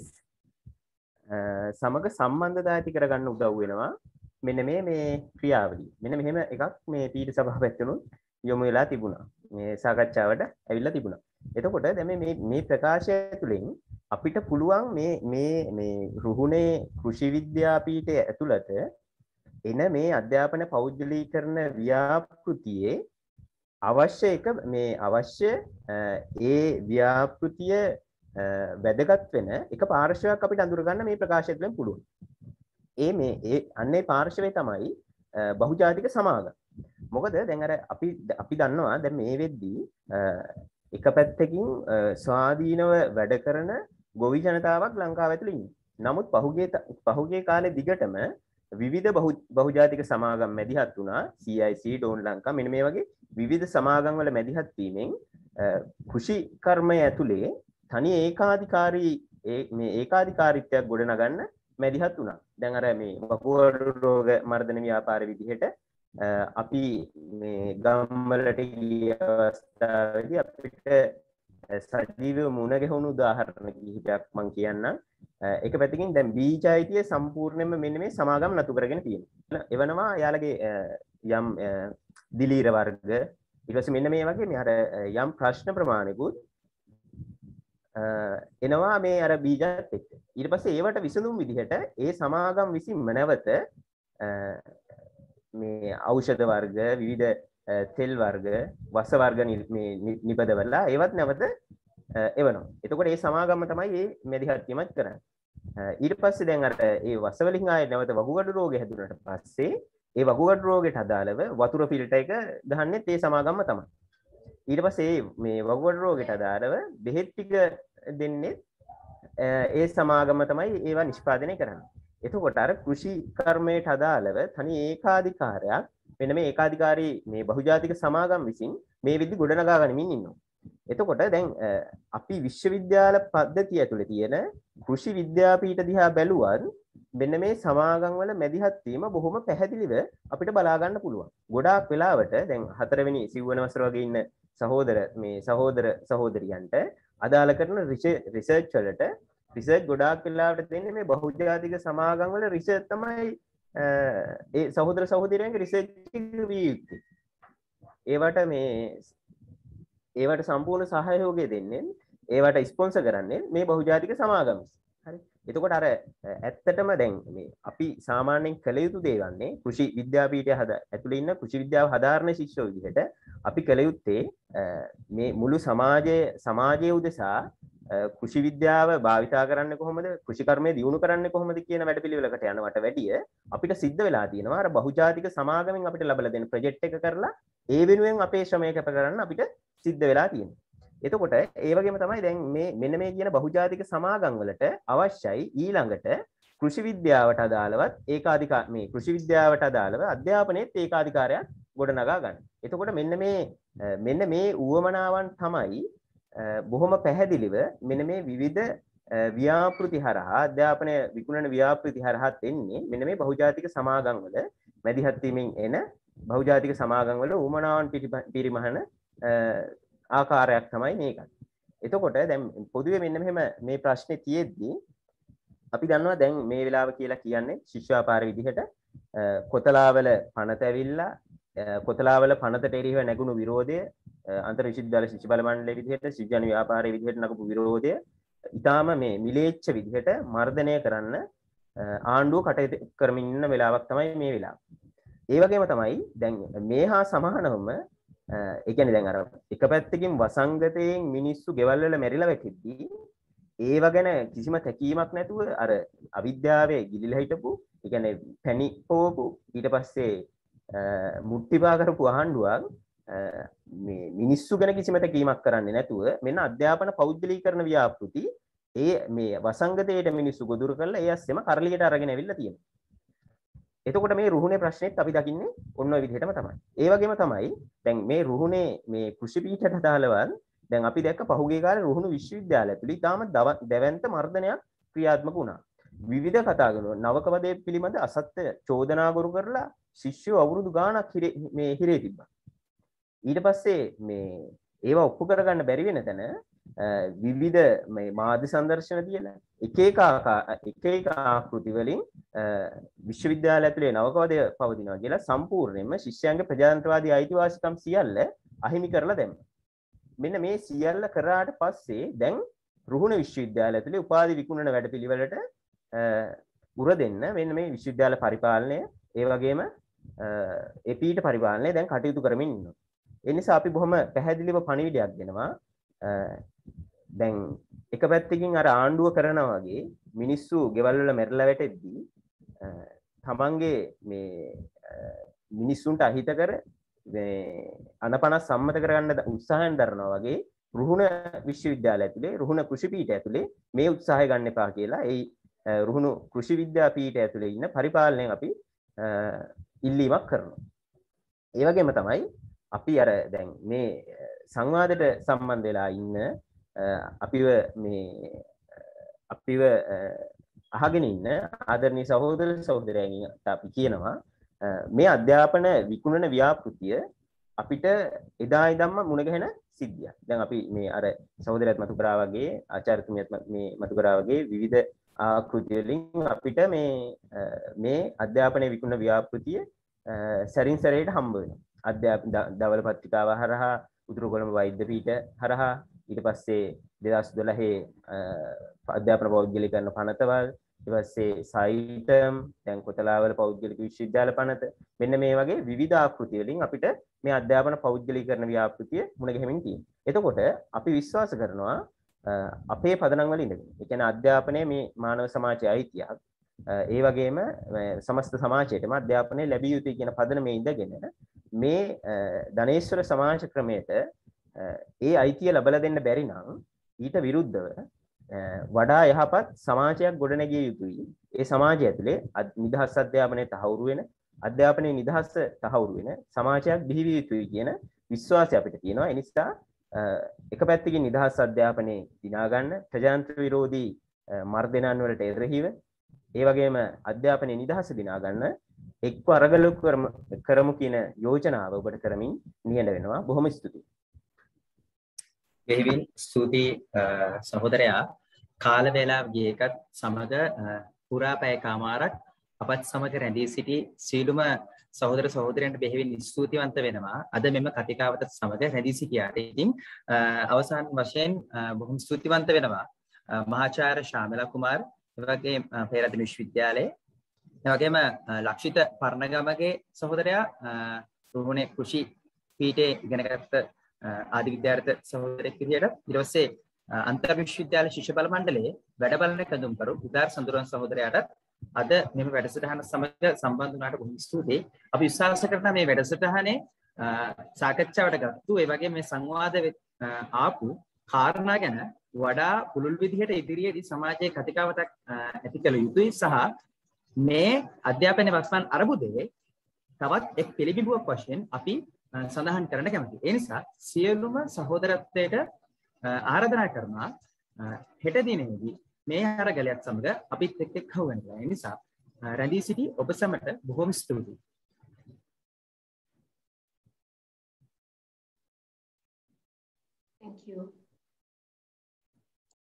සමග සම්බන්ධතා ඇති කරගන්න උදව් වෙනවා මෙන්න මේ මේ ක්‍රියාවලිය. මෙන්න මෙහෙම එකක් මේ පීඨ සභාව පැත්තෙනුත් යොමු වෙලා තිබුණා. මේ සාකච්ඡාවට ඇවිල්ලා තිබුණා. එතකොට දැන් මේ මේ ප්‍රකාශය තුළින් අපිට පුළුවන් මේ මේ මේ රුහුණේ කෘෂි විද්‍යාපීඨය ඇතුළත එන මේ අධ්‍යාපන පෞද්ගලීකරණ ව්‍යාපෘතියේ අවශ්‍ය එක මේ අවශ්‍ය ඒ ව්‍යාපෘතිය වැදගත් වෙන එක පාර්ශවයක් අපිට අඳුර ගන්න මේ ප්‍රකාශය තුළින් පුළුවන්. ඒ මේ ඒ අන්නේ පාර්ශවය තමයි බහුජාතික සමාගම්. මොකද දැන් අර අපි අපි දන්නවා දැන් මේ වෙද්දී එක පැත්තකින් ස්වාධීනව වැඩ කරන ගොවි ජනතාවක් ලංකාව ඇතුළේ ඉන්නේ. නමුත් පහුගිය පහුගිය කාලේ දිගටම විවිධ බහුජාතික සමාගම් මැදිහත් වුණා. සී අයි සී, ඩෝන් ලංකා මෙන්න මේ වගේ විවිධ සමාගම් වල මැදිහත් වීමෙන් කෘෂි කර්මය ඇතුලේ තනි ඒකාධිකාරී මේ ඒකාධිකාරීත්වයක් ගොඩනගන්න මැදිහත් වුණා. දැන් අර මේ වකුගඩු රෝග මර්ධන ව්‍යාපාර විදිහට අපි මේ ගම්වලට ගිය අවස්ථාවේදී අපිට සජීවීව මුණ ගැහුණු උදාහරණ කිහිපයක් මම කියන්නම්. එක පැත්තකින් දැන් බීජ අයිතිය සම්පූර්ණයෙන්ම මෙන්න මේ සමාගම් නතු කරගෙන තියෙනවා. එවනවා යාළගේ යම් දිලීර වර්ග ඊට පස්සේ මෙන්න මේ වගේ මේ අර යම් ප්‍රශ්න ප්‍රමාණිකුත් එනවා මේ අර බීජත් එක්ක. ඊට පස්සේ ඒවට විසඳුම් විදිහට ඒ සමාගම් විසින්ම නැවත මේ ඖෂධ වර්ග විවිධ තෙල් වර්ග වස වර්ග මේ නිපදවලා ඒවත් නැවත එවනවා. එතකොට ඒ සමාගම තමයි මේ මැදිහත් වීමත් කරන්නේ. ඊට පස්සේ දැන් අර ඒ වස වලින් ආයේ නැවත වකුගඩු රෝගය හැදුනට පස්සේ ඒ වකුගඩු රෝගයට අදාළව වතුර ෆිල්ටර් එක ගහන්නෙත් ඒ සමාගම්ම තමයි. ඊට පස්සේ මේ වකුගඩු රෝගයට අදාළව බෙහෙත් ටික දෙන්නේ ඒ සමාගම තමයි ඒවා නිෂ්පාදනය කරන්නේ. එතකොට අර කෘෂි කර්මයට අදාළව තනි ඒකාධිකාරයක් මෙන්න මේ ඒකාධිකාරී මේ බහුජාතික සමාගම් විසින් මේ විදි ගොඩනගා ගනිමින් ඉන්නවා. එතකොට දැන් අපි විශ්වවිද්‍යාල පද්ධතිය ඇතුලේ තියෙන කෘෂි විද්‍යාපීඨ දිහා බැලුවත් මෙන්න මේ සමාගම් වල මැදිහත් වීම බොහොම පැහැදිලිව අපිට බලා ගන්න පුළුවන්. ගොඩාක් වෙලාවට දැන් හතරවෙනි සිව්වන වසර වගේ ඉන්න සහෝදර මේ සහෝදර සහෝදරියන්ට අදාළ කරන රිසර්ච් වලට රිසර්ච් ගොඩාක් වෙලාවට දෙන්නේ මේ බහුජාතික සමාගම් වල රිසර්ච් තමයි ඒ සහෝදර සහෝදරයන්ගේ රිසර්ච් එක විය යුත්තේ. ඒවට මේ ඒවට සම්පූර්ණ සහයෝගය දෙන්නේ ඒවට ස්පොන්සර් කරන්නේ මේ බහුජාතික සමාගම්. හරි. එතකොට අර ඇත්තටම දැන් මේ අපි සාමාන්‍යයෙන් කළ යුතු දේ වන්නේ කෘෂි විද්‍යාපීඨය හද ඇතුළේ ඉන්න කෘෂි විද්‍යාව හදාරන ශිෂ්‍යයෝ විදිහට අපි කළ යුත්තේ මේ මුළු සමාජයේ සමාජයේ උදෙසා කෘෂි විද්‍යාව භාවිතා කරන්නේ කොහොමද කෘෂි කර්මය දියුණු කරන්නේ කොහොමද කියන වැඩපිළිවෙලකට යනවට වැඩිය අපිට සිද්ධ වෙලා තියෙනවා අර බහුජාතික සමාගමෙන් අපිට ලැබලා දෙන ප්‍රොජෙක්ට් එක කරලා ඒ වෙනුවෙන් අපේ ශ්‍රමය කැප කරන්න අපිට සිද්ධ වෙලා තියෙනවා. එතකොට ඒ වගේම තමයි දැන් මේ මෙන්න මේ කියන බහුජාතික සමාගම් වලට අවශ්‍යයි ඊළඟට කෘෂි විද්‍යාවට අදාළවත් ඒකාධිකාර මේ කෘෂි විද්‍යාවට අදාළව අධ්‍යාපනයේත් ඒකාධිකාරයක් ගොඩනගා ගන්න. එතකොට මෙන්න මේ මෙන්න මේ ඌවමනාවන් තමයි බොහොම පැහැදිලිව මෙන්න මේ විවිධ ව්‍යාපෘති හරහා අධ්‍යාපනය විකුණන ව්‍යාපෘති හරහා එන්නේ මෙන්න මේ බහුජාතික සමාගම් වල මැදිහත් වීමෙන් එන බහුජාතික සමාගම් වල ඌවමනාවන් පිරිමහන ආකාරයක් තමයි මේක. එතකොට දැන් පොදුවේ මෙන්න මෙහෙම මේ ප්‍රශ්නේ තියෙද්දි අපි දන්නවා දැන් මේ වෙලාව කියලා කියන්නේ ශිෂ්‍ය ව්‍යාපාර විදිහට කොතලාවල පනත ඇවිල්ලා කොතලාවල පනතට එරෙහිව නැගුණු විරෝධය අන්තර් විශ්වවිද්‍යාල ශිෂ්‍ය බල මණ්ඩලයේ විදිහට ශිෂ්‍යයන් ව්‍යාපාරයේ විදිහට නගපු විරෝධය ඊටාම මේ මිලේච්ඡ විදිහට මර්ධනය කරන්න ආණ්ඩුව කටයුතු කරමින් ඉන්න වෙලාවක් තමයි මේ වෙලාව. ඒ වගේම තමයි දැන් මේ හා සමානවම ඒ කියන්නේ දැන් අර එක පැත්තකින් වසංගතයෙන් මිනිස්සු ගෙවල් වල මැරිලා වැටෙද්දී ඒව ගැන කිසිම තැකීමක් නැතුව අර අවිද්‍යාවේ ගිලිලා හිටපු ඒ කියන්නේ පැණි පෝපු ඊට පස්සේ මුට්ටිපා කරපු ආණ්ඩුවක් මේ මිනිස්සු ගැන කිසිම තැකීමක් කරන්නේ නැතුව මෙන්න අධ්‍යාපන පෞද්ගලීකරණ ව්‍යාපෘති ඒ මේ වසංගතයට මිනිස්සු ගොදුරු කරලා ඒ ඇස්සෙම කරලියට අරගෙන ඇවිල්ලා තියෙනවා. එතකොට මේ රුහුණේ ප්‍රශ්නෙත් අපි දකින්නේ ඔන්න ඔය විදිහටම තමයි. ඒ වගේම තමයි දැන් මේ රුහුණේ මේ කෘෂි පීඨයට අදාළව දැන් අපි දැක්ක පහුගිය කාලේ රුහුණු විශ්වවිද්‍යාලය ඇතුළේ ඉතාම දැවැන්ත මර්ධනයක් ක්‍රියාත්මක වුණා. විවිධ කතා කරනවා නවකවදේ පිළිබඳ අසත්‍ය චෝදනා ගොනු කරලා ශිෂ්‍යෝ අවුරුදු ගාණක් මේ හිරේ තිබ්බා. ඊට පස්සේ මේ ඒවා ඔප්පු කරගන්න බැරි වෙන තැන විවිධ මේ මාධ්‍ය සංදර්ශන තියලා එක එක එක එක ආකෘති වලින් විශ්වවිද්‍යාලය ඇතුලේ නවකවදය පවතිනවා කියලා සම්පූර්ණයෙන්ම ශිෂ්‍යයන්ගේ ප්‍රජාතන්ත්‍රවාදී අයිතිවාසිකම් සියල්ල අහිමි කරලා දැම්මා. මෙන්න මේ සියල්ල කරාට පස්සේ දැන් රුහුණ විශ්වවිද්‍යාලය ඇතුලේ උපාධි විකුණන වැඩපිළිවෙලට උර දෙන්න මෙන්න මේ විශ්වවිද්‍යාල පරිපාලනය ඒ වගේම ඒ පීඨ පරිපාලනය දැන් කටයුතු කරමින් ඉන්නවා. ඒ නිසා අපි බොහොම පැහැදිලිව පණිවිඩයක් දෙනවා. දැන් එක පැත්තකින් අර ආණ්ඩුව කරනවා වගේ මිනිස්සු ගෙවල් වල මැරලා වැටෙද්දී තමන්ගේ මේ මිනිස්සුන්ට අහිතකර මේ අනපන සම්මත කරගන්න උත්සාහයෙන් දරනවා වගේ රුහුණ විශ්වවිද්‍යාලය ඇතුලේ රුහුණ කෘෂි පීඨය ඇතුලේ මේ උත්සාහය ගන්න එපා කියලා ඒ රුහුණු කෘෂි විද්‍යා පීඨය ඇතුලේ ඉන්න පරිපාලනයෙන් අපි ඉල්ලීමක් කරනවා. ඒ වගේම තමයි අපි අර දැන් මේ සංවාදයට සම්බන්ධ වෙලා ඉන්න අපිව මේ අපිව අහගෙන ඉන්න ආදරණීය සහෝදර සහෝදරයන්ට අපි කියනවා මේ අධ්‍යාපන විකුණන ව්‍යාපෘතිය අපිට එදා ඉඳන්ම මුණ ගැහෙන සිද්ධියක්. දැන් අපි මේ අර සහෝදරයත් මතු කරා වගේ ආචාර්යතුමියත් මේ මතු කරා වගේ විවිධ ආකෘති වලින් අපිට මේ මේ අධ්‍යාපනයේ විකුණන ව්‍යාපෘතිය සැරින් සැරේට හම්බ වෙනවා. අධ්‍යාපන දවල පත්‍රිකාව හරහා උතුරු කොළඹ වෛද්‍ය පීඨ හරහා ඊට පස්සේ දෙදහස් දොළහේ අධ්‍යාපන පෞද්ගලිකරණ පනතවල් ඊට පස්සේ සයිටම් දැන් කොතලාවල පෞද්ගලික විශ්වවිද්‍යාල පනත මෙන්න මේ වගේ විවිධ ආකෘති වලින් අපිට මේ අධ්‍යාපන පෞද්ගලිකරණ ව්‍යාපෘතිය මුණ ගැහිමින් තියෙනවා. එතකොට අපි විශ්වාස කරනවා අපේ පදනම් වල ඉඳගෙන. ඒ කියන්නේ අධ්‍යාපනයේ මේ මානව සමාජයේ අයිතියක් ඒ වගේම සමස්ත සමාජයටම අධ්‍යාපනය ලැබිය යුතුයි කියන පදනමේ ඉඳගෙන මේ ධනේශ්වර සමාජ ක්‍රමයට ඒ අයිතිය ලබා දෙන්න බැරි නම් ඊට විරුද්ධව වඩා යහපත් සමාජයක් ගොඩනැගිය යුතුයි. ඒ සමාජය ඇතුලේ නිදහස් අධ්‍යාපනයේ තහවුරු වෙන අධ්‍යාපනයේ නිදහස තහවුරු වෙන සමාජයක් බිහි විය යුතුයි කියන විශ්වාසය අපිට තියෙනවා. ඒ නිසා එක පැත්තකින් නිදහස් අධ්‍යාපනයේ දිනා ගන්න ප්‍රජාතන්ත්‍ර විරෝධී මර්ධනයන් වලට එරෙහිව ඒ වගේම අධ්‍යාපනයේ නිදහස දිනා ගන්න එක්ව අරගල කරමු කියන යෝජනාව ඔබට කරමින් නියැල වෙනවා. බොහොම ස්තුතියි. බෙහෙවින් ස්තුතියි සහෝදරයා. කාල වේලාව ගිය එකත් සමග පුරා පැය කමාරක් අපත් සමග රැඳී සිටි සීලුම සහෝදර සහෝදරයන්ට බෙහෙවින් ස්තුතිවන්ත වෙනවා. අද මෙම කතිකාවත සමග රැඳී සිටියාට. ඉතින් අවසාන වශයෙන් බොහොම ස්තුතිවන්ත වෙනවා මහාචාර්ය ශාමලා කුමාර් එවැගේ පෙරදින විශ්වවිද්‍යාලයේ එවැගේම ලක්ෂිත පර්ණගමගේ සහෝදරයා රුහුණේ කෘෂි පීඨයේ ඉගෙනගත්ත ආදි විද්‍යාර්ථ සහෝදරෙක් විදියට ඊට පස්සේ අන්තර් විශ්වවිද්‍යාල ශිෂ්‍ය බල මණ්ඩලයේ වැඩ බලන කඳුම්කරු උදාර සඳුරන් සහෝදරයාට අද මෙම වැඩසටහන සමග සම්බන්ධ වුණාට බොහොම ස්තුතියි. අපි විශ්වාස කරනවා මේ වැඩසටහනේ සාකච්ඡාවට ගත්තු ඒ වගේ මේ සංවාද ආපු කාරණා ගැන වඩා පුළුල් විදිහට ඉදිරියේදී සමාජයේ කතිකාවතක් ඇති කළ යුතුයි සහ මේ අධ්‍යාපනයේ වස්පන් අරබුදේ තවත් එක් පිළිබිඹුවක් වශයෙන් අපි සඳහන් කරන්න කැමතියි. ඒ නිසා සියලුම සහෝදරත්වයට ආරාධනා කරනවා හෙට දිනේදී මේ අරගලයක් සමග අපිත් එක්ක එක්ව වෙනවා. ඒ නිසා රැඳී සිටි ඔබ සැමට බොහොම ස්තුතියි. Thank you.